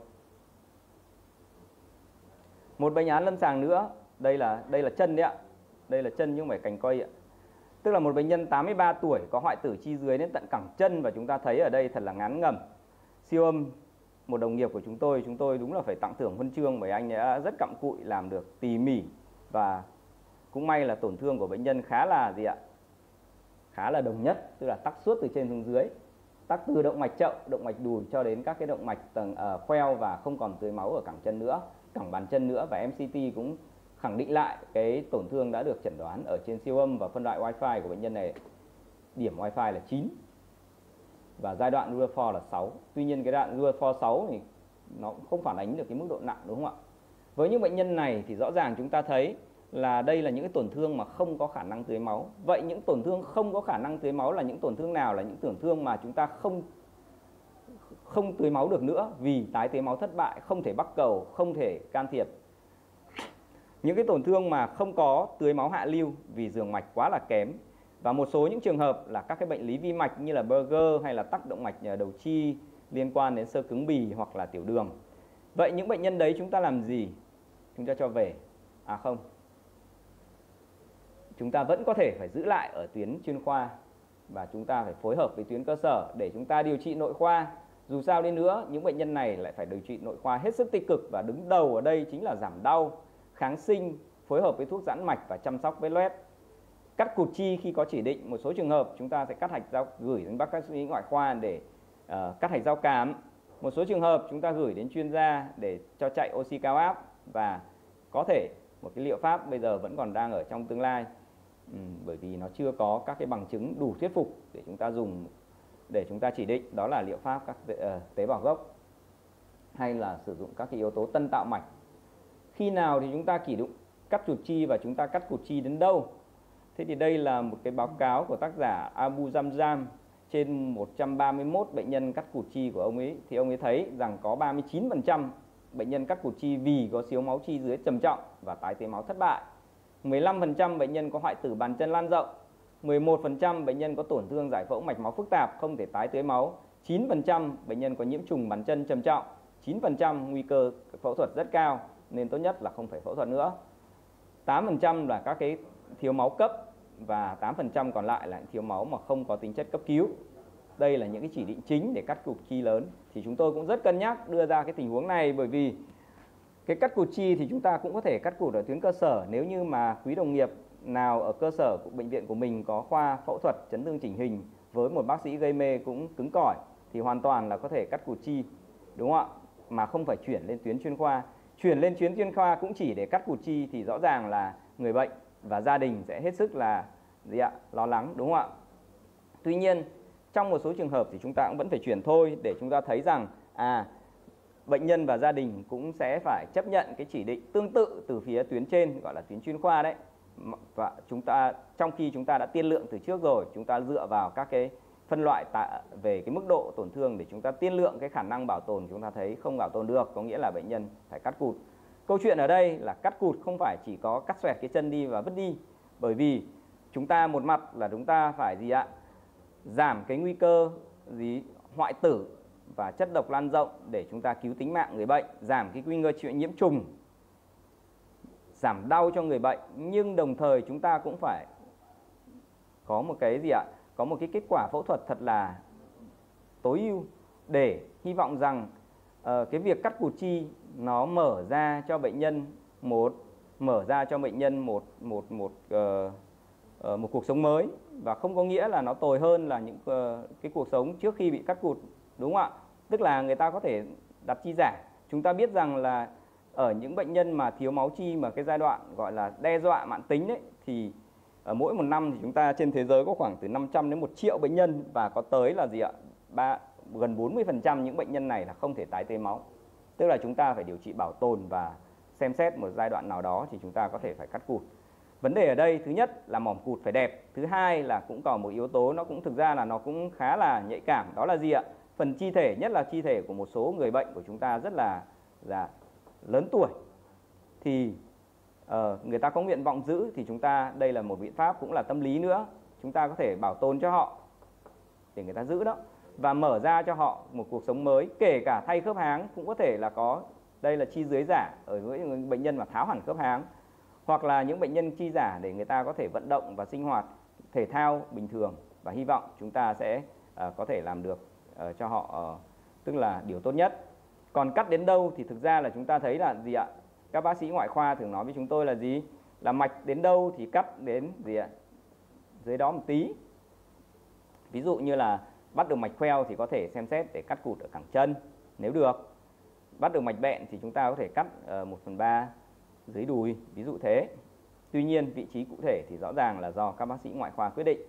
Một bệnh án lâm sàng nữa, đây là chân đấy ạ. Đây là chân chứ không phải cành cây ạ. Tức là một bệnh nhân 83 tuổi có hoại tử chi dưới đến tận cẳng chân, và chúng ta thấy ở đây thật là ngán ngẩm. Siêu âm một đồng nghiệp của chúng tôi đúng là phải tặng thưởng huân chương, bởi anh ấy đã rất cặm cụi, làm được tỉ mỉ, và cũng may là tổn thương của bệnh nhân khá là gì ạ? Khá là đồng nhất, tức là tắc suốt từ trên xuống dưới, tắc từ động mạch chậu, động mạch đùi cho đến các cái động mạch tầng khoeo, và không còn tưới máu ở cẳng chân nữa, cẳng bàn chân nữa. Và MCT cũng khẳng định lại cái tổn thương đã được chẩn đoán ở trên siêu âm, và phân loại Wi-Fi của bệnh nhân này, điểm Wi-Fi là 9 và giai đoạn Rutherford là 6. Tuy nhiên cái đoạn Rutherford 6 thì nó cũng không phản ánh được cái mức độ nặng, đúng không ạ? Với những bệnh nhân này thì rõ ràng chúng ta thấy là đây là những cái tổn thương mà không có khả năng tưới máu. Vậy những tổn thương không có khả năng tưới máu là những tổn thương nào? Là những tổn thương mà chúng ta không tưới máu được nữa vì tái tế máu thất bại, không thể bắc cầu, không thể can thiệp. Những cái tổn thương mà không có tưới máu hạ lưu vì giường mạch quá là kém. Và một số những trường hợp là các cái bệnh lý vi mạch như là Berger hay là tắc động mạch đầu chi liên quan đến xơ cứng bì hoặc là tiểu đường. Vậy những bệnh nhân đấy chúng ta làm gì? Chúng ta cho về? À không. Chúng ta vẫn có thể phải giữ lại ở tuyến chuyên khoa, và chúng ta phải phối hợp với tuyến cơ sở để chúng ta điều trị nội khoa. Dù sao đi nữa, những bệnh nhân này lại phải điều trị nội khoa hết sức tích cực, và đứng đầu ở đây chính là giảm đau, kháng sinh, phối hợp với thuốc giãn mạch và chăm sóc vết loét. Cắt cụt chi khi có chỉ định, một số trường hợp chúng ta sẽ cắt hạch dao, gửi đến bác sĩ ngoại khoa để cắt hạch dao cám. Một số trường hợp chúng ta gửi đến chuyên gia để cho chạy oxy cao áp, và có thể một cái liệu pháp bây giờ vẫn còn đang ở trong tương lai, bởi vì nó chưa có các cái bằng chứng đủ thuyết phục để chúng ta dùng, để chúng ta chỉ định, đó là liệu pháp các tế bào gốc hay là sử dụng các cái yếu tố tân tạo mạch. Khi nào thì chúng ta chỉ định cắt cụt chi và chúng ta cắt cụt chi đến đâu? Thế thì đây là một cái báo cáo của tác giả Abu Zamzam trên 131 bệnh nhân cắt cụt chi của ông ấy, thì ông ấy thấy rằng có 39% bệnh nhân cắt cụt chi vì có thiếu máu chi dưới trầm trọng và tái tế máu thất bại. 15% bệnh nhân có hoại tử bàn chân lan rộng. 11% bệnh nhân có tổn thương giải phẫu mạch máu phức tạp không thể tái tế máu. 9% bệnh nhân có nhiễm trùng bàn chân trầm trọng. 9% nguy cơ phẫu thuật rất cao nên tốt nhất là không phải phẫu thuật nữa. 8% là các cái thiếu máu cấp, và 8% còn lại là thiếu máu mà không có tính chất cấp cứu. Đây là những cái chỉ định chính để cắt cụt chi lớn. Thì chúng tôi cũng rất cân nhắc đưa ra cái tình huống này, bởi vì cái cắt cụt chi thì chúng ta cũng có thể cắt cụt ở tuyến cơ sở. Nếu như mà quý đồng nghiệp nào ở cơ sở của bệnh viện của mình có khoa phẫu thuật chấn thương chỉnh hình với một bác sĩ gây mê cũng cứng cỏi thì hoàn toàn là có thể cắt cụt chi, đúng không ạ? Mà không phải chuyển lên tuyến chuyên khoa. Chuyển lên tuyến chuyên khoa cũng chỉ để cắt cụt chi thì rõ ràng là người bệnh và gia đình sẽ hết sức là lo lắng, đúng không ạ? Tuy nhiên trong một số trường hợp thì chúng ta cũng vẫn phải chuyển thôi, để chúng ta thấy rằng bệnh nhân và gia đình cũng sẽ phải chấp nhận cái chỉ định tương tự từ phía tuyến trên, gọi là tuyến chuyên khoa đấy. Và chúng ta, trong khi chúng ta đã tiên lượng từ trước rồi, chúng ta dựa vào các cái phân loại về cái mức độ tổn thương để chúng ta tiên lượng cái khả năng bảo tồn, chúng ta thấy không bảo tồn được, có nghĩa là bệnh nhân phải cắt cụt. Câu chuyện ở đây là cắt cụt không phải chỉ có cắt xoẹt cái chân đi và vứt đi, bởi vì chúng ta một mặt là chúng ta phải giảm cái nguy cơ hoại tử và chất độc lan rộng để chúng ta cứu tính mạng người bệnh, giảm cái nguy cơ chịu nhiễm trùng, giảm đau cho người bệnh, nhưng đồng thời chúng ta cũng phải có một cái gì ạ? Có một cái kết quả phẫu thuật thật là tối ưu để hy vọng rằng cái việc cắt cụt chi nó mở ra cho bệnh nhân một cuộc sống mới, và không có nghĩa là nó tồi hơn là những cái cuộc sống trước khi bị cắt cụt, đúng không ạ? Tức là người ta có thể đặt chi giả. Chúng ta biết rằng là ở những bệnh nhân mà thiếu máu chi mà cái giai đoạn gọi là đe dọa mãn tính đấy, thì mỗi một năm thì chúng ta trên thế giới có khoảng từ 500 đến 1 triệu bệnh nhân, và có tới là gì ạ? Gần 40% những bệnh nhân này là không thể tái tê máu. Tức là chúng ta phải điều trị bảo tồn và xem xét một giai đoạn nào đó thì chúng ta có thể phải cắt cụt. Vấn đề ở đây thứ nhất là mỏm cụt phải đẹp, thứ hai là cũng còn một yếu tố nó cũng thực ra là nó cũng khá là nhạy cảm, đó là gì ạ? Phần chi thể, nhất là chi thể của một số người bệnh của chúng ta rất là lớn tuổi, thì người ta có nguyện vọng giữ, thì chúng ta đây là một biện pháp cũng là tâm lý nữa, chúng ta có thể bảo tồn cho họ để người ta giữ đó, và mở ra cho họ một cuộc sống mới, kể cả thay khớp háng cũng có thể là có. Đây là chi dưới giả ở với những bệnh nhân mà tháo hẳn khớp háng, hoặc là những bệnh nhân chi giả để người ta có thể vận động và sinh hoạt thể thao bình thường, và hy vọng chúng ta sẽ có thể làm được cho họ, tức là điều tốt nhất. Còn cắt đến đâu thì thực ra là chúng ta thấy là gì ạ? Các bác sĩ ngoại khoa thường nói với chúng tôi là gì? Là mạch đến đâu thì cắt đến gì ạ? Dưới đó một tí. Ví dụ như là bắt được mạch khoeo thì có thể xem xét để cắt cụt ở cẳng chân nếu được. Bắt được mạch bẹn thì chúng ta có thể cắt 1/3 dưới đùi, ví dụ thế. Tuy nhiên vị trí cụ thể thì rõ ràng là do các bác sĩ ngoại khoa quyết định.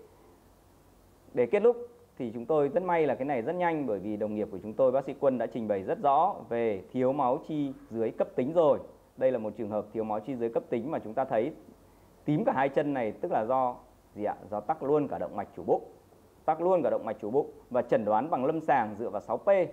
Để kết thúc thì chúng tôi rất may là cái này rất nhanh, bởi vì đồng nghiệp của chúng tôi, bác sĩ Quân đã trình bày rất rõ về thiếu máu chi dưới cấp tính rồi. Đây là một trường hợp thiếu máu chi dưới cấp tính mà chúng ta thấy tím cả hai chân này, tức là do gì ạ? Do tắc luôn cả động mạch chủ bụng. Tắc luôn cả động mạch chủ bụng, và chẩn đoán bằng lâm sàng dựa vào 6P.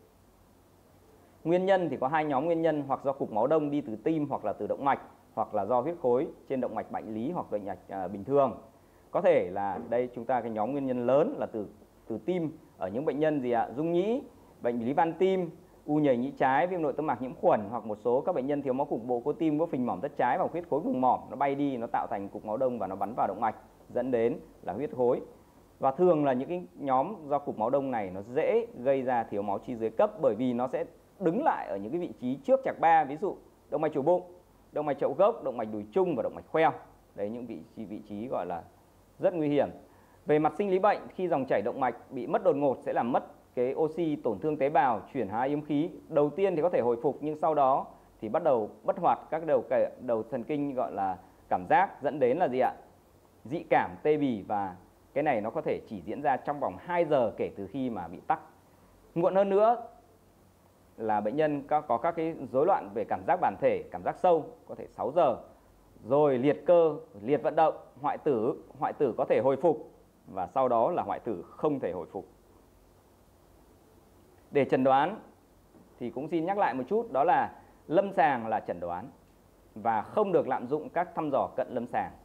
Nguyên nhân thì có hai nhóm nguyên nhân, hoặc do cục máu đông đi từ tim hoặc là từ động mạch, hoặc là do huyết khối trên động mạch bệnh lý hoặc bệnh mạch bình thường. Có thể là đây chúng ta cái nhóm nguyên nhân lớn là từ tim ở những bệnh nhân gì ạ? Dung nhĩ, bệnh lý van tim, u nhầy nhĩ trái, viêm nội tâm mạc nhiễm khuẩn, hoặc một số các bệnh nhân thiếu máu cục bộ cơ tim có phình mỏm tất trái và huyết khối vùng mỏm nó bay đi, nó tạo thành cục máu đông và nó bắn vào động mạch, dẫn đến là huyết khối. Và thường là những cái nhóm do cục máu đông này nó dễ gây ra thiếu máu chi dưới cấp, bởi vì nó sẽ đứng lại ở những cái vị trí trước chạc 3, ví dụ động mạch chủ bụng, động mạch chậu gốc, động mạch đùi trung và động mạch khoeo. Đấy, những vị trí gọi là rất nguy hiểm. Về mặt sinh lý bệnh, khi dòng chảy động mạch bị mất đột ngột sẽ làm mất cái oxy, tổn thương tế bào, chuyển hóa yếm khí. Đầu tiên thì có thể hồi phục, nhưng sau đó thì bắt đầu bất hoạt các đầu thần kinh gọi là cảm giác, dẫn đến là gì ạ? Dị cảm, tê bì, và cái này nó có thể chỉ diễn ra trong vòng 2 giờ kể từ khi mà bị tắc. Muộn hơn nữa là bệnh nhân có các cái rối loạn về cảm giác bản thể, cảm giác sâu, có thể 6 giờ. Rồi liệt cơ, liệt vận động, hoại tử có thể hồi phục, và sau đó là hoại tử không thể hồi phục. Để chẩn đoán thì cũng xin nhắc lại một chút, đó là lâm sàng là chẩn đoán và không được lạm dụng các thăm dò cận lâm sàng.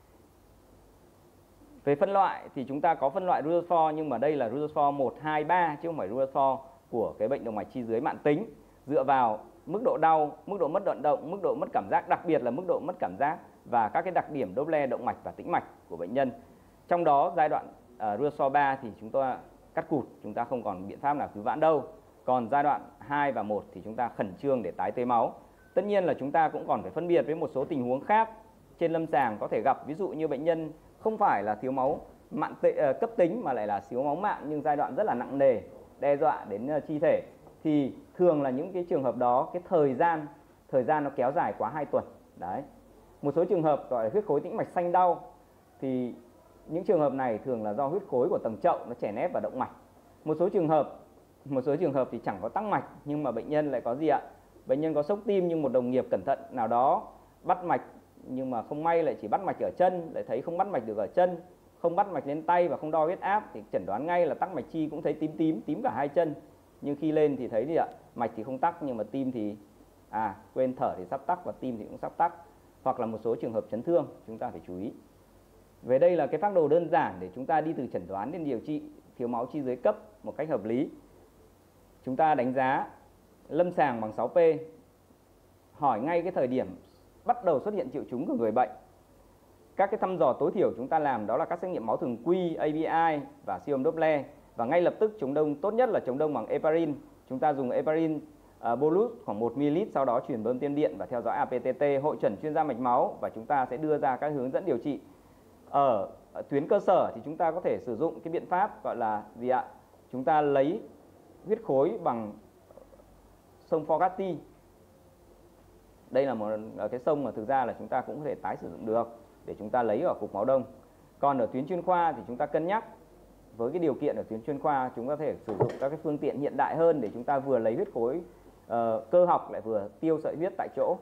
Về phân loại thì chúng ta có phân loại Rutherford, nhưng mà đây là Rutherford 1, 2, 3 chứ không phải Rutherford của cái bệnh động mạch chi dưới mãn tính, dựa vào mức độ đau, mức độ mất vận động, mức độ mất cảm giác, đặc biệt là mức độ mất cảm giác, và các cái đặc điểm Doppler động mạch và tĩnh mạch của bệnh nhân. Trong đó giai đoạn Rutherford 3 thì chúng ta cắt cụt, chúng ta không còn biện pháp nào cứu vãn đâu. Còn giai đoạn 2 và 1 thì chúng ta khẩn trương để tái tê máu. Tất nhiên là chúng ta cũng còn phải phân biệt với một số tình huống khác trên lâm sàng có thể gặp, ví dụ như bệnh nhân không phải là thiếu máu cấp tính mà lại là thiếu máu mạn, nhưng giai đoạn rất là nặng nề, đe dọa đến chi thể, thì thường là những cái trường hợp đó cái thời gian nó kéo dài quá 2 tuần. Đấy. Một số trường hợp gọi là huyết khối tĩnh mạch xanh đau, thì những trường hợp này thường là do huyết khối của tầng chậu nó chèn ép vào động mạch. Một số trường hợp thì chẳng có tắc mạch, nhưng mà bệnh nhân lại có gì ạ? Bệnh nhân có sốc tim, nhưng một đồng nghiệp cẩn thận nào đó bắt mạch, nhưng mà không may lại chỉ bắt mạch ở chân, lại thấy không bắt mạch được ở chân, không bắt mạch lên tay và không đo huyết áp, thì chẩn đoán ngay là tắc mạch chi, cũng thấy tím cả hai chân. Nhưng khi lên thì thấy gì ạ? Mạch thì không tắc, nhưng mà tim thì quên, thở thì sắp tắc và tim thì cũng sắp tắc. Hoặc là một số trường hợp chấn thương chúng ta phải chú ý. Về đây là cái phác đồ đơn giản để chúng ta đi từ chẩn đoán đến điều trị thiếu máu chi dưới cấp một cách hợp lý. Chúng ta đánh giá lâm sàng bằng 6P, hỏi ngay cái thời điểm bắt đầu xuất hiện triệu chứng của người bệnh. Các cái thăm dò tối thiểu chúng ta làm đó là các xét nghiệm máu thường quy, ABI và siêu âm Doppler, và ngay lập tức chống đông, tốt nhất là chống đông bằng heparin. Chúng ta dùng heparin bolus khoảng 1 ml, sau đó truyền bơm tiêm điện và theo dõi APTT, hội chẩn chuyên gia mạch máu, và chúng ta sẽ đưa ra các hướng dẫn điều trị. Ở tuyến cơ sở thì chúng ta có thể sử dụng cái biện pháp gọi là gì ạ? Chúng ta lấy huyết khối bằng sông Fogarty. Đây là một cái sông mà thực ra là chúng ta cũng có thể tái sử dụng được để chúng ta lấy ở cục máu đông. Còn ở tuyến chuyên khoa thì chúng ta cân nhắc với cái điều kiện ở tuyến chuyên khoa chúng ta có thể sử dụng các cái phương tiện hiện đại hơn để chúng ta vừa lấy huyết khối cơ học lại vừa tiêu sợi huyết tại chỗ.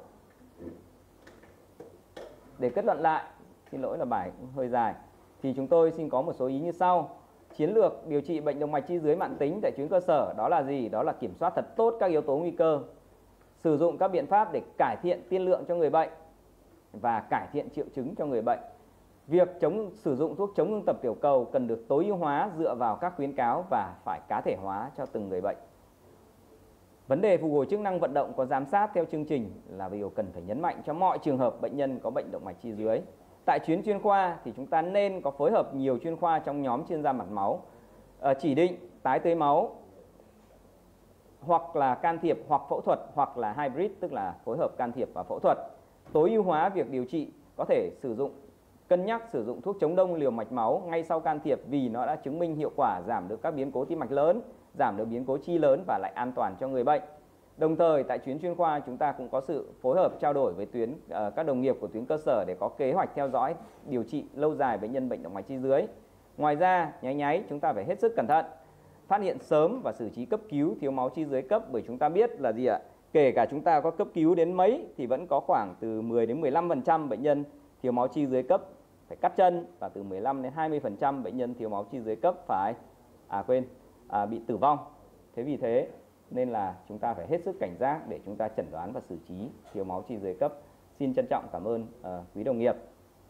Để kết luận lại, xin lỗi là bài cũng hơi dài, thì chúng tôi xin có một số ý như sau. Chiến lược điều trị bệnh động mạch chi dưới mãn tính tại tuyến cơ sở đó là gì? Đó là kiểm soát thật tốt các yếu tố nguy cơ, sử dụng các biện pháp để cải thiện tiên lượng cho người bệnh và cải thiện triệu chứng cho người bệnh. Việc sử dụng thuốc chống ngưng tập tiểu cầu cần được tối ưu hóa dựa vào các khuyến cáo và phải cá thể hóa cho từng người bệnh. Vấn đề phục hồi chức năng vận động có giám sát theo chương trình là điều cần phải nhấn mạnh cho mọi trường hợp bệnh nhân có bệnh động mạch chi dưới. Tại tuyến chuyên khoa thì chúng ta nên có phối hợp nhiều chuyên khoa trong nhóm chuyên gia mạch máu, chỉ định tái tưới máu, hoặc là can thiệp hoặc phẫu thuật, hoặc là hybrid, tức là phối hợp can thiệp và phẫu thuật. Tối ưu hóa việc điều trị, có thể cân nhắc sử dụng thuốc chống đông liều mạch máu ngay sau can thiệp vì nó đã chứng minh hiệu quả giảm được các biến cố tim mạch lớn, giảm được biến cố chi lớn và lại an toàn cho người bệnh. Đồng thời tại tuyến chuyên khoa chúng ta cũng có sự phối hợp trao đổi với các đồng nghiệp của tuyến cơ sở để có kế hoạch theo dõi điều trị lâu dài bệnh nhân bệnh động mạch chi dưới. Ngoài ra, nháy chúng ta phải hết sức cẩn thận, phát hiện sớm và xử trí cấp cứu thiếu máu chi dưới cấp, bởi chúng ta biết là gì ạ? Kể cả chúng ta có cấp cứu đến mấy thì vẫn có khoảng từ 10 đến 15% bệnh nhân thiếu máu chi dưới cấp phải cắt chân, và từ 15 đến 20% bệnh nhân thiếu máu chi dưới cấp phải bị tử vong. Thế vì thế nên là chúng ta phải hết sức cảnh giác để chúng ta chẩn đoán và xử trí thiếu máu chi dưới cấp. Xin trân trọng cảm ơn quý đồng nghiệp.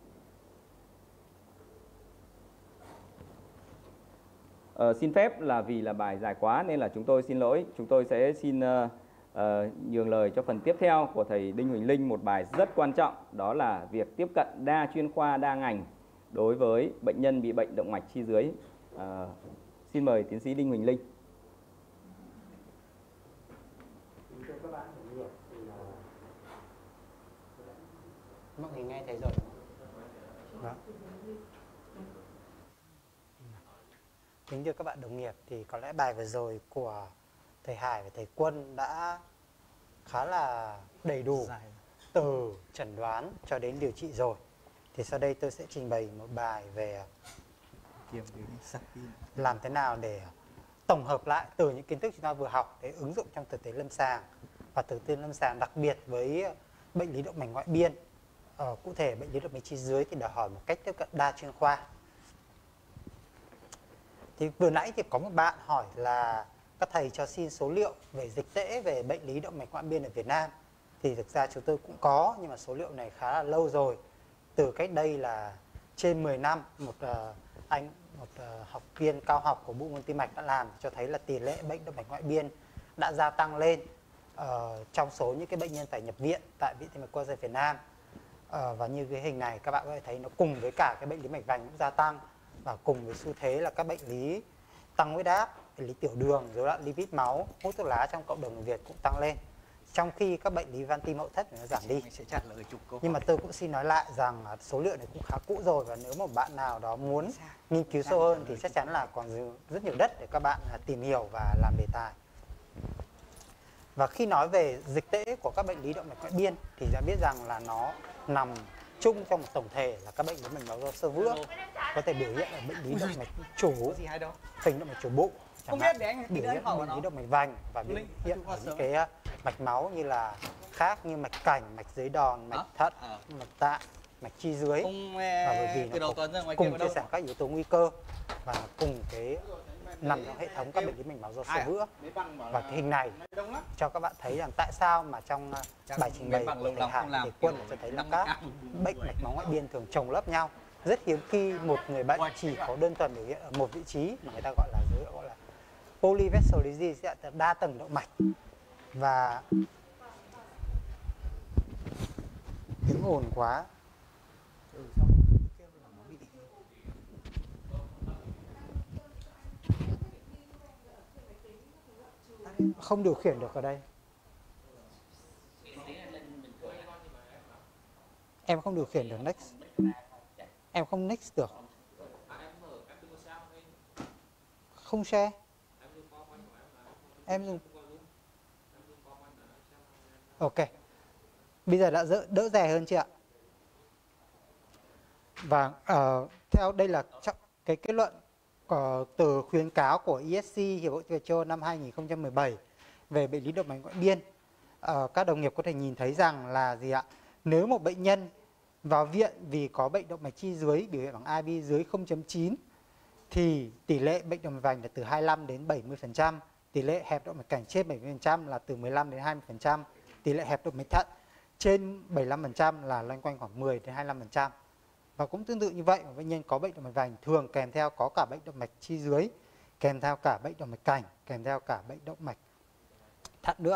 Xin phép là vì là bài dài quá nên là chúng tôi xin lỗi. Chúng tôi sẽ xin nhường lời cho phần tiếp theo của thầy Đinh Huỳnh Linh, một bài rất quan trọng, đó là việc tiếp cận đa chuyên khoa đa ngành đối với bệnh nhân bị bệnh động mạch chi dưới. Xin mời tiến sĩ Đinh Huỳnh Linh. Thưa các bạn đồng nghiệp, mọi người nghe thấy rồi. Vâng. Kính thưa các bạn đồng nghiệp, thì có lẽ bài vừa rồi của thầy Hải và thầy Quân đã khá là đầy đủ từ chẩn đoán cho đến điều trị rồi. Thì sau đây tôi sẽ trình bày một bài về làm thế nào để tổng hợp lại từ những kiến thức chúng ta vừa học để ứng dụng trong thực tế lâm sàng, và thực tế lâm sàng đặc biệt với bệnh lý động mạch ngoại biên. Cụ thể bệnh lý động mạch chi dưới thì đòi hỏi một cách tiếp cận đa chuyên khoa. Thì vừa nãy thì có một bạn hỏi là các thầy cho xin số liệu về dịch tễ về bệnh lý động mạch ngoại biên ở Việt Nam. Thì thực ra chúng tôi cũng có, nhưng mà số liệu này khá là lâu rồi. Từ cách đây là trên 10 năm, một học viên cao học của Bộ môn tim mạch đã làm cho thấy là tỷ lệ bệnh động mạch ngoại biên đã gia tăng lên trong số những cái bệnh nhân phải nhập viện tại Viện Tim mạch Quốc gia Việt Nam. Và như cái hình này các bạn có thể thấy nó cùng với cả cái bệnh lý mạch vành cũng gia tăng, và cùng với xu thế là các bệnh lý tăng huyết áp, bệnh lý tiểu đường, rối loạn lipid máu, hút thuốc lá trong cộng đồng người Việt cũng tăng lên, trong khi các bệnh lý van tim hậu thất nó giảm đi. Nhưng mà tôi cũng xin nói lại rằng số liệu này cũng khá cũ rồi, và nếu một bạn nào đó muốn nghiên cứu sâu hơn thì chắc chắn là còn rất nhiều đất để các bạn tìm hiểu và làm đề tài. Và khi nói về dịch tễ của các bệnh lý động mạch ngoại biên thì đã biết rằng là nó nằm chung trong một tổng thể là các bệnh lý mạch máu do xơ vữa, có thể biểu hiện ở bệnh lý động mạch chủ, phình động mạch chủ bụng, chẳng hạn, biểu hiện ở bệnh lý động mạch vành, và biểu hiện ở những cái mạch máu như là khác như mạch cảnh, mạch dưới đòn, mạch thận, mạch tạng, mạch chi dưới. Và bởi vì nó cùng chia sẻ các yếu tố nguy cơ và cùng cái nằm trong hệ thống các bệnh lý mạch máu do xơ vữa. Và cái hình này cho các bạn thấy rằng tại sao mà trong bài trình bày của thầy Hải thầy Quân cho thấy là các bệnh mạch máu ngoại biên thường chồng lớp nhau. Rất hiếm khi một người bệnh chỉ có đơn thuần biểu hiện ở một vị trí mà người ta gọi là polyvessel disease, đa tầng động mạch. Và Tiếng ồn quá. Không điều khiển được ở đây. Em không điều khiển được next. Em không next được. Không share. Em dùng. Ok. Bây giờ đã đỡ rè hơn chưa ạ? Và theo đây là cái kết luận từ khuyến cáo của ESC, Hiệp hội Về Châu năm 2017 về bệnh lý động mạch ngoại biên. Các đồng nghiệp có thể nhìn thấy rằng là gì ạ? Nếu một bệnh nhân vào viện vì có bệnh động mạch chi dưới biểu hiện bằng IB dưới 0.9 thì tỷ lệ bệnh động mạch vành là từ 25 đến 70%, tỷ lệ hẹp động mạch cảnh trên 70% là từ 15 đến 20%, tỷ lệ hẹp động mạch thận trên 75% là loanh quanh khoảng 10 đến 25%. Và cũng tương tự như vậy, bệnh nhân có bệnh động mạch vành thường kèm theo có cả bệnh động mạch chi dưới, kèm theo cả bệnh động mạch cảnh, kèm theo cả bệnh động mạch thận nữa.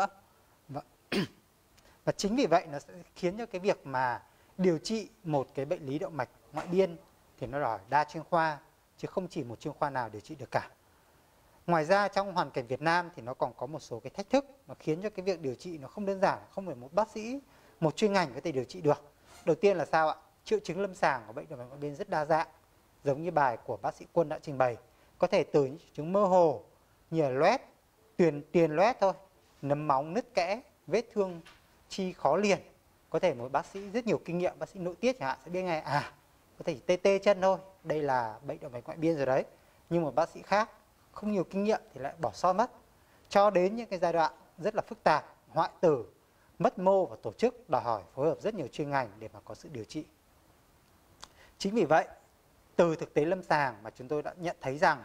Và chính vì vậy nó sẽ khiến cho cái việc mà điều trị một cái bệnh lý động mạch ngoại biên thì nó đòi đa chuyên khoa, chứ không chỉ một chuyên khoa nào điều trị được cả. Ngoài ra trong hoàn cảnh Việt Nam thì nó còn có một số cái thách thức mà khiến cho cái việc điều trị nó không đơn giản, không phải một bác sĩ, một chuyên ngành có thể điều trị được. Đầu tiên là sao ạ? Triệu chứng lâm sàng của bệnh động mạch ngoại biên rất đa dạng, giống như bài của bác sĩ Quân đã trình bày. Có thể từ những triệu chứng mơ hồ như là loét, tiền loét thôi, nấm móng, nứt kẽ, vết thương chi khó liền. Có thể một bác sĩ rất nhiều kinh nghiệm, bác sĩ nội tiết chẳng hạn sẽ biết ngay có thể tê tê chân thôi, đây là bệnh động mạch ngoại biên rồi đấy. Nhưng một bác sĩ khác không nhiều kinh nghiệm thì lại bỏ sót mất. Cho đến những cái giai đoạn rất là phức tạp, hoại tử, mất mô và tổ chức đòi hỏi phối hợp rất nhiều chuyên ngành để mà có sự điều trị. Chính vì vậy, từ thực tế lâm sàng mà chúng tôi đã nhận thấy rằng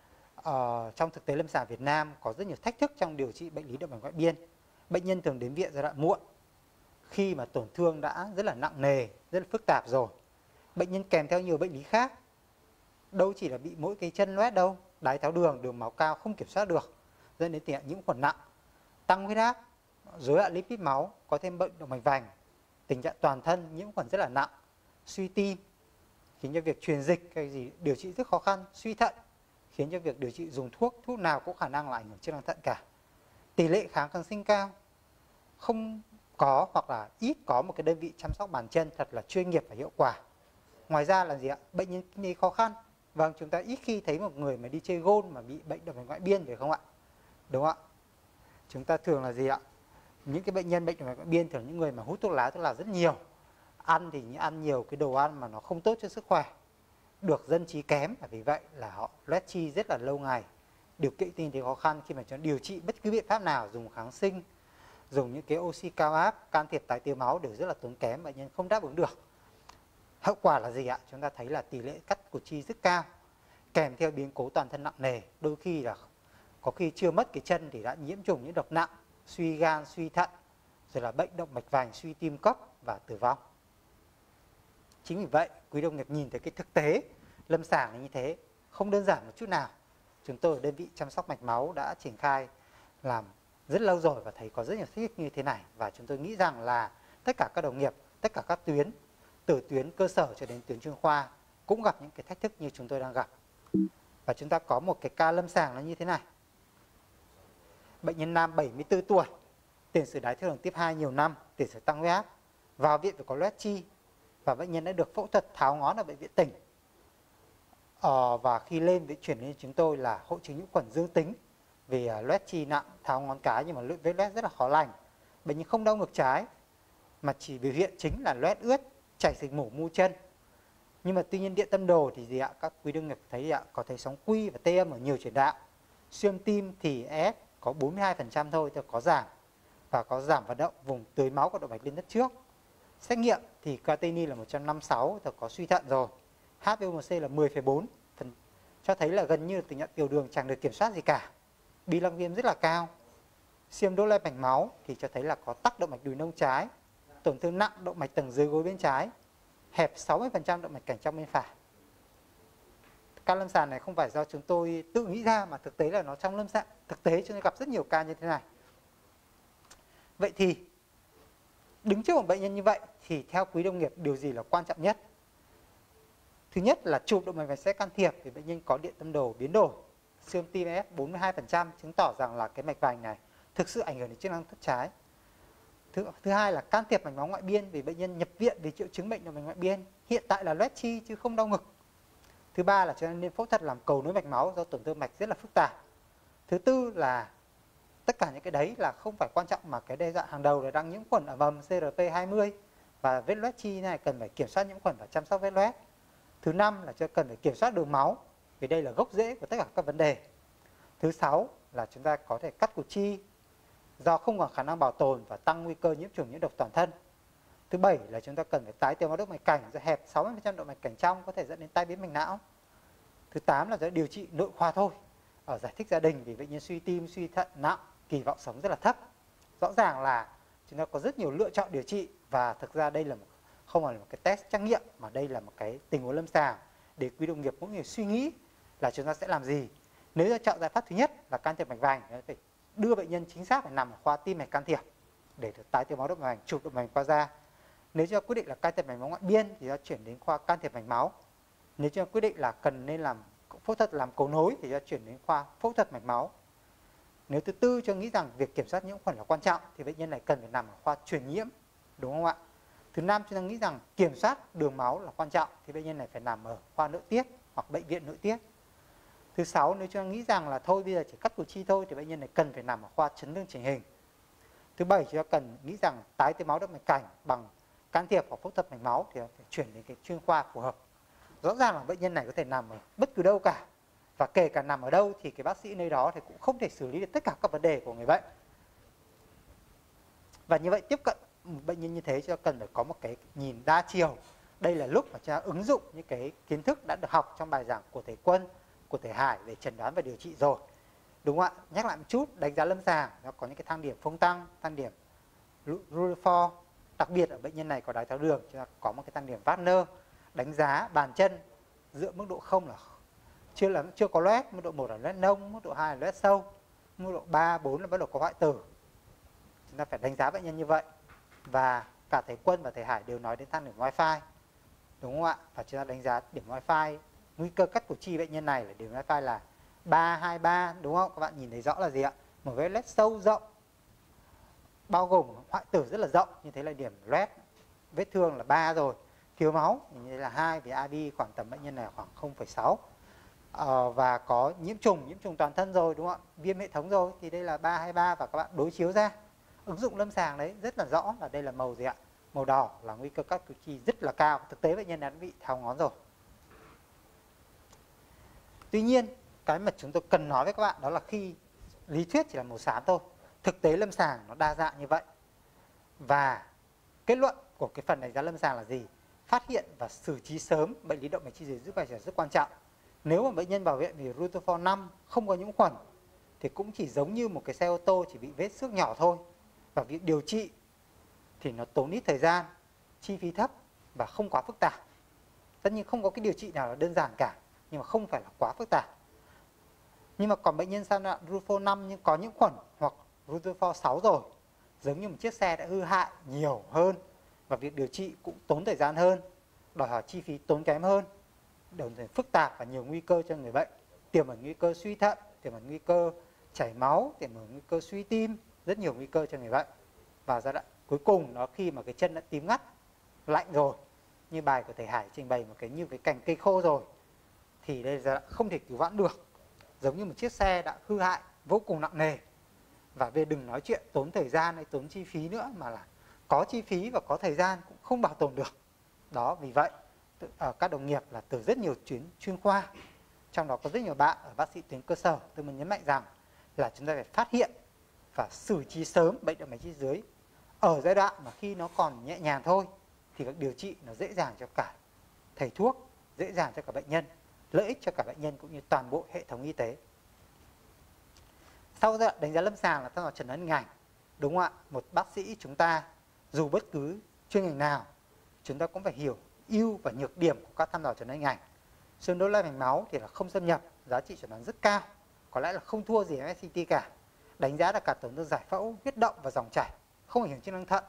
trong thực tế lâm sàng Việt Nam có rất nhiều thách thức trong điều trị bệnh lý động mạch ngoại biên. Bệnh nhân thường đến viện giai đoạn muộn khi mà tổn thương đã rất là nặng nề, rất là phức tạp rồi. Bệnh nhân kèm theo nhiều bệnh lý khác, đâu chỉ là bị mỗi cái chân loét đâu, đái tháo đường, đường máu cao không kiểm soát được, dẫn đến tình trạng nhiễm khuẩn nặng, tăng huyết áp, rối loạn lipid máu, có thêm bệnh động mạch vành, tình trạng toàn thân nhiễm khuẩn rất là nặng, suy tim, khiến cho việc truyền dịch cái gì điều trị rất khó khăn, suy thận, khiến cho việc điều trị dùng thuốc nào cũng khả năng là ảnh hưởng chức năng thận cả. Tỷ lệ kháng kháng sinh cao, không có hoặc là ít có một cái đơn vị chăm sóc bàn chân thật là chuyên nghiệp và hiệu quả. Ngoài ra là gì ạ? Bệnh nhân kinh tế khó khăn. Vâng, chúng ta ít khi thấy một người mà đi chơi golf mà bị bệnh động mạch ngoại biên phải không ạ? Đúng không ạ? Chúng ta thường là gì ạ? Những cái bệnh nhân bệnh động mạch ngoại biên thường những người mà hút thuốc lá rất nhiều. Ăn thì ăn nhiều cái đồ ăn mà nó không tốt cho sức khỏe, được dân trí kém, và vì vậy là họ loét chi rất là lâu ngày. Điều kiện kinh tế khó khăn khi mà chúng điều trị bất cứ biện pháp nào, dùng kháng sinh, dùng những cái oxy cao áp, can thiệp tái tiêu máu đều rất là tốn kém, bệnh nhân không đáp ứng được. Hậu quả là gì ạ? Chúng ta thấy là tỷ lệ cắt cụt chi rất cao, kèm theo biến cố toàn thân nặng nề, đôi khi là có khi chưa mất cái chân thì đã nhiễm trùng, nhiễm độc nặng, suy gan, suy thận, rồi là bệnh động mạch vành, suy tim cấp và tử vong. Chính vì vậy, quý đồng nghiệp nhìn thấy cái thực tế lâm sàng là như thế, không đơn giản một chút nào. Chúng tôi ở đơn vị chăm sóc mạch máu đã triển khai làm rất lâu rồi và thấy có rất nhiều thách thức như thế này. Và chúng tôi nghĩ rằng là tất cả các đồng nghiệp, tất cả các tuyến, từ tuyến cơ sở cho đến tuyến chuyên khoa cũng gặp những cái thách thức như chúng tôi đang gặp. Và chúng ta có một cái ca lâm sàng là như thế này. Bệnh nhân nam 74 tuổi, tiền sử đái tháo đường type 2 nhiều năm, tiền sử tăng huyết áp, vào viện phải có loét chi, và bệnh nhân đã được phẫu thuật tháo ngón ở bệnh viện tỉnh. Và khi chuyển lên chúng tôi là hội chứng nhiễm khuẩn dương tính vì loét chi nặng, tháo ngón cái nhưng mà vết loét rất là khó lành. Bệnh nhân không đau ngực trái mà chỉ biểu hiện chính là loét ướt, chảy dịch mủ mu chân. Nhưng mà tuy nhiên điện tâm đồ thì gì ạ? Các quý đồng nghiệp thấy ạ, có thấy sóng quy và tê âm ở nhiều chuyển đạo. Siêu âm tim thì EF có 42% thôi, thì có giảm, và có giảm vận động vùng tưới máu của động mạch liên đất trước. Xét nghiệm thì creatinine là 156, thì có suy thận rồi. HbA1c là 10,4, cho thấy là gần như tình trạng tiểu đường chẳng được kiểm soát gì cả. Bi lăng viêm rất là cao. Siêu âm Doppler mạch máu thì cho thấy là có tắc động mạch đùi nông trái, tổn thương nặng động mạch tầng dưới gối bên trái, hẹp 60% động mạch cảnh trong bên phải. Ca lâm sàng này không phải do chúng tôi tự nghĩ ra mà thực tế là nó trong lâm sàng. Thực tế chúng tôi gặp rất nhiều ca như thế này. Vậy thì đứng trước một bệnh nhân như vậy thì theo quý đồng nghiệp điều gì là quan trọng nhất? Thứ nhất là chụp động mạch vành sẽ can thiệp vì bệnh nhân có điện tâm đồ biến đổi, siêu âm tim F 42% chứng tỏ rằng là cái mạch vành này thực sự ảnh hưởng đến chức năng thất trái. Thứ hai là can thiệp mạch máu ngoại biên vì bệnh nhân nhập viện vì triệu chứng bệnh động mạch ngoại biên, hiện tại là loét chi chứ không đau ngực. Thứ ba là cho nên phẫu thuật làm cầu nối mạch máu do tổn thương mạch rất là phức tạp. Thứ tư là tất cả những cái đấy là không phải quan trọng, mà cái đe dọa hàng đầu là đang nhiễm khuẩn ở mầm CRP20 và vết loét chi này cần phải kiểm soát nhiễm khuẩn và chăm sóc vết loét. Thứ năm là cần phải kiểm soát đường máu vì đây là gốc rễ của tất cả các vấn đề. Thứ sáu là chúng ta có thể cắt cụt chi do không còn khả năng bảo tồn và tăng nguy cơ nhiễm trùng nhiễm độc toàn thân. Thứ bảy là chúng ta cần phải tái tiêu hóa động mạch cảnh do hẹp 60% động mạch cảnh trong có thể dẫn đến tai biến mạch não. Thứ 8 là điều trị nội khoa thôi. Ở giải thích gia đình vì bệnh nhân suy tim, suy thận nặng, kỳ vọng sống rất là thấp. Rõ ràng là chúng ta có rất nhiều lựa chọn điều trị và thực ra đây là không phải là một cái test trắc nghiệm mà đây là một cái tình huống lâm sàng để quý đồng nghiệp cũng như suy nghĩ là chúng ta sẽ làm gì. Nếu như chọn giải pháp thứ nhất là can thiệp mạch vành, phải đưa bệnh nhân chính xác phải nằm ở khoa tim mạch can thiệp để được tái tiêu máu động mạch vành, chụp động mạch qua da. Nếu chúng ta quyết định là can thiệp mạch máu ngoại biên thì ta chuyển đến khoa can thiệp mạch máu. Nếu chúng ta quyết định là cần nên làm phẫu thuật làm cầu nối thì ta chuyển đến khoa phẫu thuật mạch máu. Nếu thứ tư cho nghĩ rằng việc kiểm soát nhiễm khuẩn là quan trọng thì bệnh nhân này cần phải nằm ở khoa truyền nhiễm, đúng không ạ? Thứ năm chúng ta nghĩ rằng kiểm soát đường máu là quan trọng thì bệnh nhân này phải nằm ở khoa nội tiết hoặc bệnh viện nội tiết. Thứ sáu nếu chúng ta nghĩ rằng là thôi bây giờ chỉ cắt cụt chi thôi thì bệnh nhân này cần phải nằm ở khoa chấn thương chỉnh hình. Thứ bảy chúng ta cần nghĩ rằng tái tiêu máu động mạch cảnh bằng can thiệp hoặc phẫu thuật mạch máu thì phải chuyển đến cái chuyên khoa phù hợp. Rõ ràng là bệnh nhân này có thể nằm ở bất cứ đâu cả, và kể cả nằm ở đâu thì cái bác sĩ nơi đó thì cũng không thể xử lý được tất cả các vấn đề của người bệnh. Và như vậy tiếp cận bệnh nhân như thế cho cần phải có một cái nhìn đa chiều. Đây là lúc mà chúng ta ứng dụng những cái kiến thức đã được học trong bài giảng của thầy Quân, của thầy Hải để chẩn đoán và điều trị rồi. Đúng không ạ? Nhắc lại một chút, đánh giá lâm sàng nó có những cái thang điểm phông tăng, thang điểm Rutherford. Đặc biệt ở bệnh nhân này có đái tháo đường, chúng ta có một cái thang điểm Wagner. Đánh giá bàn chân dựa mức độ 0 là chưa có loét, mức độ 1 là loét nông, mức độ 2 là loét sâu, mức độ 3, 4 là bắt đầu có hoại tử. Chúng ta phải đánh giá bệnh nhân như vậy. Và cả thầy Quân và thầy Hải đều nói đến thang điểm Wi-Fi, đúng không ạ? Và chúng ta đánh giá điểm Wi-Fi, nguy cơ cắt cụt chi bệnh nhân này là điểm Wi-Fi là 323, đúng không? Các bạn nhìn thấy rõ là gì ạ? Một vết loét sâu rộng, bao gồm hoại tử rất là rộng, như thế là điểm loét, vết thương là 3 rồi. Thiếu máu như thế là 2, vì AB khoảng tầm bệnh nhân này khoảng 0,6. Và có nhiễm trùng toàn thân rồi, đúng không ạ? Viêm hệ thống rồi thì đây là 323, và các bạn đối chiếu ra ứng dụng lâm sàng đấy rất là rõ là đây là màu gì ạ? Màu đỏ là nguy cơ cắt cụt chi rất là cao. Thực tế bệnh nhân đã bị tháo ngón rồi. Tuy nhiên cái mà chúng tôi cần nói với các bạn đó là khi lý thuyết chỉ là màu xám thôi, thực tế lâm sàng nó đa dạng như vậy. Và kết luận của cái phần đánh giá lâm sàng là gì? Phát hiện và xử trí sớm bệnh lý động mạch chi dưới giúp vai trò rất quan trọng. Nếu mà bệnh nhân vào viện vì Rutherford 5 không có nhiễm khuẩn thì cũng chỉ giống như một cái xe ô tô chỉ bị vết xước nhỏ thôi. Và việc điều trị thì nó tốn ít thời gian, chi phí thấp và không quá phức tạp. Tất nhiên không có cái điều trị nào là đơn giản cả, nhưng mà không phải là quá phức tạp. Nhưng mà còn bệnh nhân sang đoạn Rutherford 5 nhưng có nhiễm khuẩn hoặc Rutherford 6 rồi, giống như một chiếc xe đã hư hại nhiều hơn, và việc điều trị cũng tốn thời gian hơn, đòi hỏi chi phí tốn kém hơn, đồng thời phức tạp và nhiều nguy cơ cho người bệnh, tiềm ẩn nguy cơ suy thận, tiềm ẩn nguy cơ chảy máu, tiềm ẩn nguy cơ suy tim, rất nhiều nguy cơ cho người bệnh. Và giai đoạn cuối cùng đó khi mà cái chân đã tím ngắt, lạnh rồi, như bài của thầy Hải trình bày một cái như cái cành cây khô rồi, thì đây là không thể cứu vãn được, giống như một chiếc xe đã hư hại vô cùng nặng nề. Và về đừng nói chuyện tốn thời gian hay tốn chi phí nữa, mà là có chi phí và có thời gian cũng không bảo tồn được. Đó, vì vậy các đồng nghiệp là từ rất nhiều chuyên khoa, trong đó có rất nhiều bạn ở bác sĩ tuyến cơ sở, tôi muốn nhấn mạnh rằng là chúng ta phải phát hiện và xử trí sớm bệnh động mạch chi dưới ở giai đoạn mà khi nó còn nhẹ nhàng thôi, thì các điều trị nó dễ dàng cho cả thầy thuốc, dễ dàng cho cả bệnh nhân, lợi ích cho cả bệnh nhân cũng như toàn bộ hệ thống y tế. Sau giai đoạn đánh giá lâm sàng là thăm dò chẩn đoán hình ảnh, đúng không ạ? Một bác sĩ chúng ta dù bất cứ chuyên ngành nào, chúng ta cũng phải hiểu ưu và nhược điểm của các thăm dò chẩn đoán hình ảnh. Siêu âm mạch máu thì là không xâm nhập, giá trị chẩn đoán rất cao, có lẽ là không thua gì MSCT cả. Đánh giá là cả tổn thương giải phẫu, huyết động và dòng chảy, không ảnh hưởng chức năng thận,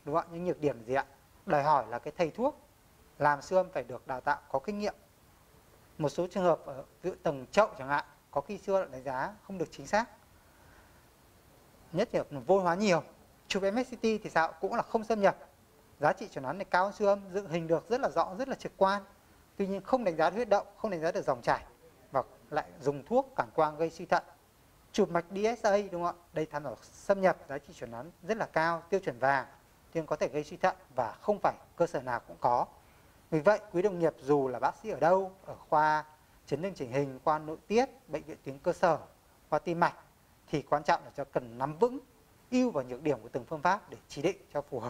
đúng không ạ? Những nhược điểm gì ạ? Đòi hỏi là cái thầy thuốc làm siêu âm phải được đào tạo có kinh nghiệm. Một số trường hợp ở ví dụ tầng chậu chẳng hạn, có khi siêu âm đánh giá không được chính xác, nhất là vô hóa nhiều. Chụp MSCT thì sao? Cũng là không xâm nhập, giá trị chuẩn đoán này cao hơn siêu âm, dựng hình được rất là rõ, rất là trực quan. Tuy nhiên không đánh giá được huyết động, không đánh giá được dòng chảy, và lại dùng thuốc cản quang gây suy thận. Chụp mạch DSA, đúng không ạ? Đây tham dò xâm nhập, giá trị chuẩn đoán rất là cao, tiêu chuẩn vàng, nhưng có thể gây suy thận và không phải cơ sở nào cũng có. Vì vậy, quý đồng nghiệp dù là bác sĩ ở đâu, ở khoa chấn thương chỉnh hình, khoa nội tiết, bệnh viện tuyến cơ sở, khoa tim mạch, thì quan trọng là cho cần nắm vững ưu và nhược điểm của từng phương pháp để chỉ định cho phù hợp.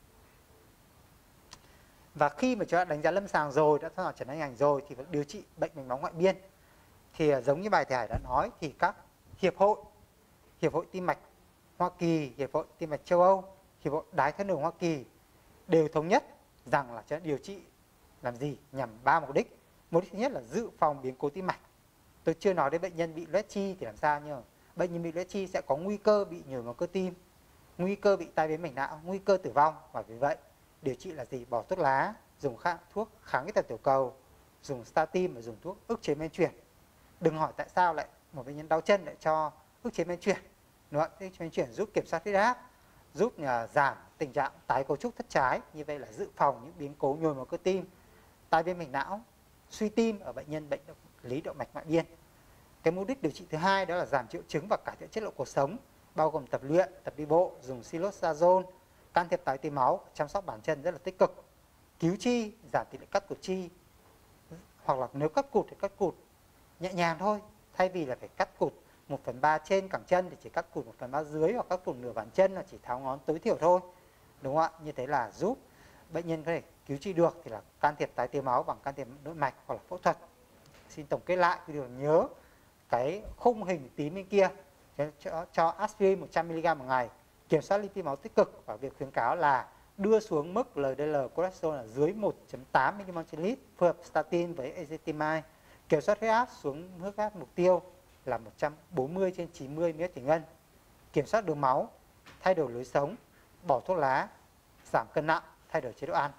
Và khi mà chúng ta đánh giá lâm sàng rồi, đã tham dò chẩn đoán hình ảnh rồi, thì việc điều trị bệnh mạch máu ngoại biên thì giống như bài thầy Hải đã nói, thì các hiệp hội tim mạch Hoa Kỳ, hiệp hội tim mạch châu Âu, hiệp hội đái tháo đường Hoa Kỳ đều thống nhất rằng là chúng ta điều trị làm gì? Nhằm 3 mục đích. Mục đích thứ nhất là dự phòng biến cố tim mạch. Tôi chưa nói đến bệnh nhân bị loét chi thì làm sao, nhưng bệnh nhân bị loét chi sẽ có nguy cơ bị nhồi máu cơ tim, nguy cơ bị tai biến mạch não, nguy cơ tử vong. Và vì vậy điều trị là gì? Bỏ thuốc lá, dùng thuốc kháng cái tật tiểu cầu, dùng statin và dùng thuốc ức chế men chuyển. Đừng hỏi tại sao lại một bệnh nhân đau chân lại cho ức chế men chuyển. Đúng không? Ức chế men chuyển giúp kiểm soát huyết áp, giúp giảm tình trạng tái cấu trúc thất trái, như vậy là dự phòng những biến cố nhồi máu cơ tim, tai biến mạch não, suy tim ở bệnh nhân bệnh lý động mạch ngoại biên. Cái mục đích điều trị thứ hai đó là giảm triệu chứng và cải thiện chất lượng cuộc sống, bao gồm tập luyện, tập đi bộ, dùng silostazole, can thiệp tái tế máu, chăm sóc bàn chân rất là tích cực, cứu chi, giảm tỷ lệ cắt cụt chi, hoặc là nếu cắt cụt thì cắt cụt nhẹ nhàng thôi, thay vì là phải cắt cụt 1/3 trên cẳng chân thì chỉ cắt cụt 1/3 dưới, hoặc cắt cụt nửa bàn chân là chỉ tháo ngón tối thiểu thôi, đúng không ạ? Như thế là giúp bệnh nhân có thể cứu trị được, thì là can thiệp tái tế máu bằng can thiệp nội mạch hoặc là phẫu thuật. Xin tổng kết lại, điều nhớ cái khung hình tím bên kia cho aspirin 100mg một ngày, kiểm soát lipid máu tích cực, và việc khuyến cáo là đưa xuống mức LDL cholesterol là dưới 1.8 mmol/lít, phù hợp statin với ezetimibe, kiểm soát huyết áp xuống huyết áp mục tiêu là 140/90 ml/ngân, kiểm soát đường máu, thay đổi lối sống, bỏ thuốc lá, giảm cân nặng, thay đổi chế độ ăn.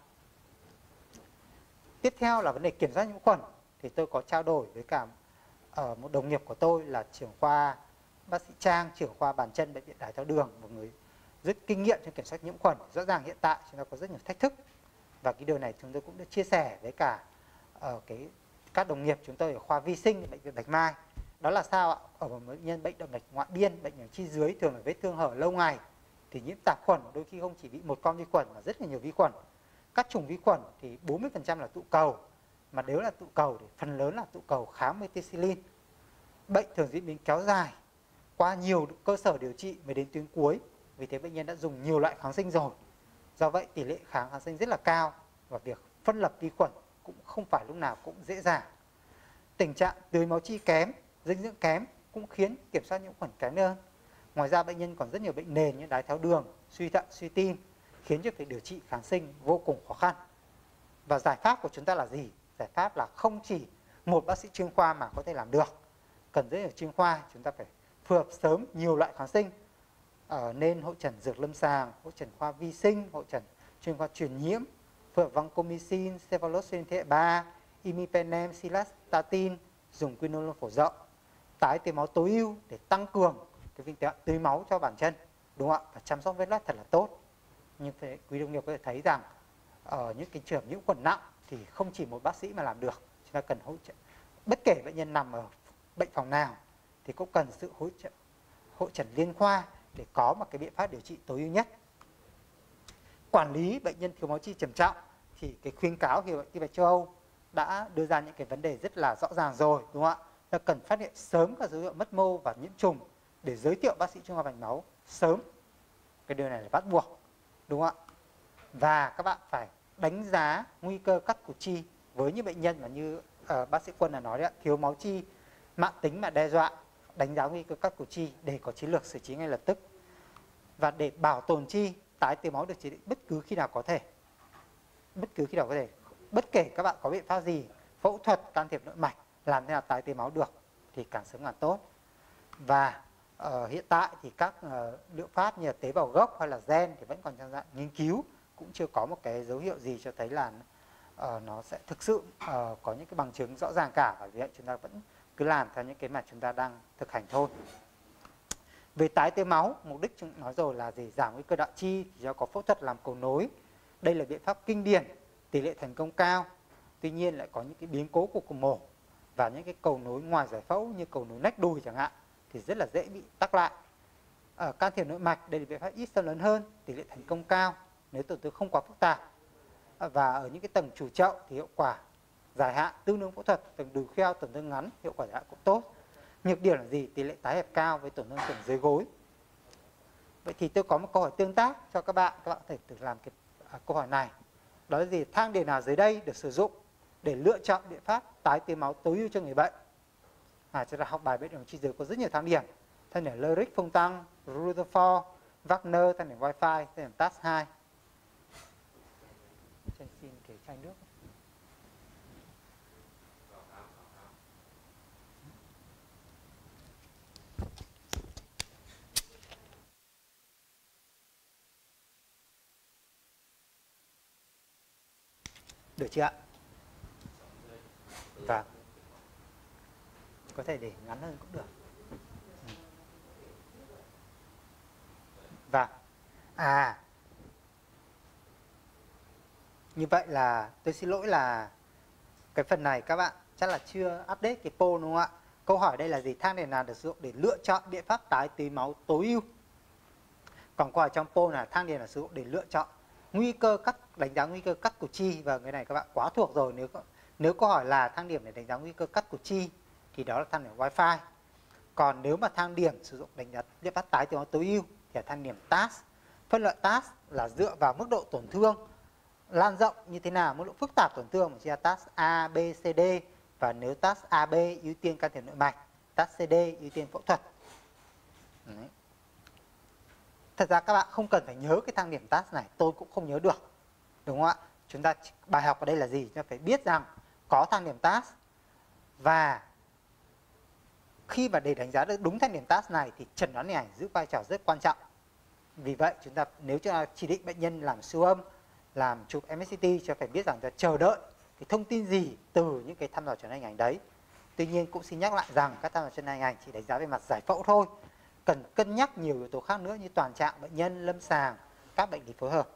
Tiếp theo là vấn đề kiểm soát nhiễm khuẩn, thì tôi có trao đổi với cả một đồng nghiệp của tôi là trưởng khoa bác sĩ Trang, trưởng khoa bàn chân bệnh viện đái tháo đường, một người rất kinh nghiệm trong kiểm soát nhiễm khuẩn. Rõ ràng hiện tại chúng ta có rất nhiều thách thức, và cái điều này chúng tôi cũng đã chia sẻ với cả các đồng nghiệp chúng tôi ở khoa vi sinh bệnh viện Bạch Mai. Đó là sao ạ? Ở một bệnh nhân bệnh động mạch ngoại biên, bệnh ở chi dưới, thường là vết thương hở lâu ngày, thì nhiễm tạp khuẩn đôi khi không chỉ bị một con vi khuẩn mà rất là nhiều vi khuẩn. Các chủng vi khuẩn thì 40% là tụ cầu, mà nếu là tụ cầu thì phần lớn là tụ cầu kháng methicillin. Bệnh thường diễn biến kéo dài qua nhiều cơ sở điều trị mới đến tuyến cuối, vì thế bệnh nhân đã dùng nhiều loại kháng sinh rồi. Do vậy tỷ lệ kháng sinh rất là cao, và việc phân lập vi khuẩn cũng không phải lúc nào cũng dễ dàng. Tình trạng tưới máu chi kém, dinh dưỡng kém cũng khiến kiểm soát nhiễm khuẩn kém hơn. Ngoài ra bệnh nhân còn rất nhiều bệnh nền như đái tháo đường, suy thận, suy tim, khiến cho việc điều trị kháng sinh vô cùng khó khăn. Và giải pháp của chúng ta là gì? Giải pháp là không chỉ một bác sĩ chuyên khoa mà có thể làm được, cần rất nhiều chuyên khoa. Chúng ta phải phù hợp sớm nhiều loại kháng sinh, nên hội trần dược lâm sàng, hội trần khoa vi sinh, hội trần chuyên khoa truyền nhiễm, phù hợp vancomycin, cephalosporin thế hệ 3, imipenem, cilastatin, dùng quinolone phổ rộng, tái tế máu tối ưu để tăng cường cái tình trạng tưới máu cho bàn chân, đúng không ạ? Và chăm sóc vết loét thật là tốt. Nhưng quý đồng nghiệp có thể thấy rằng ở những cái trường nhiễm khuẩn nặng thì không chỉ một bác sĩ mà làm được. Chúng ta cần hỗ trợ, bất kể bệnh nhân nằm ở bệnh phòng nào thì cũng cần sự hội trần liên khoa để có một cái biện pháp điều trị tối ưu nhất. Quản lý bệnh nhân thiếu máu chi trầm trọng thì cái khuyến cáo Hiệp hội Tim mạch châu Âu đã đưa ra những cái vấn đề rất là rõ ràng rồi, đúng không ạ? Ta cần phát hiện sớm các dấu hiệu mất mô và nhiễm trùng để giới thiệu bác sĩ chuyên khoa mạch máu sớm. Cái điều này là bắt buộc, đúng không ạ? Và các bạn phải đánh giá nguy cơ cắt cụt chi với những bệnh nhân mà như bác sĩ Quân đã nói đấy, thiếu máu chi mãn tính mà đe dọa, đánh giá nguy cơ cắt cụt chi để có chiến lược xử trí ngay lập tức. Và để bảo tồn chi, tái tế máu được chỉ định bất cứ khi nào có thể. Bất cứ khi nào có thể. Bất kể các bạn có biện pháp gì, phẫu thuật, can thiệp nội mạch, làm thế nào tái tế máu được thì càng sớm càng tốt. Và Hiện tại thì các liệu pháp như là tế bào gốc hay là gen thì vẫn còn trong dạng nghiên cứu, cũng chưa có một cái dấu hiệu gì cho thấy là nó sẽ thực sự có những cái bằng chứng rõ ràng cả, và vì vậy chúng ta vẫn cứ làm theo những cái mà chúng ta đang thực hành thôi. Về tái tế máu, mục đích chúng nói rồi là gì? Giảm nguy cơ đại chi thì do có phẫu thuật làm cầu nối. Đây là biện pháp kinh điển, tỷ lệ thành công cao. Tuy nhiên lại có những cái biến cố của cuộc mổ và những cái cầu nối ngoài giải phẫu như cầu nối nách đùi chẳng hạn thì rất là dễ bị tắc lại. Can thiệp nội mạch, đây là biện pháp ít xâm lấn hơn, tỷ lệ thành công cao nếu tổn thương không quá phức tạp. Và ở những cái tầng chủ chậu thì hiệu quả dài hạn tương đương phẫu thuật, tầng đùi kheo tổn thương ngắn hiệu quả dài hạn cũng tốt. Nhược điểm là gì? Tỷ lệ tái hẹp cao với tổn thương tầng dưới gối. Vậy thì tôi có một câu hỏi tương tác cho các bạn có thể tự làm cái câu hỏi này. Đó là gì? Thang điểm nào dưới đây được sử dụng để lựa chọn biện pháp tái tế máu tối ưu cho người bệnh? Chúng ta học bài bệnh đồng chi dưới có rất nhiều thang điểm. Thang điểm Lyric, Phong Tăng, Rutherford, Wagner, thang điểm Wi-Fi, thang điểm TAS2. Xin cái chai nước. Được chưa ạ? Vâng. Có thể để ngắn hơn cũng được. Vâng. Như vậy là tôi xin lỗi là cái phần này các bạn chắc là chưa update cái poll đúng không ạ? Câu hỏi đây là gì? Thang điểm nào được sử dụng để lựa chọn biện pháp tái tế máu tối ưu? Còn câu hỏi trong poll là thang điểm là sử dụng để lựa chọn nguy cơ đánh giá nguy cơ cắt cụt chi, và cái này các bạn quá thuộc rồi. Nếu câu hỏi là thang điểm để đánh giá nguy cơ cắt cụt chi thì đó là thang điểm Wi-Fi. Còn nếu mà thang điểm sử dụng đánh giá biện pháp tái tế máu tối ưu thì là thang điểm TAS. Phân loại TAS là dựa vào mức độ tổn thương lan rộng như thế nào, mức độ phức tạp tổn thương, mà chia TAS A, B, C, D, và nếu TAS AB ưu tiên can thiệp nội mạch, TAS CD ưu tiên phẫu thuật. Đấy. Thật ra các bạn không cần phải nhớ cái thang điểm TAS này, tôi cũng không nhớ được, đúng không ạ? Chúng ta bài học ở đây là gì? Chúng ta phải biết rằng có thang điểm TAS, và khi mà để đánh giá được đúng thang điểm TAS này thì chẩn đoán hình ảnh giữ vai trò rất quan trọng. Vì vậy nếu chúng ta chỉ định bệnh nhân làm siêu âm, làm chụp MSCT, cho phải biết rằng ta chờ đợi cái thông tin gì từ những cái thăm dò chẩn đoán hình ảnh đấy. Tuy nhiên cũng xin nhắc lại rằng các thăm dò chẩn đoán hình ảnh chỉ đánh giá về mặt giải phẫu thôi, cần cân nhắc nhiều yếu tố khác nữa như toàn trạng bệnh nhân, lâm sàng, các bệnh lý phối hợp.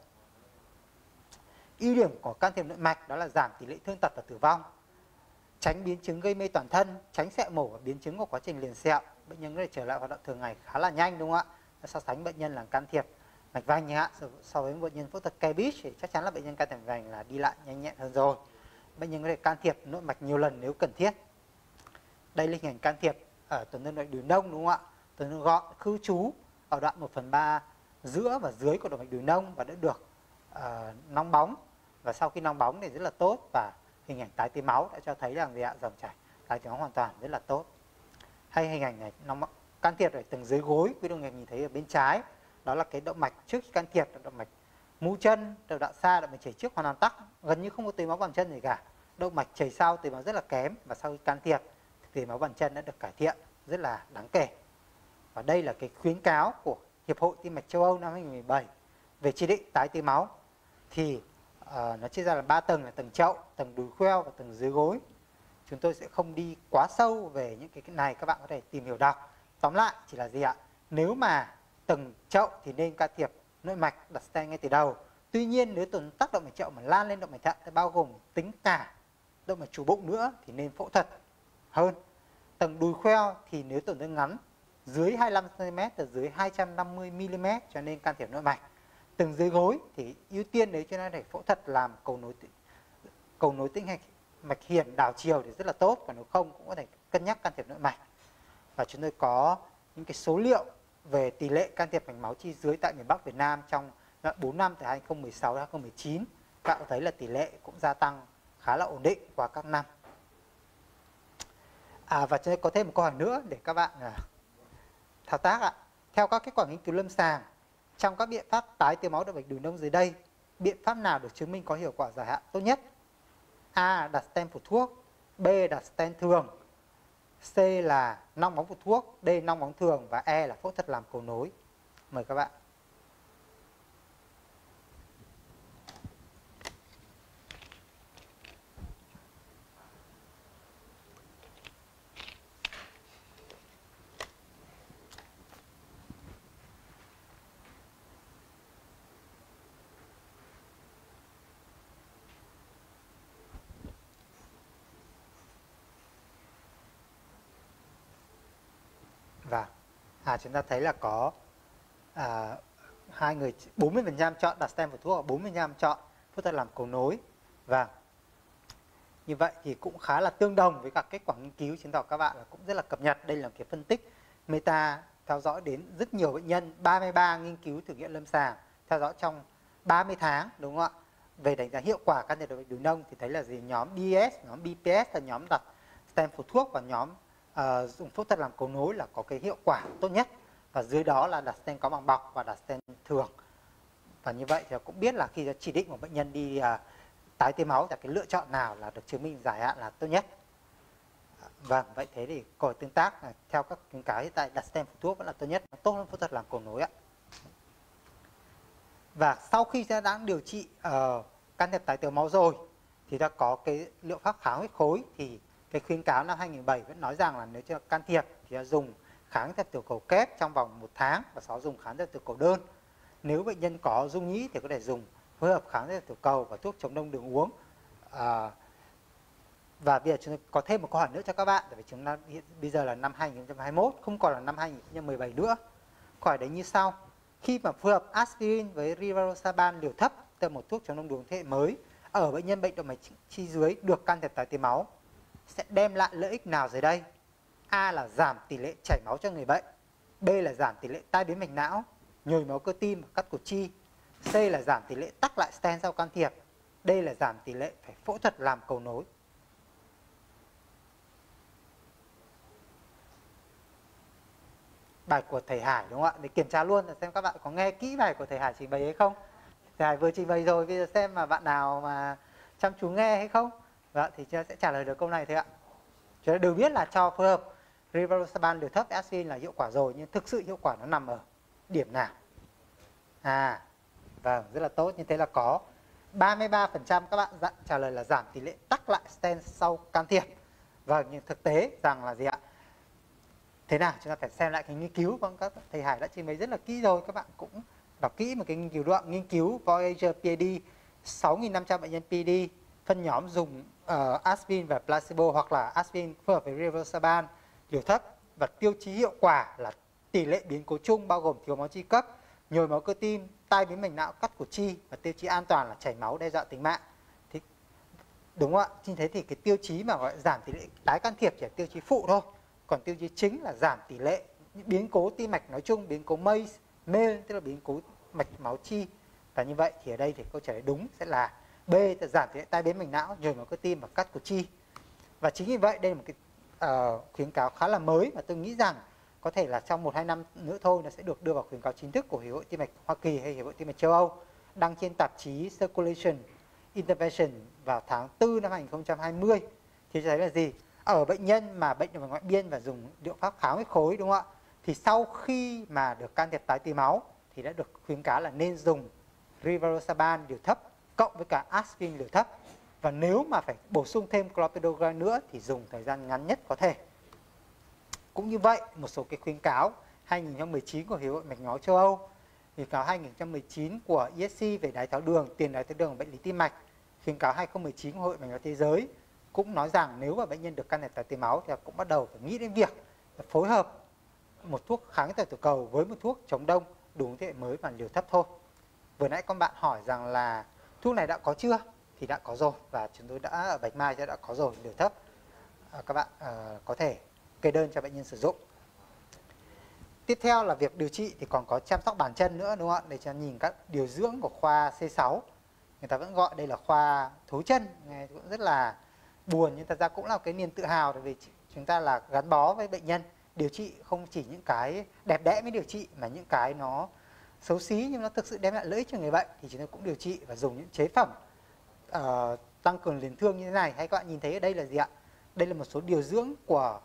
Ưu điểm của can thiệp nội mạch đó là giảm tỷ lệ thương tật và tử vong, tránh biến chứng gây mê toàn thân, tránh sẹo mổ và biến chứng của quá trình liền sẹo. Bệnh nhân có thể trở lại hoạt động thường ngày khá là nhanh, đúng không ạ? So sánh bệnh nhân làm can thiệp mạch vành nhé, so với bệnh nhân phẫu thuật CABG thì chắc chắn là bệnh nhân can thiệp mạch vành là đi lại nhanh nhẹn hơn rồi. Bệnh nhân có thể can thiệp nội mạch nhiều lần nếu cần thiết. Đây là hình ảnh can thiệp ở tổn thương nội đùi nông, đúng không ạ? Tổn thương gọn khứ trú ở đoạn 1/3 giữa và dưới của động mạch đùi nông và đã được nong bóng, và sau khi nong bóng thì rất là tốt, và hình ảnh tái tế máu đã cho thấy rằng gì ạ? Dòng chảy tái tế máu hoàn toàn rất là tốt. Hay hình ảnh này can thiệp ở tầng dưới gối, quý đồng nghiệp nhìn thấy ở bên trái, đó là cái động mạch trước khi can thiệp là động mạch mu chân, đầu đoạn xa, động mạch chảy trước hoàn toàn tắc, gần như không có tưới máu bàn chân gì cả. Động mạch chảy sau tưới máu rất là kém, và sau khi can thiệp tưới máu bàn chân đã được cải thiện rất là đáng kể. Và đây là cái khuyến cáo của Hiệp hội Tim mạch châu Âu năm 2017 về chỉ định tái tế máu. Thì nó chia ra là 3 tầng, là tầng chậu, tầng đùi khoeo và tầng dưới gối. Chúng tôi sẽ không đi quá sâu về những cái này, các bạn có thể tìm hiểu đọc. Tóm lại chỉ là gì ạ? Nếu mà tầng chậu thì nên can thiệp nội mạch, đặt stent ngay từ đầu. Tuy nhiên nếu tổn tác động mạch chậu mà lan lên động mạch thận, bao gồm tính cả động mạch chủ bụng nữa, thì nên phẫu thuật hơn. Tầng đùi khoeo thì nếu tổn thương ngắn dưới 25 cm từ dưới 250 mm cho nên can thiệp nội mạch. Tầng dưới gối thì ưu tiên nếu cho nó để phẫu thuật làm cầu nối tĩnh mạch hiển đảo chiều thì rất là tốt, còn nếu không cũng có thể cân nhắc can thiệp nội mạch. Và chúng tôi có những cái số liệu về tỷ lệ can thiệp mạch máu chi dưới tại miền Bắc Việt Nam trong 4 năm từ 2016 đến 2019. Các bạn thấy là tỷ lệ cũng gia tăng khá là ổn định qua các năm. Và chúng tôi có thêm một câu hỏi nữa để các bạn thao tác ạ. Theo các kết quả nghiên cứu lâm sàng, trong các biện pháp tái tế máu động mạch đùi nông dưới đây, biện pháp nào được chứng minh có hiệu quả dài hạn tốt nhất? A. Đặt stent phủ thuốc, B. Đặt stent thường, C là nong bóng của thuốc, D nong bóng thường và E là phẫu thuật làm cầu nối. Mời các bạn. Và chúng ta thấy là có hai người 40% chọn đặt stent vào thuốc và 40% chọn phẫu thuật làm cầu nối. Và như vậy thì cũng khá là tương đồng với các kết quả nghiên cứu, chứng tỏ các bạn là cũng rất là cập nhật. Đây là một cái phân tích meta theo dõi đến rất nhiều bệnh nhân, 33 nghiên cứu thử nghiệm lâm sàng theo dõi trong 30 tháng, đúng không ạ? Về đánh giá hiệu quả can thiệp động mạch đùi nông thì thấy là gì? Nhóm DES, nhóm BPS là nhóm đặt stent phẫu thuốc và nhóm dùng phẫu thuật làm cầu nối là có cái hiệu quả tốt nhất, và dưới đó là đặt stent có màng bọc và đặt stent thường. Và như vậy thì cũng biết là khi chỉ định một bệnh nhân đi tái tế máu thì cái lựa chọn nào là được chứng minh dài hạn là tốt nhất. Vâng, vậy thế thì câu hỏi tương tác là theo các khuyến cáo hiện tại đặt stent phẫu thuốc vẫn là tốt nhất, tốt hơn phẫu thuật làm cầu nối ạ. Và sau khi đã điều trị can thiệp tái tế máu rồi thì ta có cái liệu pháp kháng huyết khối, thì cái khuyến cáo năm 2007 vẫn nói rằng là nếu cho can thiệp thì dùng kháng thiệp tiểu cầu kép trong vòng 1 tháng và sau dùng kháng thiệp tiểu cầu đơn. Nếu bệnh nhân có rung nhĩ thì có thể dùng phối hợp kháng thiệp tiểu cầu và thuốc chống đông đường uống. Và bây giờ chúng tôi có thêm một câu hỏi nữa cho các bạn, tại vì chúng ta bây giờ là năm 2021, không còn là năm 2017 nữa. Câu hỏi đấy như sau: khi mà phối hợp aspirin với rivaroxaban liều thấp, tức là một thuốc chống đông đường thế hệ mới, ở bệnh nhân bệnh động mạch chi dưới được can thiệp tái tế máu, sẽ đem lại lợi ích nào dưới đây? A là giảm tỷ lệ chảy máu cho người bệnh, B là giảm tỷ lệ tai biến mạch não, nhồi máu cơ tim, cắt cụt chi, C là giảm tỷ lệ tắc lại stent sau can thiệp, D là giảm tỷ lệ phải phẫu thuật làm cầu nối. Bài của thầy Hải đúng không ạ? Để kiểm tra luôn là xem các bạn có nghe kỹ bài của thầy Hải trình bày hay không. Thầy Hải vừa trình bày rồi, bây giờ xem mà bạn nào mà chăm chú nghe hay không. Vậy thì chúng ta sẽ trả lời được câu này thôi ạ. Chúng ta đều biết là cho phối hợp rivaroxaban liều thấp aspirin là hiệu quả rồi, nhưng thực sự hiệu quả nó nằm ở điểm nào? Vâng, rất là tốt. Như thế là có 33% các bạn trả lời là giảm tỷ lệ tắc lại stent sau can thiệp. Vâng, nhưng thực tế rằng là gì ạ? Thế nào? Chúng ta phải xem lại cái nghiên cứu. Vâng, các thầy Hải đã trình bày rất là kỹ rồi. Các bạn cũng đọc kỹ một cái nghiên cứu đoạn. Nghiên cứu Voyager PAD, 6.500 bệnh nhân PAD, phân nhóm dùng aspirin và placebo hoặc là aspirin phối hợp với rivaroxaban liều thấp, và tiêu chí hiệu quả là tỷ lệ biến cố chung bao gồm thiếu máu chi cấp, nhồi máu cơ tim, tai biến mạch não, cắt cụt chi, và tiêu chí an toàn là chảy máu đe dọa tính mạng. Thì đúng không ạ? Như thế thì cái tiêu chí mà gọi giảm tỷ lệ tái can thiệp chỉ là tiêu chí phụ thôi, còn tiêu chí chính là giảm tỷ lệ biến cố tim mạch nói chung, biến cố MACE, tức là biến cố mạch máu chi. Và như vậy thì ở đây thì câu trả lời đúng sẽ là B, là giảm tỷ lệ tai biến mạch não, nhồi máu cơ tim và cắt cụt chi. Và chính vì vậy đây là một cái khuyến cáo khá là mới mà tôi nghĩ rằng có thể là trong 1-2 năm nữa thôi nó sẽ được đưa vào khuyến cáo chính thức của Hiệp hội Tim mạch Hoa Kỳ hay Hiệp hội Tim mạch châu Âu, đăng trên tạp chí Circulation Intervention vào tháng 4 năm 2020. Thì thấy là gì? Ở bệnh nhân mà bệnh động mạch ngoại biên và dùng liệu pháp kháng huyết khối, đúng không ạ? Thì sau khi mà được can thiệp tái tế máu thì đã được khuyến cáo là nên dùng rivaroxaban liều thấp cộng với cả aspirin liều thấp. Và nếu mà phải bổ sung thêm clopidogrel nữa thì dùng thời gian ngắn nhất có thể. Cũng như vậy, một số cái khuyến cáo 2019 của Hiệp hội Mạch máu châu Âu, khuyến cáo 2019 của ESC về đái tháo đường, tiền đái tháo đường, bệnh lý tim mạch, khuyến cáo 2019 của Hội Mạch máu thế giới cũng nói rằng nếu mà bệnh nhân được can thiệp tái tế máu thì cũng bắt đầu phải nghĩ đến việc phối hợp một thuốc kháng thiệp tiểu cầu với một thuốc chống đông đúng thế hệ mới và liều thấp thôi. Vừa nãy con bạn hỏi rằng là thuốc này đã có chưa? Thì đã có rồi, và chúng tôi đã ở Bạch Mai đã có rồi, liều thấp. Các bạn có thể kê đơn cho bệnh nhân sử dụng. Tiếp theo là việc điều trị thì còn có chăm sóc bàn chân nữa, đúng không ạ? Để cho nhìn các điều dưỡng của khoa C6. Người ta vẫn gọi đây là khoa thối chân, nghe cũng rất là buồn, nhưng thật ra cũng là cái niềm tự hào, tại vì chúng ta là gắn bó với bệnh nhân. Điều trị không chỉ những cái đẹp đẽ mới điều trị, mà những cái nó xấu xí nhưng nó thực sự đem lại lợi ích cho người bệnh thì chúng tôi cũng điều trị và dùng những chế phẩm tăng cường liền thương như thế này. Hay các bạn nhìn thấy ở đây là gì ạ? Đây là một số điều dưỡng của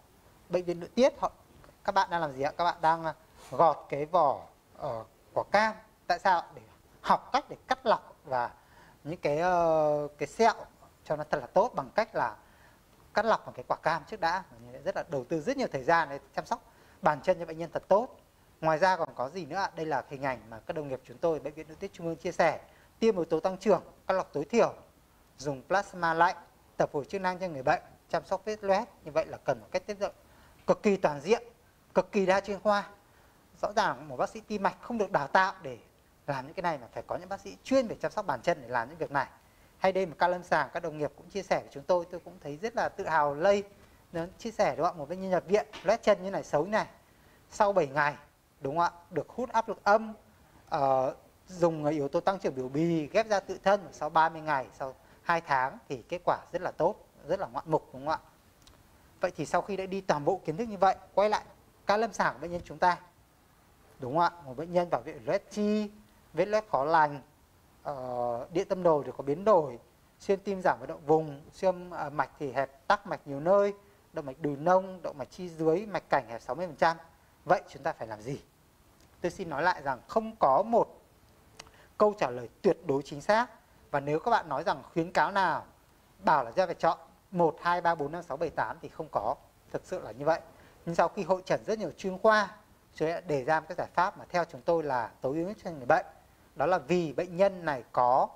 bệnh viện nội tiết các bạn đang làm gì ạ? Các bạn đang gọt cái vỏ quả cam. Tại sao? Để học cách để cắt lọc và những cái sẹo cho nó thật là tốt bằng cách là cắt lọc bằng cái quả cam trước đã. Rất là đầu tư rất nhiều thời gian để chăm sóc bàn chân cho bệnh nhân thật tốt. Ngoài ra còn có gì nữa ạ? Đây là hình ảnh mà các đồng nghiệp chúng tôi bệnh viện nội tiết Trung ương chia sẻ. Tiêm yếu tố tăng trưởng, cắt lọc tối thiểu, dùng plasma lạnh, tập hồi chức năng cho người bệnh, chăm sóc vết loét. Như vậy là cần một cách tiếp cận cực kỳ toàn diện, cực kỳ đa chuyên khoa. Rõ ràng một bác sĩ tim mạch không được đào tạo để làm những cái này, mà phải có những bác sĩ chuyên về chăm sóc bàn chân để làm những việc này. Hay đây một ca lâm sàng các đồng nghiệp cũng chia sẻ với chúng tôi cũng thấy rất là tự hào lây. Nó chia sẻ đúng không ạ? Một bệnh nhân nhập viện loét chân như này, xấu như này, sau 7 ngày đúng không ạ, được hút áp lực âm, dùng yếu tố tăng trưởng biểu bì, ghép da tự thân sau 30 ngày, sau 2 tháng thì kết quả rất là tốt, rất là ngoạn mục đúng không ạ? Vậy thì sau khi đã đi toàn bộ kiến thức như vậy, quay lại ca lâm sàng của bệnh nhân chúng ta, đúng không ạ? Một bệnh nhân vào viện loét chi, vết loét khó lành, điện tâm đồ thì có biến đổi, xuyên tim giảm vận động vùng, xương mạch thì hẹp tắc mạch nhiều nơi, động mạch đùi nông, động mạch chi dưới, mạch cảnh hẹp 60%. Vậy chúng ta phải làm gì? Tôi xin nói lại rằng không có một câu trả lời tuyệt đối chính xác. Và nếu các bạn nói rằng khuyến cáo nào bảo là ra phải chọn 1, 2, 3, 4, 5, 6, 7, 8 thì không có. Thực sự là như vậy. Nhưng sau khi hội chẩn rất nhiều chuyên khoa, chúng đã đề ra một cái giải pháp mà theo chúng tôi là tối ưu nhất cho người bệnh. Đó là vì bệnh nhân này có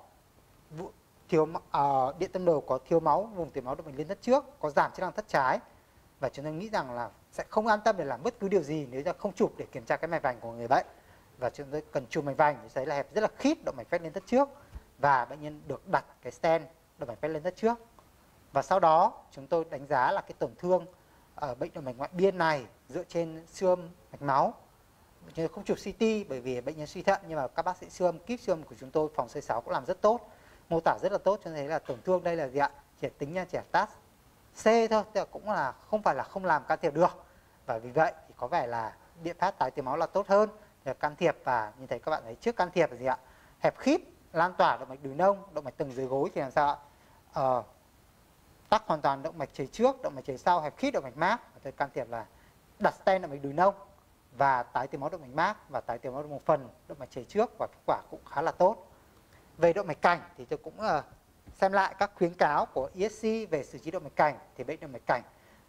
điện tâm đồ, có thiếu máu, vùng tiền máu động mạch liên thất trước, có giảm chức năng thất trái. Và chúng tôi nghĩ rằng là sẽ không an tâm để làm bất cứ điều gì nếu như không chụp để kiểm tra cái mạch vành của người bệnh. Và chúng tôi cần chụp mạch vành, thấy là hẹp rất là khít động mạch phách liên thất trước, và bệnh nhân được đặt cái stent động mạch phách liên thất trước. Và sau đó chúng tôi đánh giá là cái tổn thương ở bệnh động mạch ngoại biên này dựa trên siêu âm mạch máu. Chúng tôi không chụp CT bởi vì bệnh nhân suy thận, nhưng mà các bác sĩ siêu âm, kíp siêu âm của chúng tôi phòng C6 cũng làm rất tốt, mô tả rất là tốt, cho nên thấy là tổn thương đây là gì ạ? Chỉ tính nha, chỉ TAS C thôi, tức là cũng là không phải là không làm can thiệp được. Và vì vậy thì có vẻ là biện pháp tái tiêu máu là tốt hơn để can thiệp. Và như thấy các bạn thấy trước can thiệp là gì ạ? Hẹp khít, lan tỏa động mạch đùi nông, động mạch tầng dưới gối thì làm sao ạ? Tắc hoàn toàn động mạch chảy trước, động mạch chảy sau, hẹp khít động mạch mác. Tôi can thiệp là đặt stent động mạch đùi nông và tái tiêu máu động mạch mác và tái tiêu máu một phần động mạch chảy trước, và kết quả cũng khá là tốt. Về động mạch cảnh thì tôi cũng xem lại các khuyến cáo của ESC về xử trí động mạch cảnh. Thì bệnh động mạch cảnh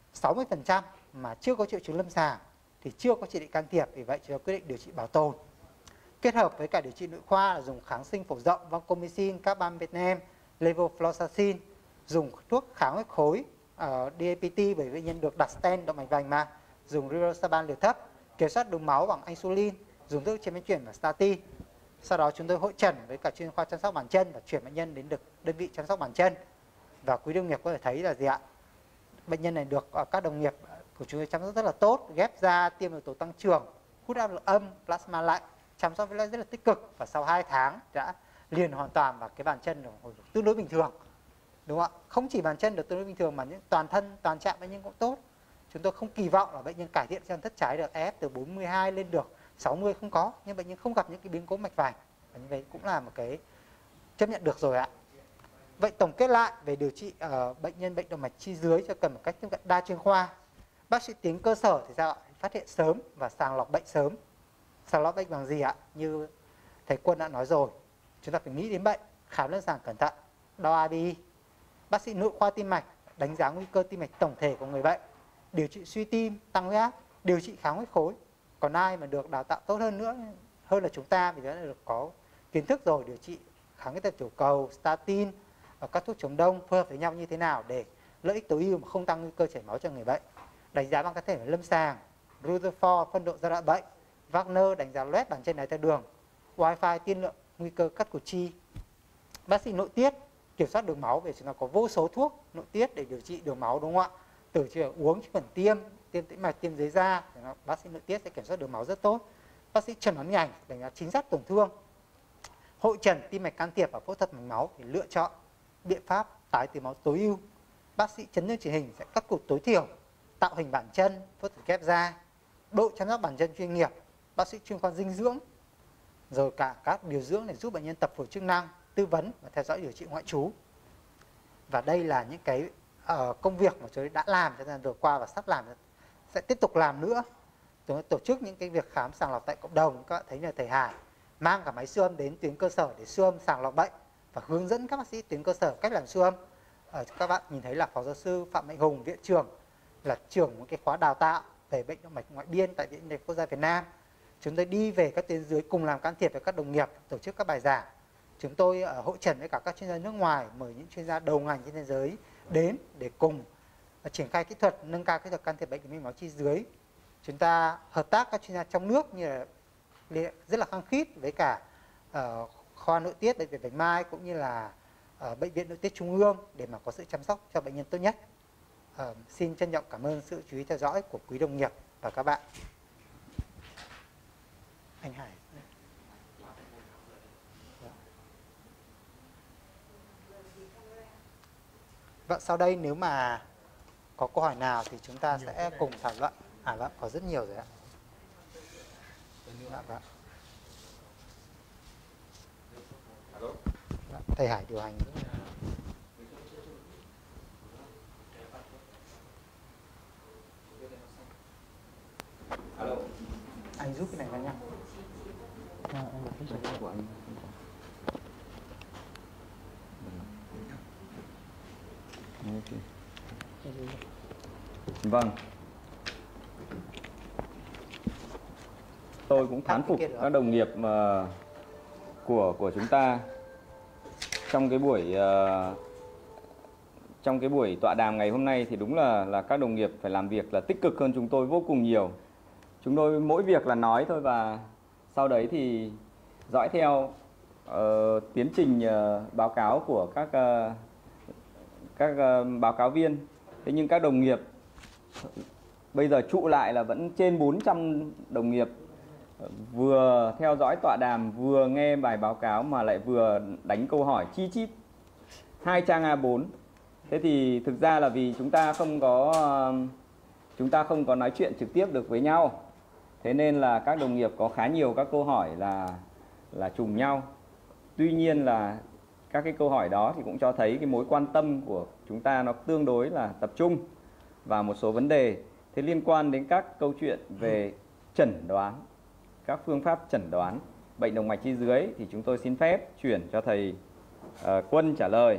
60% mà chưa có triệu chứng lâm sàng thì chưa có chỉ định can thiệp, vì vậy chúng tôi quyết định điều trị bảo tồn. Kết hợp với cả điều trị nội khoa là dùng kháng sinh phổ rộng, vancomycin, carbamazepine, levofloxacin, dùng thuốc kháng huyết khối DAPT bởi bệnh nhân được đặt stent động mạch vành mà, dùng rivaroxaban liều thấp, kiểm soát đường máu bằng insulin, dùng thuốc chế biến chuyển và statin. Sau đó chúng tôi hội chẩn với cả chuyên khoa chăm sóc bàn chân và chuyển bệnh nhân đến được đơn vị chăm sóc bàn chân. Và quý đồng nghiệp có thể thấy là gì ạ? Bệnh nhân này được các đồng nghiệp của chúng tôi chăm sóc rất là tốt, ghép da, tiêm yếu tố tăng trưởng, hút áp lực âm, plasma lạnh, chăm sóc rất là tích cực, và sau 2 tháng đã liền hoàn toàn và cái bàn chân hồi phục tương đối bình thường. Đúng không ạ? Không chỉ bàn chân được tương đối bình thường mà những toàn thân, toàn trạng bệnh nhân cũng tốt. Chúng tôi không kỳ vọng là bệnh nhân cải thiện chân thất trái được EF từ 42 lên được 60 không có, nhưng bệnh nhân không gặp những cái biến cố mạch vành, và như vậy cũng là một cái chấp nhận được rồi ạ. Vậy tổng kết lại về điều trị bệnh nhân bệnh động mạch chi dưới cho cần một cách tiếp cận đa chuyên khoa. Bác sĩ tuyến cơ sở thì sao ạ? Phát hiện sớm và sàng lọc bệnh sớm. Sàng lọc bệnh bằng gì ạ? Như thầy Quân đã nói rồi, chúng ta phải nghĩ đến bệnh, khám lâm sàng cẩn thận, đo ABI. Bác sĩ nội khoa tim mạch đánh giá nguy cơ tim mạch tổng thể của người bệnh, điều trị suy tim, tăng huyết áp, điều trị kháng huyết khối. Còn ai mà được đào tạo tốt hơn nữa hơn là chúng ta, vì thế là được có kiến thức rồi, điều trị kháng huyết áp tiểu cầu, statin và các thuốc chống đông phối hợp với nhau như thế nào để lợi ích tối ưu mà không tăng nguy cơ chảy máu cho người bệnh. Đánh giá bằng các thể lâm sàng, Rutherford phân độ giai đoạn bệnh, Wagner đánh giá loét bàn chân đái tháo đường, Wi-Fi tiên lượng nguy cơ cắt cụt chi. Bác sĩ nội tiết kiểm soát đường máu, vì chúng ta có vô số thuốc nội tiết để điều trị đường máu, đúng không ạ? Từ chuyện uống, khuẩn tiêm tĩnh mạch, tiêm dưới da, bác sĩ nội tiết sẽ kiểm soát đường máu rất tốt. Bác sĩ chẩn đoán hình ảnh đánh giá chính xác tổn thương. Hội chẩn tim mạch can thiệp và phẫu thuật mạch máu thì lựa chọn biện pháp tái tiêu máu tối ưu. Bác sĩ chấn thương chỉnh hình sẽ cắt cụt tối thiểu, tạo hình bàn chân, phẫu thuật ghép da. Đội chăm sóc bàn chân chuyên nghiệp, bác sĩ chuyên khoa dinh dưỡng, rồi cả các điều dưỡng để giúp bệnh nhân tập phổi chức năng, tư vấn và theo dõi điều trị ngoại trú. Và đây là những cái công việc mà chúng tôi đã làm trong thời gian vừa qua và sắp làm sẽ tiếp tục làm nữa. Tổ chức những cái việc khám sàng lọc tại cộng đồng. Các bạn thấy là thầy Hải mang cả máy siêu âm đến tuyến cơ sở để siêu âm sàng lọc bệnh và hướng dẫn các bác sĩ tuyến cơ sở cách làm siêu âm. Các bạn nhìn thấy là Phó Giáo sư Phạm Mạnh Hùng, viện trưởng, là trưởng một cái khóa đào tạo về bệnh động mạch ngoại biên tại Viện Y Quốc gia Việt Nam. Chúng tôi đi về các tuyến dưới cùng làm can thiệp với các đồng nghiệp, tổ chức các bài giảng. Chúng tôi hội trần với cả các chuyên gia nước ngoài, mời những chuyên gia đầu ngành trên thế giới đến để cùng triển khai kỹ thuật, nâng cao kỹ thuật can thiệp bệnh mạch máu chi dưới. Chúng ta hợp tác các chuyên gia trong nước như là rất là khăng khít với cả khoa nội tiết bệnh viện Bạch Mai cũng như là bệnh viện nội tiết Trung ương để mà có sự chăm sóc cho bệnh nhân tốt nhất. Xin trân trọng cảm ơn sự chú ý theo dõi của quý đồng nghiệp và các bạn. Anh Hải. Vâng, sau đây nếu mà có câu hỏi nào thì chúng ta sẽ cùng thảo luận. Vâng, có rất nhiều rồi ạ. Vâng. Thầy Hải điều hành. Anh giúp cái này vào nha. Vâng. Tôi cũng thán phục các đồng nghiệp của chúng ta trong cái buổi tọa đàm ngày hôm nay thì đúng là các đồng nghiệp phải làm việc là tích cực hơn chúng tôi vô cùng nhiều. Chúng tôi mỗi việc là nói thôi và sau đấy thì dõi theo tiến trình báo cáo của các báo cáo viên. Thế nhưng các đồng nghiệp bây giờ trụ lại là vẫn trên 400 đồng nghiệp vừa theo dõi tọa đàm, vừa nghe bài báo cáo mà lại vừa đánh câu hỏi chi chít 2 trang A4. Thế thì thực ra là vì chúng ta không có nói chuyện trực tiếp được với nhau. Thế nên là các đồng nghiệp có khá nhiều các câu hỏi là trùng nhau. Tuy nhiên là các cái câu hỏi đó thì cũng cho thấy cái mối quan tâm của chúng ta nó tương đối là tập trung vào một số vấn đề. Thế liên quan đến các câu chuyện về chẩn đoán, các phương pháp chẩn đoán bệnh động mạch chi dưới thì chúng tôi xin phép chuyển cho thầy Quân trả lời.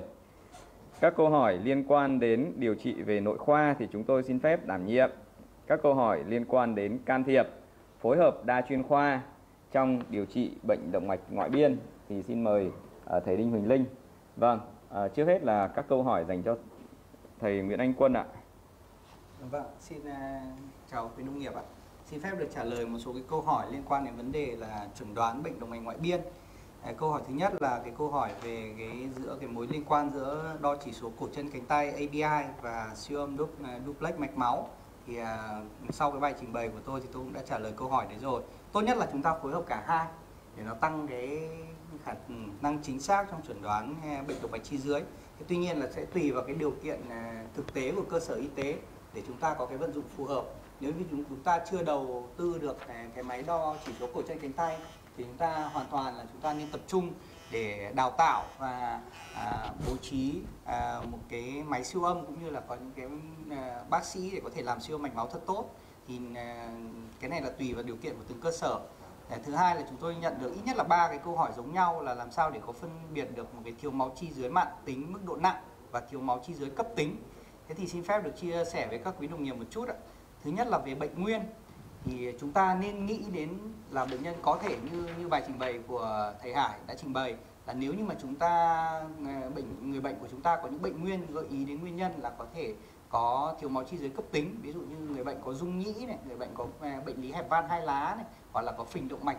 Các câu hỏi liên quan đến điều trị về nội khoa thì chúng tôi xin phép đảm nhiệm. Các câu hỏi liên quan đến can thiệp, phối hợp đa chuyên khoa trong điều trị bệnh động mạch ngoại biên thì xin mời thầy Đinh Huỳnh Linh. Vâng, trước hết là các câu hỏi dành cho thầy Nguyễn Anh Quân ạ. Vâng, xin chào quý đồng nghiệp ạ. Xin phép được trả lời một số cái câu hỏi liên quan đến vấn đề là chẩn đoán bệnh động mạch ngoại biên. Câu hỏi thứ nhất là cái câu hỏi về giữa cái mối liên quan giữa đo chỉ số cổ chân cánh tay ABI và siêu âm duplex mạch máu. Thì sau cái bài trình bày của tôi thì tôi cũng đã trả lời câu hỏi đấy rồi. Tốt nhất là chúng ta phối hợp cả hai để nó tăng cái khả năng chính xác trong chẩn đoán bệnh động mạch chi dưới. Tuy nhiên là sẽ tùy vào cái điều kiện thực tế của cơ sở y tế để chúng ta có cái vận dụng phù hợp. Nếu như chúng ta chưa đầu tư được cái máy đo chỉ số cổ chân cánh tay thì chúng ta hoàn toàn là chúng ta nên tập trung để đào tạo và bố trí một cái máy siêu âm cũng như là có những cái bác sĩ để có thể làm siêu âm mạch máu thật tốt. Thì cái này là tùy vào điều kiện của từng cơ sở. Thứ hai là chúng tôi nhận được ít nhất là 3 cái câu hỏi giống nhau là làm sao để có phân biệt được một cái thiếu máu chi dưới mạn tính mức độ nặng và thiếu máu chi dưới cấp tính. Thế thì xin phép được chia sẻ với các quý đồng nghiệp một chút ạ. Thứ nhất là về bệnh nguyên thì chúng ta nên nghĩ đến là bệnh nhân có thể như bài trình bày của thầy Hải đã trình bày là nếu như mà chúng ta người bệnh của chúng ta có những bệnh nguyên gợi ý đến nguyên nhân là có thể có thiếu máu chi dưới cấp tính, ví dụ như người bệnh có rung nhĩ này, người bệnh có bệnh lý hẹp van hai lá này, hoặc là có phình động mạch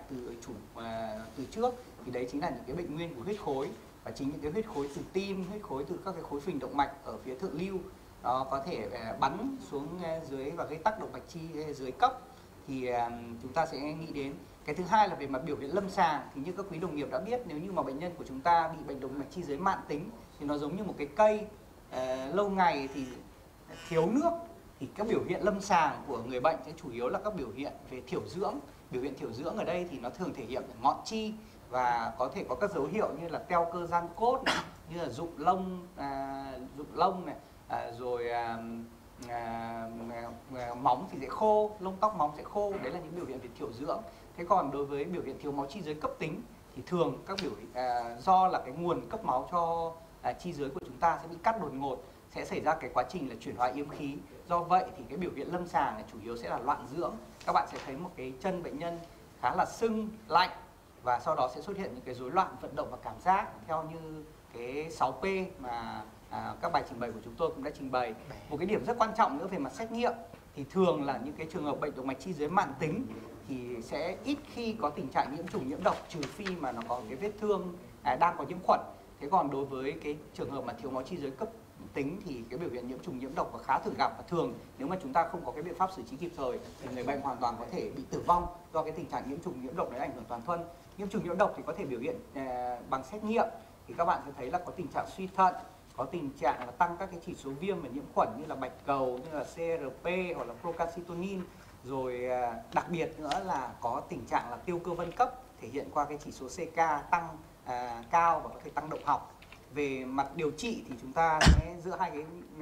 từ trước thì đấy chính là những cái bệnh nguyên của huyết khối, và chính những cái huyết khối từ tim, huyết khối từ các cái khối phình động mạch ở phía thượng lưu đó có thể bắn xuống dưới và gây tắc động mạch chi dưới cấp thì chúng ta sẽ nghĩ đến. Cái thứ hai là về mặt biểu hiện lâm sàng thì như các quý đồng nghiệp đã biết, nếu như mà bệnh nhân của chúng ta bị bệnh động mạch chi dưới mạn tính thì nó giống như một cái cây lâu ngày thì thiếu nước, thì các biểu hiện lâm sàng của người bệnh sẽ chủ yếu là các biểu hiện về thiểu dưỡng. Biểu hiện thiểu dưỡng ở đây thì nó thường thể hiện ở ngọn chi và có thể có các dấu hiệu như là teo cơ gian cốt này, như là rụng lông này, rồi móng thì sẽ khô, lông tóc móng sẽ khô, đấy là những biểu hiện về thiểu dưỡng. Thế còn đối với biểu hiện thiếu máu chi dưới cấp tính thì thường các biểu do là cái nguồn cấp máu cho chi dưới của chúng ta sẽ bị cắt đột ngột, sẽ xảy ra cái quá trình là chuyển hóa yếm khí. Do vậy thì cái biểu hiện lâm sàng này chủ yếu sẽ là loạn dưỡng. Các bạn sẽ thấy một cái chân bệnh nhân khá là sưng, lạnh và sau đó sẽ xuất hiện những cái rối loạn vận động và cảm giác theo như cái 6P mà các bài trình bày của chúng tôi cũng đã trình bày. Một cái điểm rất quan trọng nữa về mặt xét nghiệm thì thường là những cái trường hợp bệnh động mạch chi dưới mãn tính thì sẽ ít khi có tình trạng nhiễm trùng nhiễm độc, trừ phi mà nó có cái vết thương đang có nhiễm khuẩn. Thế còn đối với cái trường hợp mà thiếu máu chi dưới cấp tính thì cái biểu hiện nhiễm trùng nhiễm độc và khá thường gặp, và thường nếu mà chúng ta không có cái biện pháp xử trí kịp thời thì người bệnh hoàn toàn có thể bị tử vong do cái tình trạng nhiễm trùng nhiễm độc đấy ảnh hưởng toàn thân. Nhiễm trùng nhiễm độc thì có thể biểu hiện bằng xét nghiệm, thì các bạn sẽ thấy là có tình trạng suy thận, có tình trạng là tăng các cái chỉ số viêm và nhiễm khuẩn như là bạch cầu, như là CRP hoặc là procalcitonin. Rồi đặc biệt nữa là có tình trạng là tiêu cơ vân cấp thể hiện qua cái chỉ số CK tăng cao và có thể tăng động học. Về mặt điều trị thì chúng ta sẽ giữa hai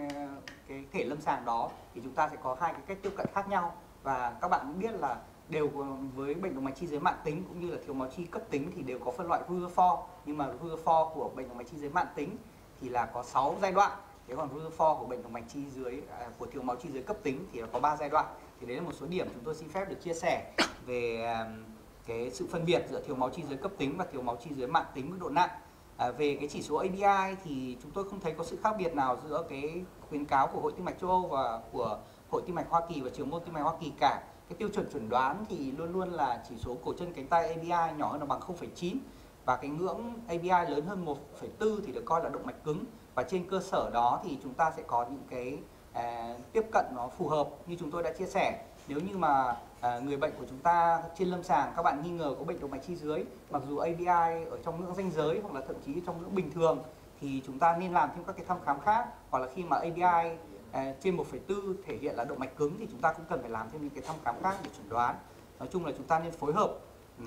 cái thể lâm sàng đó thì chúng ta sẽ có hai cái cách tiếp cận khác nhau, và các bạn cũng biết là đều với bệnh động mạch chi dưới mãn tính cũng như là thiếu máu chi cấp tính thì đều có phân loại Rutherford, nhưng mà Rutherford của bệnh động mạch chi dưới mãn tính thì là có 6 giai đoạn, thế còn Rutherford của bệnh động mạch chi dưới của thiếu máu chi dưới cấp tính thì là có 3 giai đoạn. Thì đấy là một số điểm chúng tôi xin phép được chia sẻ về cái sự phân biệt giữa thiếu máu chi dưới cấp tính và thiếu máu chi dưới mãn tính mức độ nặng. Về cái chỉ số ABI thì chúng tôi không thấy có sự khác biệt nào giữa cái khuyến cáo của Hội Tim mạch châu Âu và của Hội Tim mạch Hoa Kỳ và Trường môn Tim mạch Hoa Kỳ cả. Cái tiêu chuẩn chuẩn đoán thì luôn luôn là chỉ số cổ chân cánh tay ABI nhỏ hơn là bằng 0,9 và cái ngưỡng ABI lớn hơn 1,4 thì được coi là động mạch cứng, và trên cơ sở đó thì chúng ta sẽ có những cái tiếp cận nó phù hợp như chúng tôi đã chia sẻ. Nếu như mà người bệnh của chúng ta trên lâm sàng các bạn nghi ngờ có bệnh động mạch chi dưới, mặc dù ABI ở trong ngưỡng ranh giới hoặc là thậm chí trong ngưỡng bình thường, thì chúng ta nên làm thêm các cái thăm khám khác, hoặc là khi mà ABI trên 1,4 thể hiện là động mạch cứng thì chúng ta cũng cần phải làm thêm những cái thăm khám khác để chẩn đoán. Nói chung là chúng ta nên phối hợp.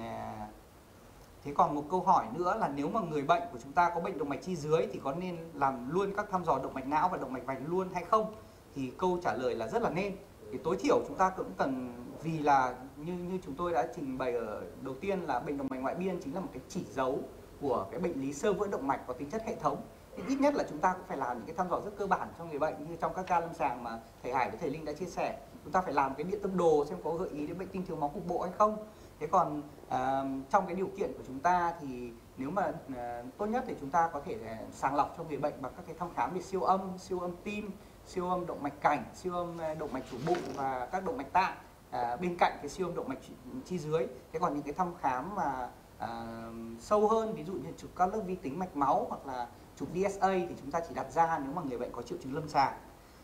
Thế còn một câu hỏi nữa là nếu mà người bệnh của chúng ta có bệnh động mạch chi dưới thì có nên làm luôn các thăm dò động mạch não và động mạch vành luôn hay không? Thì câu trả lời là rất là nên. Thì tối thiểu chúng ta cũng cần, vì là như chúng tôi đã trình bày ở đầu tiên là bệnh động mạch ngoại biên chính là một cái chỉ dấu của cái bệnh lý xơ vữa động mạch có tính chất hệ thống. Thì ít nhất là chúng ta cũng phải làm những cái thăm dò rất cơ bản cho người bệnh, như trong các ca lâm sàng mà thầy Hải với thầy Linh đã chia sẻ. Chúng ta phải làm cái điện tâm đồ xem có gợi ý đến bệnh tinh thiếu máu cục bộ hay không. Thế còn trong cái điều kiện của chúng ta thì nếu mà tốt nhất thì chúng ta có thể sàng lọc cho người bệnh bằng các cái thăm khám về siêu âm tim, siêu âm động mạch cảnh, siêu âm động mạch chủ bụng và các động mạch tạng bên cạnh cái siêu âm động mạch chi dưới. Thế còn những cái thăm khám mà sâu hơn, ví dụ như chụp các lớp vi tính mạch máu hoặc là chụp DSA thì chúng ta chỉ đặt ra nếu mà người bệnh có triệu chứng lâm sàng.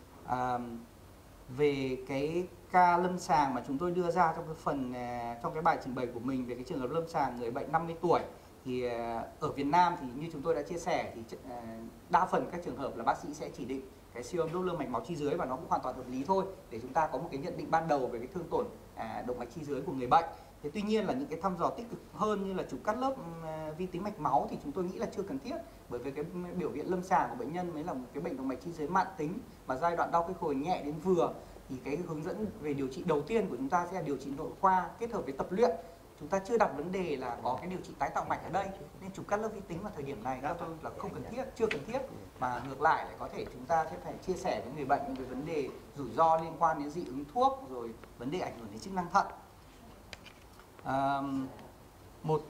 Về cái ca lâm sàng mà chúng tôi đưa ra trong cái phần trong cái bài trình bày của mình về cái trường hợp lâm sàng người bệnh 50 tuổi thì ở Việt Nam thì như chúng tôi đã chia sẻ thì đa phần các trường hợp là bác sĩ sẽ chỉ định cái siêu âm Doppler mạch máu chi dưới, và nó cũng hoàn toàn hợp lý thôi để chúng ta có một cái nhận định ban đầu về cái thương tổn động mạch chi dưới của người bệnh. Thế tuy nhiên là những cái thăm dò tích cực hơn như là chụp cắt lớp vi tính mạch máu thì chúng tôi nghĩ là chưa cần thiết, bởi vì cái biểu hiện lâm sàng của bệnh nhân mới là một cái bệnh động mạch chi dưới mãn tính mà giai đoạn đau cái khối nhẹ đến vừa, thì cái hướng dẫn về điều trị đầu tiên của chúng ta sẽ là điều trị nội khoa kết hợp với tập luyện. Chúng ta chưa đặt vấn đề là có cái điều trị tái tạo mạch ở đây, nên chụp cắt lớp vi tính vào thời điểm này theo tôi là không cần thiết, chưa cần thiết, mà ngược lại lại có thể chúng ta sẽ phải chia sẻ với người bệnh những cái vấn đề rủi ro liên quan đến dị ứng thuốc, rồi vấn đề ảnh hưởng đến chức năng thận. Một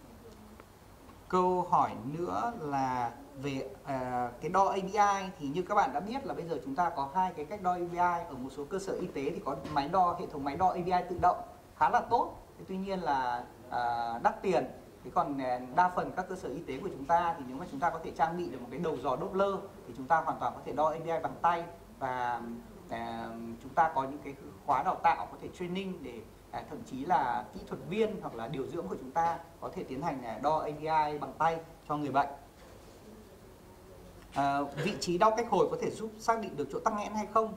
câu hỏi nữa là về cái đo ABI, thì như các bạn đã biết là bây giờ chúng ta có hai cái cách đo ABI. Ở một số cơ sở y tế thì có máy đo, hệ thống máy đo ABI tự động khá là tốt, tuy nhiên là đắt tiền. Thế còn đa phần các cơ sở y tế của chúng ta thì nếu mà chúng ta có thể trang bị được một cái đầu dò Doppler thì chúng ta hoàn toàn có thể đo ABI bằng tay, và chúng ta có những cái khóa đào tạo có thể training để thậm chí là kỹ thuật viên hoặc là điều dưỡng của chúng ta có thể tiến hành đo ABI bằng tay cho người bệnh. Vị trí đau cách hồi có thể giúp xác định được chỗ tắc nghẽn hay không?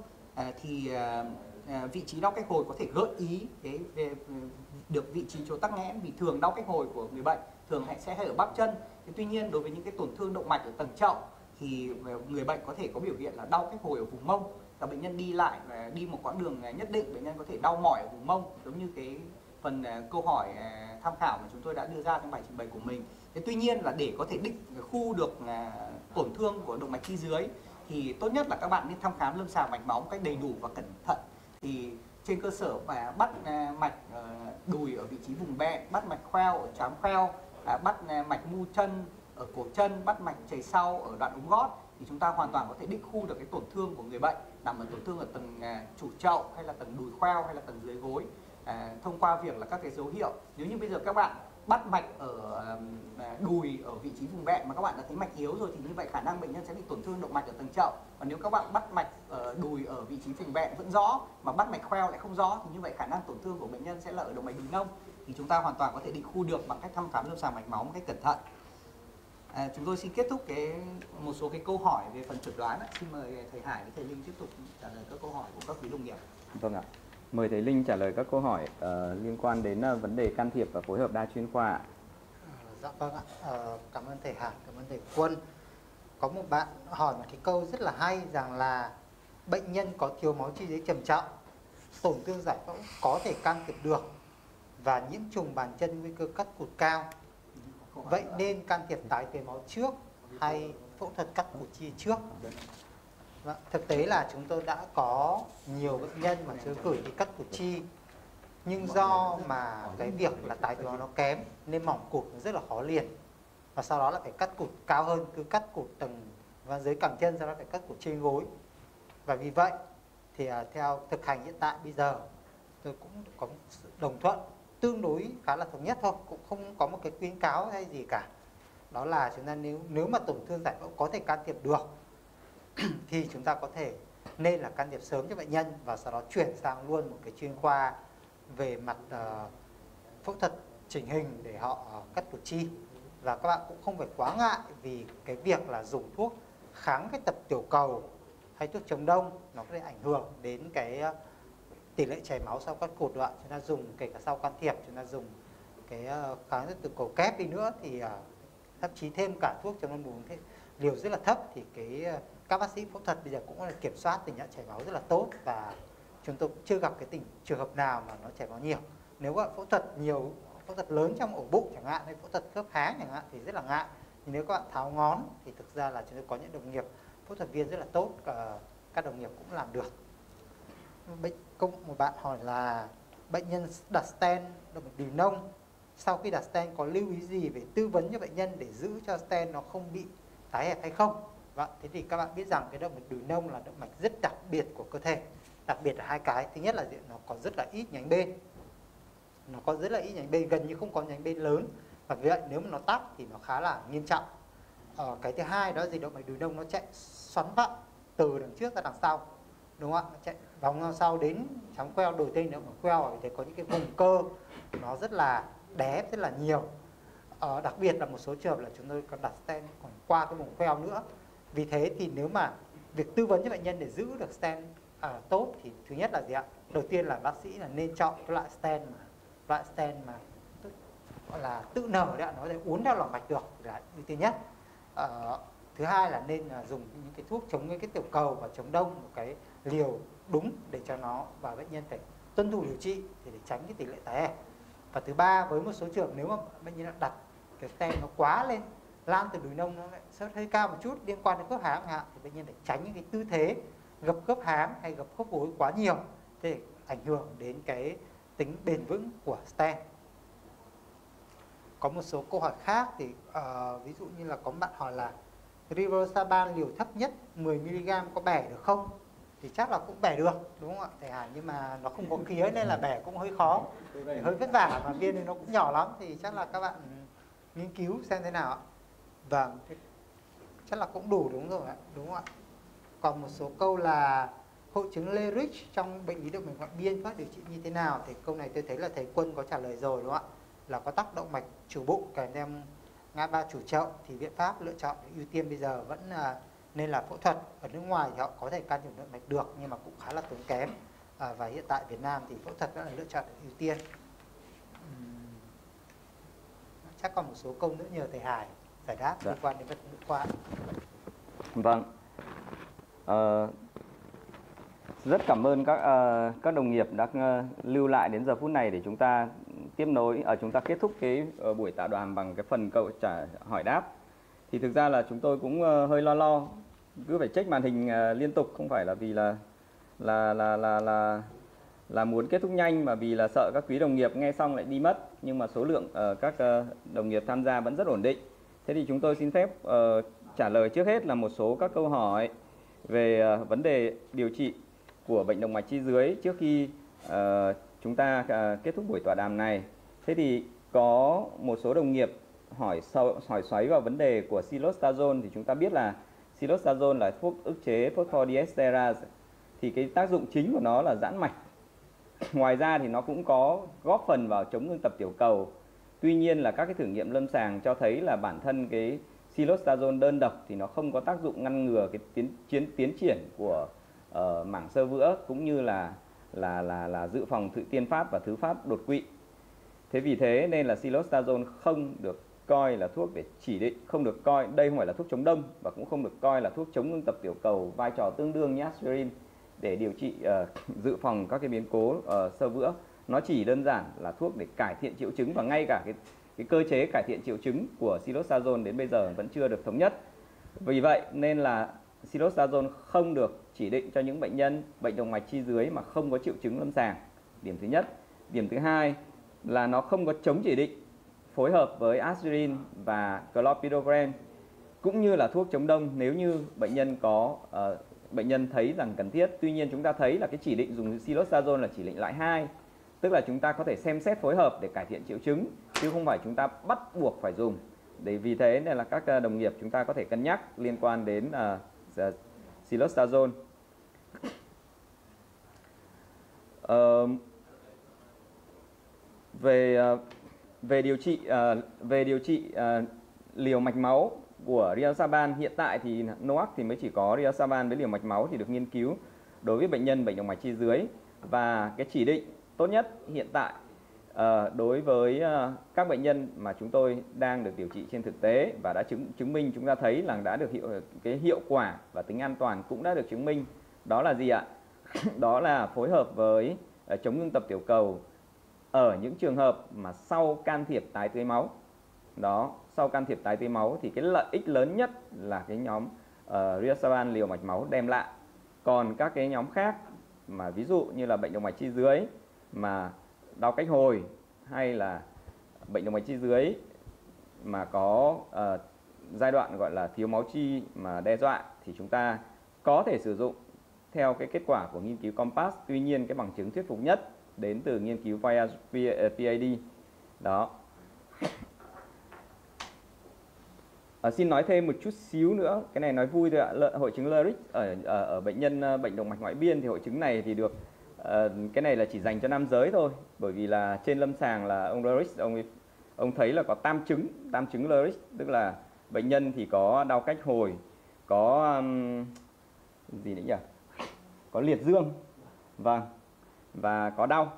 Vị trí đau cách hồi có thể gợi ý về được vị trí chỗ tắc nghẽn, vì thường đau cách hồi của người bệnh thường sẽ hay ở bắp chân. Tuy nhiên đối với những cái tổn thương động mạch ở tầng chậu thì người bệnh có thể có biểu hiện là đau cách hồi ở vùng mông. và bệnh nhân đi lại và đi một quãng đường nhất định, bệnh nhân có thể đau mỏi ở vùng mông, giống như cái phần câu hỏi tham khảo mà chúng tôi đã đưa ra trong bài trình bày của mình. Thế tuy nhiên là để có thể định khu được tổn thương của động mạch chi dưới thì tốt nhất là các bạn nên thăm khám lâm sàng mạch máu một cách đầy đủ và cẩn thận. Thì trên cơ sở mà bắt mạch đùi ở vị trí vùng bẹn, bắt mạch khoeo ở trám khoeo, bắt mạch mu chân ở cổ chân, bắt mạch chày sau ở đoạn ống gót, thì chúng ta hoàn toàn có thể định khu được cái tổn thương của người bệnh nằm ở tổn thương ở tầng chủ chậu hay là tầng đùi khoeo hay là tầng dưới gối, thông qua việc là các cái dấu hiệu. Nếu như bây giờ các bạn bắt mạch ở đùi ở vị trí vùng bẹn mà các bạn đã thấy mạch yếu rồi thì như vậy khả năng bệnh nhân sẽ bị tổn thương động mạch ở tầng chậu. Còn nếu các bạn bắt mạch ở đùi ở vị trí vùng bẹn vẫn rõ mà bắt mạch khoeo lại không rõ thì như vậy khả năng tổn thương của bệnh nhân sẽ là ở động mạch đùi nông. Thì chúng ta hoàn toàn có thể định khu được bằng cách thăm khám lâm sàng mạch máu một cách cẩn thận. Chúng tôi xin kết thúc một số cái câu hỏi về phần chẩn đoán. Xin mời thầy Hải với thầy Linh tiếp tục trả lời các câu hỏi của các quý đồng nghiệp. Vâng ạ. Mời thầy Linh trả lời các câu hỏi liên quan đến vấn đề can thiệp và phối hợp đa chuyên khoa. Dạ vâng ạ. Cảm ơn thầy Hải, cảm ơn thầy Quân. Có một bạn hỏi một cái câu rất là hay rằng là bệnh nhân có thiếu máu chi dưới trầm trọng, tổn thương giải phẫu có thể can thiệp được và nhiễm trùng bàn chân nguy cơ cắt cụt cao. Vậy nên can thiệp tái tế máu trước hay phẫu thuật cắt cụt chi trước? Thực tế là chúng tôi đã có nhiều bệnh nhân mà chưa gửi đi cắt cụt chi, nhưng do mà cái việc là tái tế máu nó kém nên mỏng cụt nó rất là khó liền, và sau đó là phải cắt cụt cao hơn, cứ cắt cụt tầng và dưới cẳng chân, sau đó phải cắt cụt trên gối. Và vì vậy thì theo thực hành hiện tại bây giờ tôi cũng có sự đồng thuận tương đối khá là thống nhất thôi, cũng không có một cái khuyến cáo hay gì cả. Đó là chúng ta nếu mà tổn thương giải phẫu có thể can thiệp được thì chúng ta có thể nên là can thiệp sớm cho bệnh nhân và sau đó chuyển sang luôn một cái chuyên khoa về mặt phẫu thuật chỉnh hình để họ cắt cụt chi. Và các bạn cũng không phải quá ngại vì cái việc là dùng thuốc kháng cái tập tiểu cầu hay thuốc chống đông nó có thể ảnh hưởng đến cái tỷ lệ chảy máu sau cắt cụt đoạn. Chúng ta dùng kể cả sau can thiệp chúng ta dùng cái kháng tiểu cầu kép đi nữa thì thậm chí thêm cả thuốc chống đông bùng thế liều rất là thấp thì các bác sĩ phẫu thuật bây giờ cũng là kiểm soát tình trạng chảy máu rất là tốt, và chúng tôi cũng chưa gặp cái trường hợp nào mà nó chảy máu nhiều. Nếu các phẫu thuật nhiều, phẫu thuật lớn trong ổ bụng chẳng hạn hay phẫu thuật khớp háng chẳng hạn thì rất là ngại. Nhưng nếu các bạn tháo ngón thì thực ra là chúng tôi có những đồng nghiệp phẫu thuật viên rất là tốt, các đồng nghiệp cũng làm được. Một bạn hỏi là bệnh nhân đặt stent động mạch đùi nông, sau khi đặt stent có lưu ý gì về tư vấn cho bệnh nhân để giữ cho stent nó không bị tái hẹp hay không? Vâng, thế thì các bạn biết rằng cái động mạch đùi nông là động mạch rất đặc biệt của cơ thể. Đặc biệt là hai cái, thứ nhất là nó có rất là ít nhánh bên. Nó có rất là ít nhánh bên, gần như không có nhánh bên lớn. Và vì vậy nếu mà nó tắc thì nó khá là nghiêm trọng. Cái thứ hai đó là gì, động mạch đùi nông nó chạy xoắn vặn từ đằng trước ra đằng sau, đúng không ạ? Nó chạy vòng sau đến trắng queo, đổi tên động mạch queo, thì có những cái vùng cơ nó rất là đé, rất là nhiều. Đặc biệt là một số trường hợp là chúng tôi còn đặt stent còn qua cái vùng queo nữa. Vì thế thì nếu mà việc tư vấn cho bệnh nhân để giữ được stent tốt thì thứ nhất là gì ạ? Đầu tiên là bác sĩ là nên chọn cái loại stent mà gọi là tự nở đấy ạ, nó có thể uốn theo lòng mạch được là ưu tiên nhất. Thứ hai là nên dùng những cái thuốc chống cái tiểu cầu và chống đông một cái liều đúng để cho nó, và bệnh nhân phải tuân thủ điều trị để tránh cái tỷ lệ tái hẹp. Và thứ ba, với một số trường nếu mà bệnh nhân đặt cái stent nó quá lên, lan từ đùi nông nó lại sốt hơi cao một chút liên quan đến khớp háng thì bệnh nhân phải tránh những cái tư thế gập khớp háng hay gập khớp gối quá nhiều để ảnh hưởng đến cái tính bền vững của stent. Có một số câu hỏi khác thì ví dụ như là có bạn hỏi là rivaroxaban liều thấp nhất 10mg có bẻ được không? Thì chắc là cũng bẻ được, đúng không ạ thầy Hải, nhưng mà nó không có khía nên là bẻ cũng hơi khó, hơi vất vả, mà viên thì nó cũng nhỏ lắm, thì chắc là các bạn nghiên cứu xem thế nào ạ. Vâng, chắc là cũng đủ đúng rồi ạ, đúng không ạ? Còn một số câu là hội chứng Lerick trong bệnh lý động mạch ngoại biên phát điều trị như thế nào, thì câu này tôi thấy là thầy Quân có trả lời rồi đúng không ạ? Là có tắc động mạch chủ bụng kèm theo ngã ba chủ chậu, thì biện pháp lựa chọn ưu tiên bây giờ vẫn nên là phẫu thuật. Ở nước ngoài thì họ có thể can thiệp động mạch được nhưng mà cũng khá là tốn kém, và hiện tại Việt Nam thì phẫu thuật vẫn là lựa chọn ưu tiên. Chắc còn một số câu nữa nhờ thầy Hải giải đáp liên quan đến vật nội khoa. Vâng. Rất cảm ơn các đồng nghiệp đã lưu lại đến giờ phút này để chúng ta tiếp nối, chúng ta kết thúc cái buổi tọa đàm bằng cái phần câu trả hỏi đáp. Thì thực ra là chúng tôi cũng hơi lo, cứ phải check màn hình liên tục, không phải là vì là muốn kết thúc nhanh, mà vì là sợ các quý đồng nghiệp nghe xong lại đi mất. Nhưng mà số lượng các đồng nghiệp tham gia vẫn rất ổn định. Thế thì chúng tôi xin phép trả lời trước hết là một số các câu hỏi về vấn đề điều trị của bệnh động mạch chi dưới trước khi chúng ta kết thúc buổi tọa đàm này. Thế thì có một số đồng nghiệp hỏi xoáy vào vấn đề của silostazole. Thì chúng ta biết là silostazole là thuốc ức chế phosphodiesterase. Thì cái tác dụng chính của nó là giãn mạch. Ngoài ra thì nó cũng có góp phần vào chống ngưng tập tiểu cầu. Tuy nhiên là các cái thử nghiệm lâm sàng cho thấy là bản thân cái silostazole đơn độc thì nó không có tác dụng ngăn ngừa cái tiến triển của mảng xơ vữa, cũng như là dự phòng tiên phát và thứ phát đột quỵ. Thế vì thế nên là silostazole không được coi là thuốc để chỉ định, không được coi, đây không phải là thuốc chống đông và cũng không được coi là thuốc chống ngưng tập tiểu cầu vai trò tương đương như aspirin để điều trị dự phòng các cái biến cố xơ vữa. Nó chỉ đơn giản là thuốc để cải thiện triệu chứng, và ngay cả cái cơ chế cải thiện triệu chứng của silostazole đến bây giờ vẫn chưa được thống nhất. Vì vậy nên là silostazole không được chỉ định cho những bệnh nhân bệnh động mạch chi dưới mà không có triệu chứng lâm sàng. Điểm thứ nhất. Điểm thứ hai là nó không có chống chỉ định phối hợp với aspirin và clopidogrel, cũng như là thuốc chống đông nếu như bệnh nhân thấy rằng cần thiết. Tuy nhiên chúng ta thấy là cái chỉ định dùng silostazole là chỉ định loại 2, tức là chúng ta có thể xem xét phối hợp để cải thiện triệu chứng, chứ không phải chúng ta bắt buộc phải dùng. Vì thế nên là các đồng nghiệp chúng ta có thể cân nhắc liên quan đến silostazole. Về điều trị liều mạch máu của rivaroxaban, hiện tại thì NOAC thì mới chỉ có rivaroxaban với liều mạch máu thì được nghiên cứu đối với bệnh nhân bệnh động mạch chi dưới, và cái chỉ định tốt nhất hiện tại đối với các bệnh nhân mà chúng tôi đang được điều trị trên thực tế và đã chứng minh, chúng ta thấy là đã được cái hiệu quả và tính an toàn cũng đã được chứng minh. Đó là gì ạ? Đó là phối hợp với chống ngưng tập tiểu cầu ở những trường hợp mà sau can thiệp tái tưới máu. Đó, sau can thiệp tái tưới máu thì cái lợi ích lớn nhất là cái nhóm rivaroxaban liều mạch máu đem lại. Còn các cái nhóm khác mà ví dụ như là bệnh động mạch chi dưới mà đau cách hồi, hay là bệnh động mạch chi dưới mà có giai đoạn gọi là thiếu máu chi mà đe dọa, thì chúng ta có thể sử dụng theo cái kết quả của nghiên cứu COMPASS. Tuy nhiên cái bằng chứng thuyết phục nhất đến từ nghiên cứu PAD. Đó. Xin nói thêm một chút xíu nữa, cái này nói vui thôi ạ. Hội chứng Lerick ở bệnh nhân bệnh động mạch ngoại biên thì hội chứng này thì được cái này là chỉ dành cho nam giới thôi, bởi vì là trên lâm sàng là ông Lerick ông thấy là có tam chứng Lerick, tức là bệnh nhân thì có đau cách hồi, có gì nữa nhỉ? Có liệt dương, vâng, và có đau.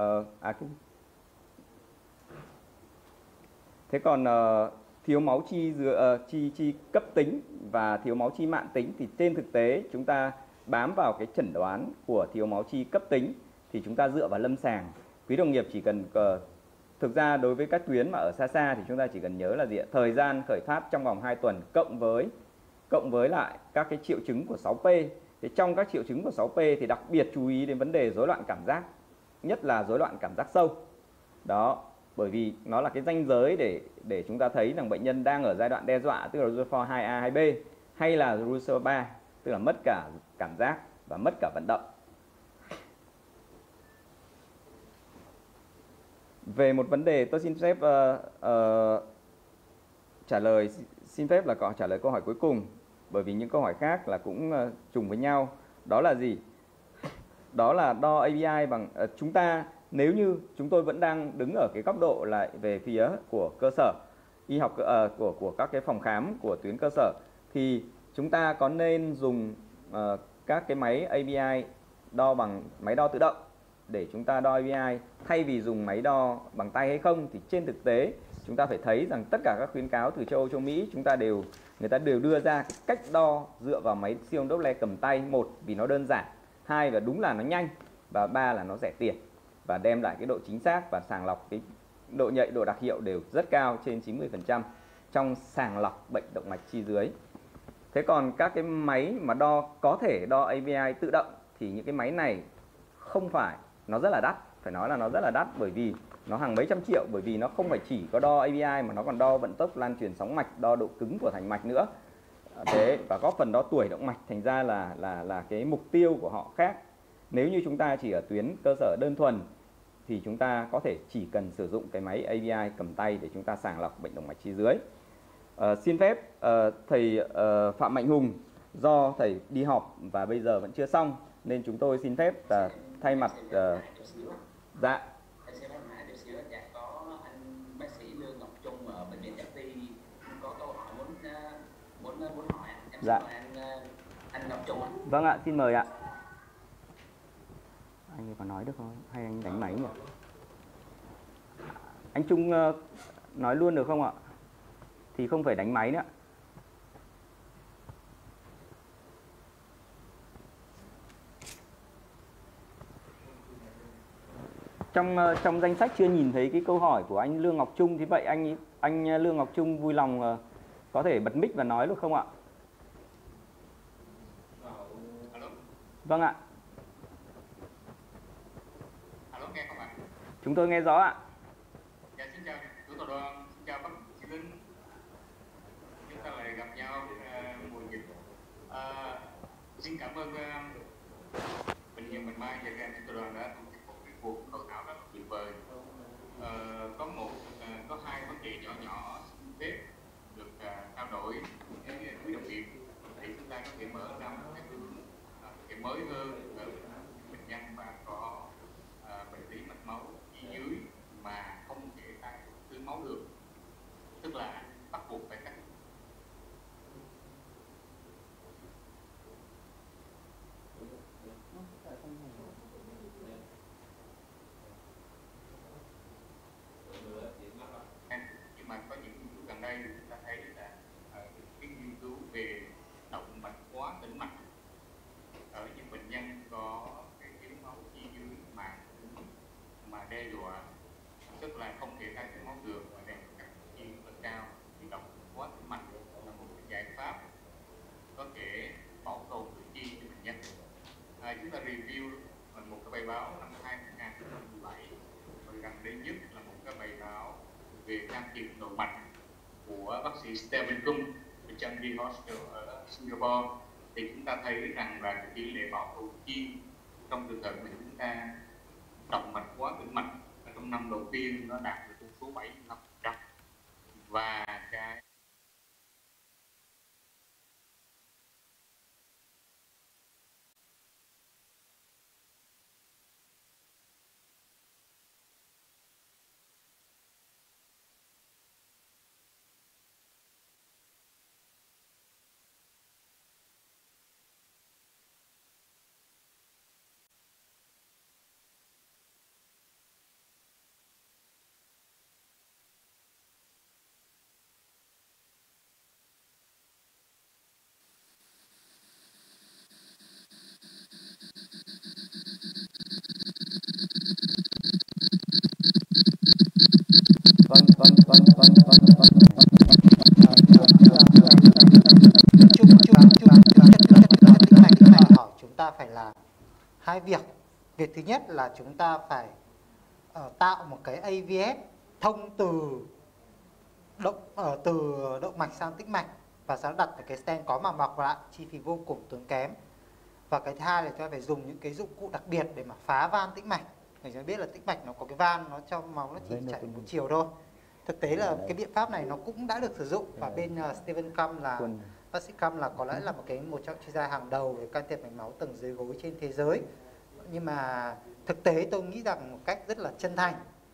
Thế còn thiếu máu chi cấp tính và thiếu máu chi mạn tính thì trên thực tế chúng ta bám vào cái chẩn đoán của thiếu máu chi cấp tính thì chúng ta dựa vào lâm sàng. Quý đồng nghiệp chỉ cần thực ra đối với các tuyến mà ở xa thì chúng ta chỉ cần nhớ là gì ạ? Thời gian khởi phát trong vòng 2 tuần cộng với lại các cái triệu chứng của 6P. Thì trong các triệu chứng của 6P thì đặc biệt chú ý đến vấn đề rối loạn cảm giác, nhất là rối loạn cảm giác sâu. Đó, bởi vì nó là cái ranh giới để chúng ta thấy rằng bệnh nhân đang ở giai đoạn đe dọa, tức là RUSA 2A, 2B, hay là RUSA 3, tức là mất cả cảm giác và mất cả vận động. Về một vấn đề tôi xin phép xin phép trả lời câu hỏi cuối cùng, bởi vì những câu hỏi khác là cũng trùng với nhau. Đó là gì? Đó là đo ABI bằng chúng ta, nếu như chúng tôi vẫn đang đứng ở cái góc độ lại về phía của cơ sở y học của các cái phòng khám của tuyến cơ sở, thì chúng ta có nên dùng các cái máy ABI đo bằng máy đo tự động để chúng ta đo ABI thay vì dùng máy đo bằng tay hay không? Thì trên thực tế chúng ta phải thấy rằng tất cả các khuyến cáo từ châu Âu, châu Mỹ người ta đều đưa ra cái cách đo dựa vào máy siêu âm Doppler cầm tay. Một, vì nó đơn giản. 2 là đúng là nó nhanh, và 3 là nó rẻ tiền và đem lại cái độ chính xác và sàng lọc, cái độ nhạy, độ đặc hiệu đều rất cao, trên 90% trong sàng lọc bệnh động mạch chi dưới. Thế còn các cái máy mà có thể đo AVI tự động thì những cái máy này không phải, nó rất là đắt, phải nói là nó rất là đắt, bởi vì nó hàng mấy trăm triệu, bởi vì nó không phải chỉ có đo AVI mà nó còn đo vận tốc lan truyền sóng mạch, đo độ cứng của thành mạch nữa. Thế và góp phần đo tuổi động mạch, thành ra là cái mục tiêu của họ khác. Nếu như chúng ta chỉ ở tuyến cơ sở đơn thuần thì chúng ta có thể chỉ cần sử dụng cái máy AVI cầm tay để chúng ta sàng lọc bệnh động mạch chi dưới. Xin phép thầy Phạm Mạnh Hùng, do thầy đi họp và bây giờ vẫn chưa xong nên chúng tôi xin phép thay mặt dạ. Có anh bác sĩ Lương Ngọc Trung ở bệnh viện Cát Ti có câu hỏi muốn hỏi em. Dạ. Anh Ngọc Trung ạ. Vâng ạ, xin mời ạ. Anh có nói được không? Hay anh đánh máy nhỉ? Anh Trung nói luôn được không ạ? Thì không phải đánh máy nữa. Trong danh sách chưa nhìn thấy cái câu hỏi của anh Lương Ngọc Trung, thì vậy anh Lương Ngọc Trung vui lòng có thể bật mic và nói được không ạ? Vâng ạ. Nghe không ạ? Chúng tôi nghe rõ ạ. Dạ, xin chào chủ tọa đoàn, xin chào bác sĩ Linh. Chúng ta lại gặp nhau mùa dịch. Xin cảm ơn bệnh viện Bạch Mai và các chủ tọa đoàn đã tổ chức một cái cuộc hội thảo rất là tuyệt vời. Có hai vấn đề nhỏ nhỏ xin phép được trao đổi với quý đồng nghiệp để chúng ta có thể mở ra một cái hướng mới hơn ở bệnh nhân và có bệnh lý mạch máu chi dưới mà không thể tái tưới máu được, tức là bắt buộc phải cắt. Nhưng mà có những nghiên cứu gần đây chúng ta thấy là cái nghiên cứu về động mạch hóa tĩnh mạch ở những bệnh nhân có cái thiếu máu chi dưới mà đe dọa, tức là không thể tái tưới máu được và đang cắt chi rất cao, thì động mạch hóa tĩnh mạch là một cái giải pháp có thể bảo tồn cử chi cho bệnh nhân. Chúng ta review một cái bài báo năm 2017 và gần đây nhất là một cái bài báo về can thiệp nội mạch của bác sĩ Stephen Cung ở Changi Hospital ở Singapore. Thì chúng ta thấy rằng là tỷ lệ bảo tồn chi trong trường hợp mà chúng ta động mạch hóa tĩnh mạch trong năm đầu tiên nó đạt được con số 75%, và cái hỏi chúng ta phải làm hai việc. Việc thứ nhất là chúng ta phải tạo một cái AVS thông từ động mạch sang tĩnh mạch và sau đó đặt cái stent có màng bọc lại, chi phí vô cùng tốn kém. Và cái thứ hai là chúng ta phải dùng những cái dụng cụ đặc biệt để mà phá van tĩnh mạch. Mình sẽ biết là tĩnh mạch nó có cái van, nó cho máu nó chỉ chạy một chiều thôi. Thực tế là cái biện pháp này nó cũng đã được sử dụng, và bên Stephen Cum là bác sĩ Cum là có lẽ là một trong chuyên gia hàng đầu về can thiệp mạch máu tầng dưới gối trên thế giới. Nhưng mà thực tế tôi nghĩ rằng một cách rất là chân thành,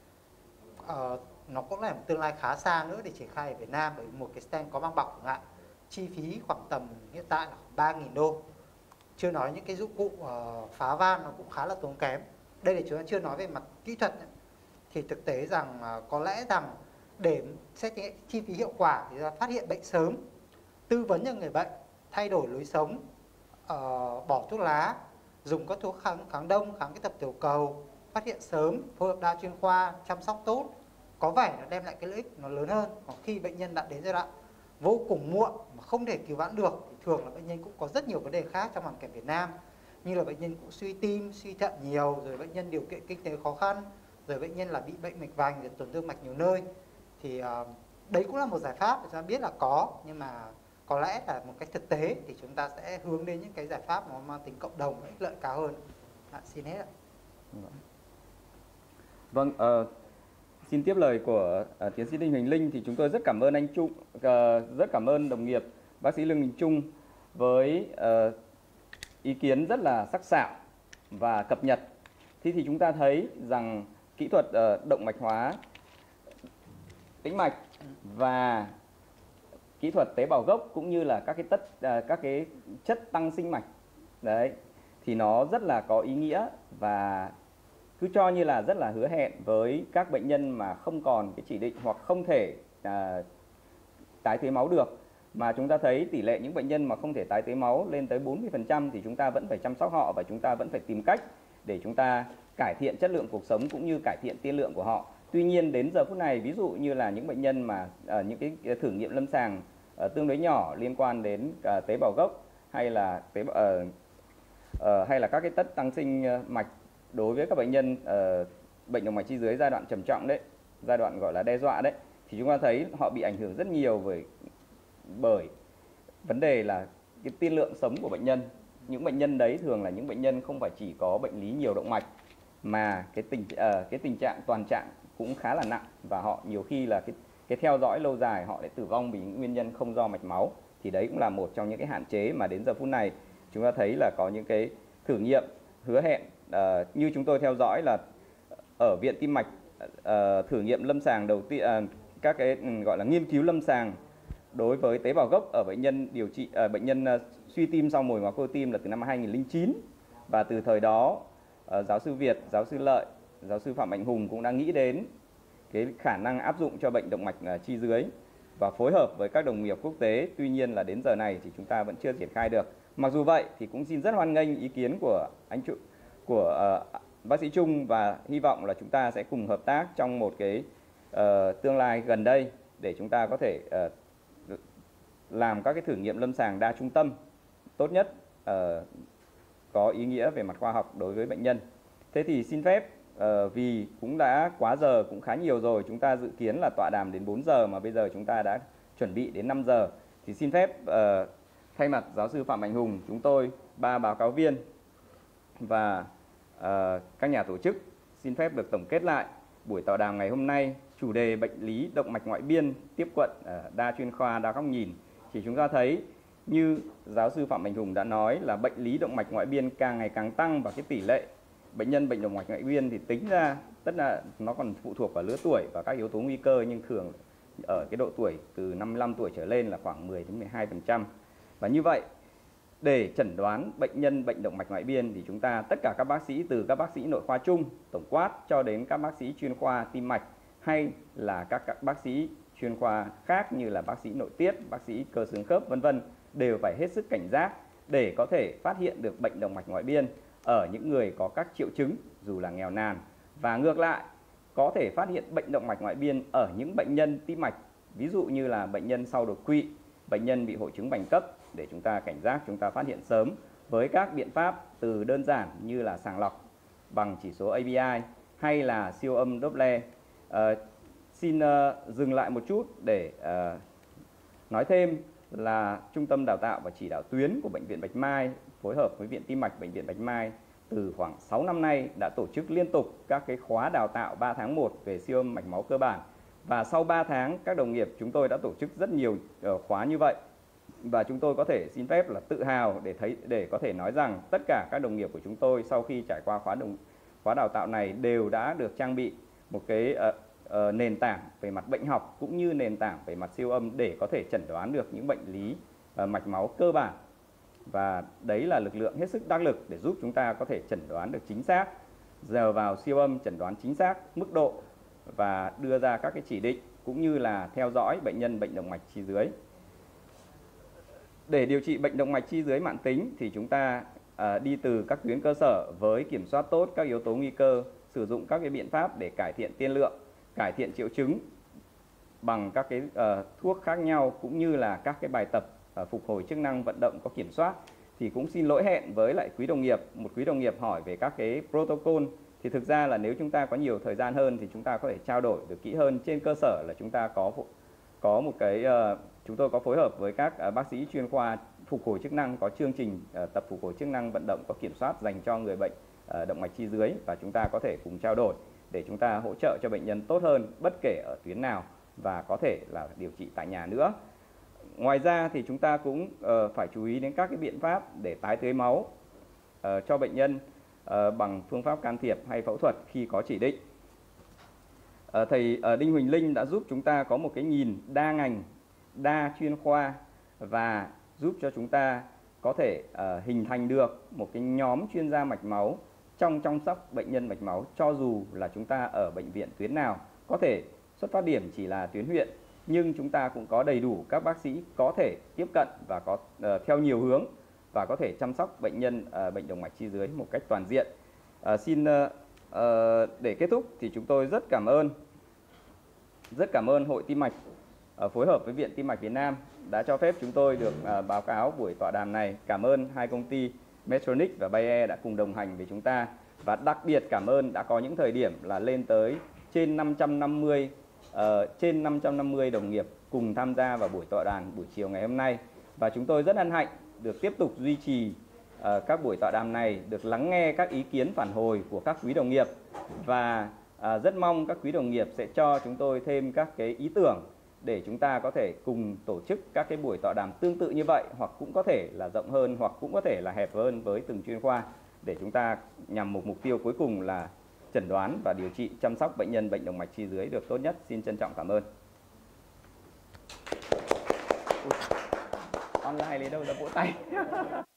nó cũng là một tương lai khá xa nữa để triển khai ở Việt Nam, bởi một cái stent có màng bọc chẳng hạn, chi phí khoảng tầm hiện tại là khoảng 3.000 đô. Chưa nói những cái dụng cụ phá van nó cũng khá là tốn kém. Đây là chúng ta chưa nói về mặt kỹ thuật. Thì thực tế rằng có lẽ rằng để xét chi phí hiệu quả thì phát hiện bệnh sớm, tư vấn cho người bệnh, thay đổi lối sống, bỏ thuốc lá, dùng các thuốc kháng đông, kháng cái tập tiểu cầu, phát hiện sớm, phối hợp đa chuyên khoa, chăm sóc tốt, có vẻ nó đem lại cái lợi ích nó lớn hơn. Còn khi bệnh nhân đã đến giai đoạn vô cùng muộn mà không thể cứu vãn được thì thường là bệnh nhân cũng có rất nhiều vấn đề khác trong hoàn cảnh Việt Nam, như là bệnh nhân cũng suy tim, suy thận nhiều, rồi bệnh nhân điều kiện kinh tế khó khăn, rồi bệnh nhân là bị bệnh mạch vành, rồi tổn thương mạch nhiều nơi. Thì đấy cũng là một giải pháp để chúng ta biết là có, nhưng mà có lẽ là một cách thực tế thì chúng ta sẽ hướng đến những cái giải pháp nó mang tính cộng đồng, ích lợi cao hơn. Xin hết ạ. Vâng, xin tiếp lời của tiến sĩ Đinh Huỳnh Linh. Thì chúng tôi rất cảm ơn anh Trung, rất cảm ơn đồng nghiệp bác sĩ Lương Đình Trung với ý kiến rất là sắc sảo và cập nhật. Thì chúng ta thấy rằng kỹ thuật động mạch hóa tĩnh mạch và kỹ thuật tế bào gốc cũng như là các cái chất tăng sinh mạch đấy thì nó rất là có ý nghĩa, và cứ cho như là rất là hứa hẹn với các bệnh nhân mà không còn cái chỉ định hoặc không thể tái tế máu được. Mà chúng ta thấy tỷ lệ những bệnh nhân mà không thể tái tế máu lên tới 40% thì chúng ta vẫn phải chăm sóc họ, và chúng ta vẫn phải tìm cách để chúng ta cải thiện chất lượng cuộc sống cũng như cải thiện tiên lượng của họ. Tuy nhiên đến giờ phút này, ví dụ như là những bệnh nhân mà những cái thử nghiệm lâm sàng tương đối nhỏ liên quan đến tế bào gốc hay là hay là các cái tất tăng sinh mạch đối với các bệnh nhân bệnh động mạch chi dưới giai đoạn trầm trọng đấy, giai đoạn gọi là đe dọa đấy, thì chúng ta thấy họ bị ảnh hưởng rất nhiều bởi vấn đề là cái tiên lượng sống của bệnh nhân. Những bệnh nhân đấy thường là những bệnh nhân không phải chỉ có bệnh lý nhiều động mạch mà cái tình trạng toàn trạng cũng khá là nặng, và họ nhiều khi là cái theo dõi lâu dài họ lại tử vong vì những nguyên nhân không do mạch máu. Thì đấy cũng là một trong những cái hạn chế mà đến giờ phút này chúng ta thấy là có những cái thử nghiệm hứa hẹn như chúng tôi theo dõi là ở Viện Tim mạch thử nghiệm lâm sàng đầu tiên, các cái gọi là nghiên cứu lâm sàng đối với tế bào gốc ở bệnh nhân điều trị bệnh nhân suy tim sau nhồi máu cơ tim là từ năm 2009, và từ thời đó giáo sư Việt, giáo sư Lợi, giáo sư Phạm Mạnh Hùng cũng đã nghĩ đến cái khả năng áp dụng cho bệnh động mạch chi dưới và phối hợp với các đồng nghiệp quốc tế. Tuy nhiên là đến giờ này thì chúng ta vẫn chưa triển khai được. Mặc dù vậy thì cũng xin rất hoan nghênh ý kiến của bác sĩ Trung, và hy vọng là chúng ta sẽ cùng hợp tác trong một cái tương lai gần đây để chúng ta có thể làm các cái thử nghiệm lâm sàng đa trung tâm tốt nhất, có ý nghĩa về mặt khoa học đối với bệnh nhân. Thế thì xin phép vì cũng đã quá giờ, cũng khá nhiều rồi, chúng ta dự kiến là tọa đàm đến 4 giờ mà bây giờ chúng ta đã chuẩn bị đến 5 giờ, thì xin phép thay mặt giáo sư Phạm Mạnh Hùng, chúng tôi 3 báo cáo viên và các nhà tổ chức xin phép được tổng kết lại buổi tọa đàm ngày hôm nay. Chủ đề bệnh lý động mạch ngoại biên tiếp cận đa chuyên khoa, đa góc nhìn. Thì chúng ta thấy như giáo sư Phạm Mạnh Hùng đã nói là bệnh lý động mạch ngoại biên càng ngày càng tăng, và cái tỷ lệ bệnh nhân bệnh động mạch ngoại biên thì tính ra tất là nó còn phụ thuộc vào lứa tuổi và các yếu tố nguy cơ, nhưng thường ở cái độ tuổi từ 55 tuổi trở lên là khoảng 10-12%. Và như vậy để chẩn đoán bệnh nhân bệnh động mạch ngoại biên thì chúng ta tất cả các bác sĩ, từ các bác sĩ nội khoa chung tổng quát cho đến các bác sĩ chuyên khoa tim mạch hay là các bác sĩ chuyên khoa khác như là bác sĩ nội tiết, bác sĩ cơ xương khớp vân vân, đều phải hết sức cảnh giác để có thể phát hiện được bệnh động mạch ngoại biên ở những người có các triệu chứng dù là nghèo nàn, và ngược lại có thể phát hiện bệnh động mạch ngoại biên ở những bệnh nhân tim mạch, ví dụ như là bệnh nhân sau đột quỵ, bệnh nhân bị hội chứng bành cấp, để chúng ta cảnh giác, chúng ta phát hiện sớm với các biện pháp từ đơn giản như là sàng lọc bằng chỉ số ABI hay là siêu âm Doppler. Xin dừng lại một chút để nói thêm là Trung tâm Đào tạo và Chỉ đạo tuyến của Bệnh viện Bạch Mai phối hợp với Viện Tim mạch Bệnh viện Bạch Mai từ khoảng 6 năm nay đã tổ chức liên tục các cái khóa đào tạo 3 tháng 1 về siêu âm mạch máu cơ bản. Và sau 3 tháng các đồng nghiệp chúng tôi đã tổ chức rất nhiều khóa như vậy. Và chúng tôi có thể xin phép là tự hào để có thể nói rằng tất cả các đồng nghiệp của chúng tôi sau khi trải qua khóa đào tạo này đều đã được trang bị một cái nền tảng về mặt bệnh học cũng như nền tảng về mặt siêu âm để có thể chẩn đoán được những bệnh lý mạch máu cơ bản. Và đấy là lực lượng hết sức đắc lực để giúp chúng ta có thể chẩn đoán được chính xác, giờ vào siêu âm chẩn đoán chính xác mức độ và đưa ra các cái chỉ định cũng như là theo dõi bệnh nhân bệnh động mạch chi dưới. Để điều trị bệnh động mạch chi dưới mãn tính thì chúng ta đi từ các tuyến cơ sở với kiểm soát tốt các yếu tố nguy cơ, sử dụng các cái biện pháp để cải thiện tiên lượng, cải thiện triệu chứng bằng các cái thuốc khác nhau, cũng như là các cái bài tập phục hồi chức năng vận động có kiểm soát. Thì cũng xin lỗi hẹn với lại quý đồng nghiệp, một quý đồng nghiệp hỏi về các cái protocol, thì thực ra là nếu chúng ta có nhiều thời gian hơn thì chúng ta có thể trao đổi được kỹ hơn, trên cơ sở là chúng ta có một cái chúng tôi có phối hợp với các bác sĩ chuyên khoa phục hồi chức năng, có chương trình tập phục hồi chức năng vận động có kiểm soát dành cho người bệnh động mạch chi dưới, và chúng ta có thể cùng trao đổi để chúng ta hỗ trợ cho bệnh nhân tốt hơn bất kể ở tuyến nào, và có thể là điều trị tại nhà nữa. Ngoài ra thì chúng ta cũng phải chú ý đến các cái biện pháp để tái tưới máu cho bệnh nhân bằng phương pháp can thiệp hay phẫu thuật khi có chỉ định. Thầy Đinh Huỳnh Linh đã giúp chúng ta có một cái nhìn đa ngành, đa chuyên khoa, và giúp cho chúng ta có thể hình thành được một cái nhóm chuyên gia mạch máu trong chăm sóc bệnh nhân mạch máu, cho dù là chúng ta ở bệnh viện tuyến nào. Có thể xuất phát điểm chỉ là tuyến huyện, nhưng chúng ta cũng có đầy đủ các bác sĩ có thể tiếp cận và có theo nhiều hướng, và có thể chăm sóc bệnh nhân bệnh động mạch chi dưới một cách toàn diện. Để kết thúc thì chúng tôi rất cảm ơn Hội Tim mạch phối hợp với Viện Tim mạch Việt Nam đã cho phép chúng tôi được báo cáo buổi tọa đàm này. Cảm ơn hai công ty Medtronic và Bayer đã cùng đồng hành với chúng ta, và đặc biệt cảm ơn đã có những thời điểm là lên tới trên 550 đồng nghiệp cùng tham gia vào buổi tọa đàm buổi chiều ngày hôm nay. Và chúng tôi rất hân hạnh được tiếp tục duy trì các buổi tọa đàm này, được lắng nghe các ý kiến phản hồi của các quý đồng nghiệp, và rất mong các quý đồng nghiệp sẽ cho chúng tôi thêm các cái ý tưởng để chúng ta có thể cùng tổ chức các cái buổi tọa đàm tương tự như vậy, hoặc cũng có thể là rộng hơn, hoặc cũng có thể là hẹp hơn với từng chuyên khoa, để chúng ta nhằm một mục tiêu cuối cùng là chẩn đoán và điều trị chăm sóc bệnh nhân bệnh động mạch chi dưới được tốt nhất. Xin trân trọng cảm ơn. Online lấy đâu ra vỗ tay.